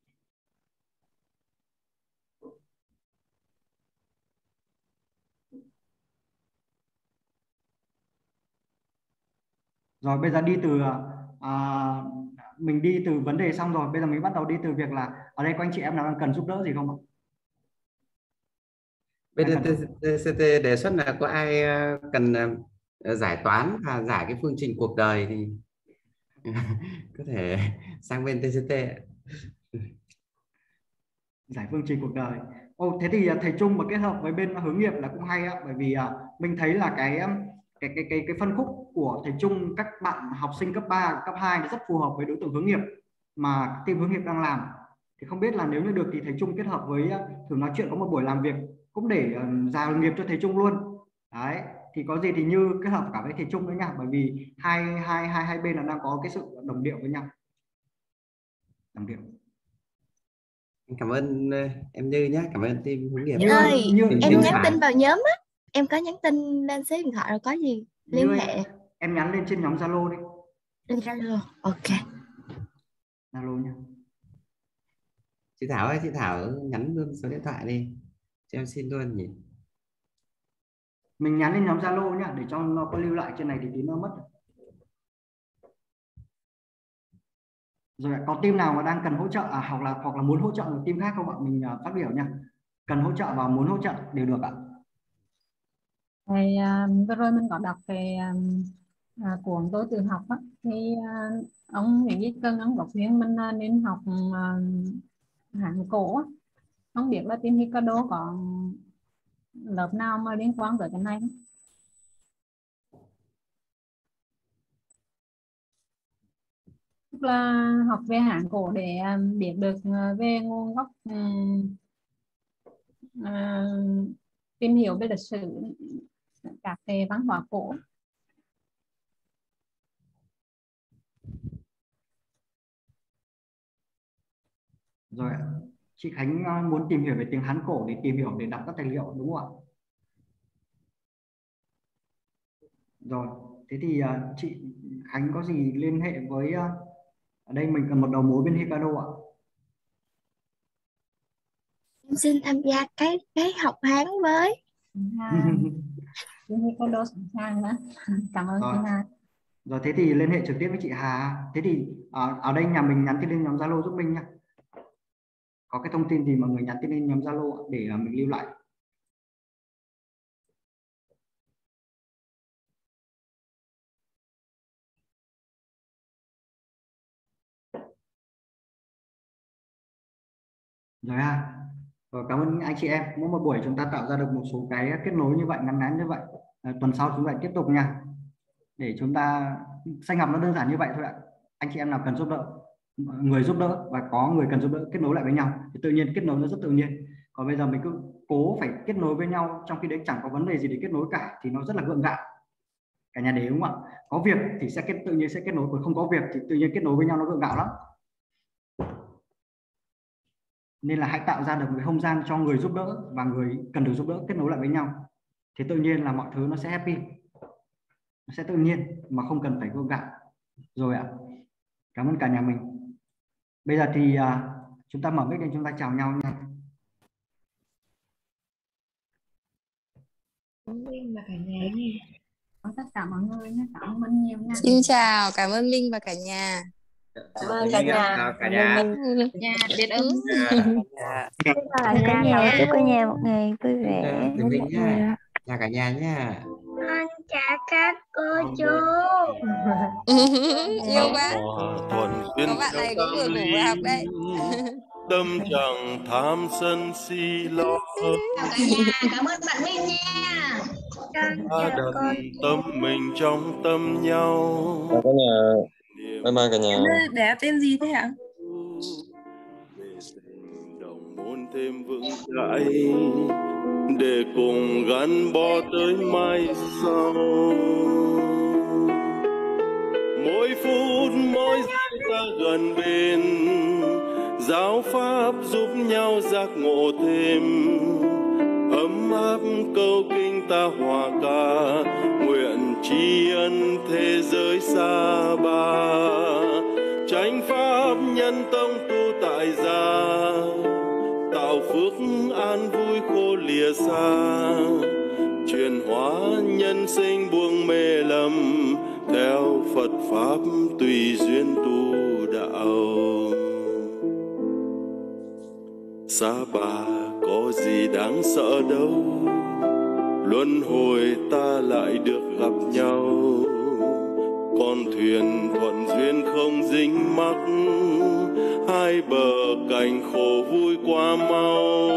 Rồi bây giờ đi từ mình đi từ vấn đề xong rồi, bây giờ mình bắt đầu đi từ việc là ở đây có anh chị em nào đang cần giúp đỡ gì không ạ? Bên TCT đề xuất là có ai cần giải toán và giải cái phương trình cuộc đời thì Có thể sang bên TCT ạ. Giải phương trình cuộc đời. Thế thì thầy Trung mà kết hợp với bên hướng nghiệp là cũng hay á, bởi vì mình thấy là cái phân khúc của thầy Trung, các bạn học sinh cấp 3, cấp 2 rất phù hợp với đối tượng hướng nghiệp mà team hướng nghiệp đang làm. Thì không biết là nếu như được thì thầy Trung kết hợp với thử nói chuyện có một buổi làm việc cũng để ra hướng nghiệp cho thầy Trung luôn. Đấy, thì có gì thì Như kết hợp cả với thầy Trung nữa nha, bởi vì hai bên là đang có cái sự đồng điệu với nhau. Đồng điệu. Cảm ơn em Như nhé, cảm ơn team hướng nghiệp. Như ơi, em Như nhắn tin vào nhóm á, em có nhắn tin lên số điện thoại rồi, có gì liên hệ. Em nhắn lên trên nhóm Zalo đi. Lên Zalo, ok. Zalo nha. Chị Thảo ơi, chị Thảo nhắn luôn số điện thoại đi cho em xin luôn nhỉ. Mình nhắn lên nhóm Zalo nhá, để cho nó có lưu lại trên này thì tí nó mất. Rồi có team nào mà đang cần hỗ trợ hoặc là muốn hỗ trợ một team khác không ạ? Mình phát biểu nha. Cần hỗ trợ và muốn hỗ trợ đều được ạ. Thì vừa rồi mình có đọc cái cuốn Tôi tự học á, thì ông Nguyễn Duy Cân ông có khuyên mình nên học Hán cổ á. Không biết là team Hikado có lớp nào mà liên quan tới cái này không? Tức là học về Hán cổ để biết được về nguồn gốc, tìm hiểu về lịch sử các cái văn hóa cổ. Rồi chị Khánh muốn tìm hiểu về tiếng Hán cổ để tìm hiểu, để đọc các tài liệu đúng không ạ? Rồi thế thì chị Khánh có gì liên hệ với ở đây mình cần một đầu mối bên Hikado ạ. Em xin tham gia cái học Hán với. Hikado sẵn sàng đó. Cảm ơn chị Hà. Rồi thế thì liên hệ trực tiếp với chị Hà. Thế thì ở đây nhà mình nhắn tin lên nhóm Zalo giúp mình nha. Có cái thông tin gì mọi người nhắn tin lên nhóm Zalo để mình lưu lại. Rồi Rồi, cảm ơn anh chị em. Mỗi một buổi chúng ta tạo ra được một số cái kết nối như vậy, ngắn ngắn như vậy. Tuần sau chúng lại tiếp tục nha. Để chúng ta sanh học nó đơn giản như vậy thôi ạ. Anh chị em nào cần giúp đỡ, người giúp đỡ và có người cần giúp đỡ kết nối lại với nhau thì tự nhiên kết nối nó rất tự nhiên. Còn bây giờ mình cứ cố phải kết nối với nhau trong khi đấy chẳng có vấn đề gì để kết nối cả thì nó rất là gượng gạo. Cả nhà để đúng không ạ? Có việc thì tự nhiên sẽ kết nối, còn không có việc thì tự nhiên kết nối với nhau nó gượng gạo lắm. Nên là hãy tạo ra được một cái không gian cho người giúp đỡ và người cần được giúp đỡ kết nối lại với nhau thì tự nhiên là mọi thứ nó sẽ happy, nó sẽ tự nhiên mà không cần phải gượng gạo. Rồi ạ. Cảm ơn cả nhà mình. Bây giờ thì chúng ta mở mic lên, chúng ta chào nhau nha. Linh và cả nhà. Tất cả mọi người nhé, cảm ơn Minh nhiều nha. Xin chào, cảm ơn Linh và cả nhà. Cảm ơn cả nhà. Cả nhà. Nhà biết ơn. Cả nhà chúc cả nhà một ngày vui vẻ. Chào cả nhà nha. Con chào các cô chú. Yêu quá. Có bạn này cũng vừa ngủ vừa học đấy. Tâm chẳng tham sân si lo. Chào cả nhà, cảm ơn bạn Minh nha. Ta đặt tâm mình trong tâm nhau. Chào cả nhà. Bye bye cả nhà. Bé tên gì thế hả? Đồng muốn thêm vững chãi để cùng gắn bó tới mai sau. Mỗi phút mỗi giây ta gần bên, giáo pháp giúp nhau giác ngộ thêm, ấm áp câu kinh ta hòa ca, nguyện tri ân thế giới xa ba. Chánh pháp nhân tông tu tại gia, tạo phước an vui khô lìa xa, chuyển hóa nhân sinh buông mê lầm, theo Phật pháp tùy duyên tu đạo. Xa bà có gì đáng sợ đâu, luân hồi ta lại được gặp nhau. Con thuyền thuyền thuận duyên không dính mắc, hai bờ cành khổ vui qua mau.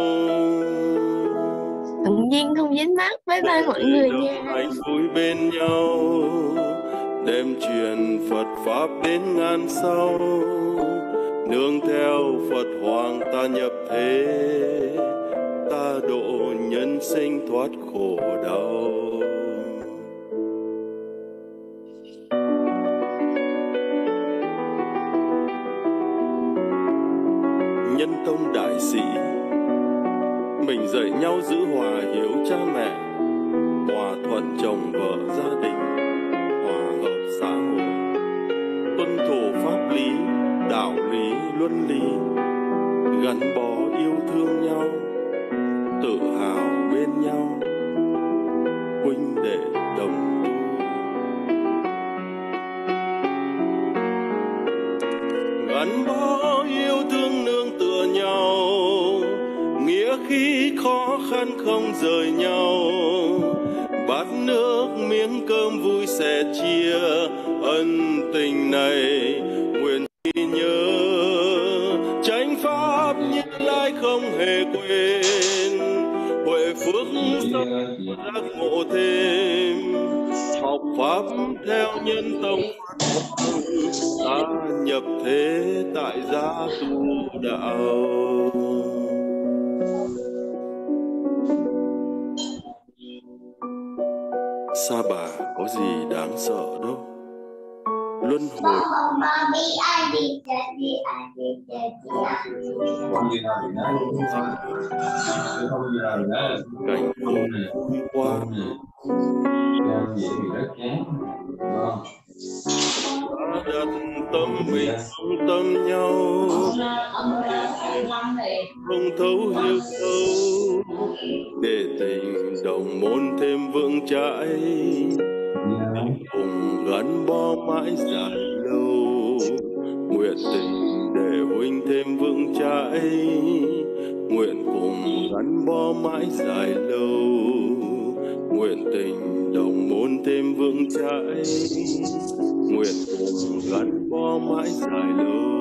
Thuận duyên không dính mắc. Bye bye mọi người nha. Hạnh vui bên nhau, đem truyền Phật pháp đến ngàn sau. Nương theo Phật Hoàng ta nhập thế, ta độ nhân sinh thoát khổ đau. Nhân tông đại sĩ, mình dạy nhau giữ hòa hiếu cha mẹ, hòa thuận chồng vợ gia đình, hòa hợp xã hội, tuân thủ pháp lý, đạo lý, luân lý, gắn bó yêu thương nhau, tự hào bên nhau, huynh đệ đồng tu. Gắn bó yêu thương nương tựa nhau, nghĩa khi khó khăn không rời nhau. Bát nước miếng cơm vui sẻ chia, ân tình này nguyện ghi nhớ. Chánh pháp Như Lai không hề quên, huệ phước sống giác ngộ thêm. Học pháp theo nhân tông, ta nhập thế tại gia tu đạo. Sa Bà có gì đáng sợ đâu, luân hồi cảnh vui qua. Ta đặt tâm mình tâm nhau, không thấu hiểu sâu, để tình đồng môn thêm vững chãi, cùng gắn bó mãi dài lâu. Nguyện tình để huynh thêm vững chãi, nguyện cùng gắn bó mãi dài lâu. Nguyện tình đồng môn thêm vững chãi, nguyện cùng gắn bó mãi dài lâu.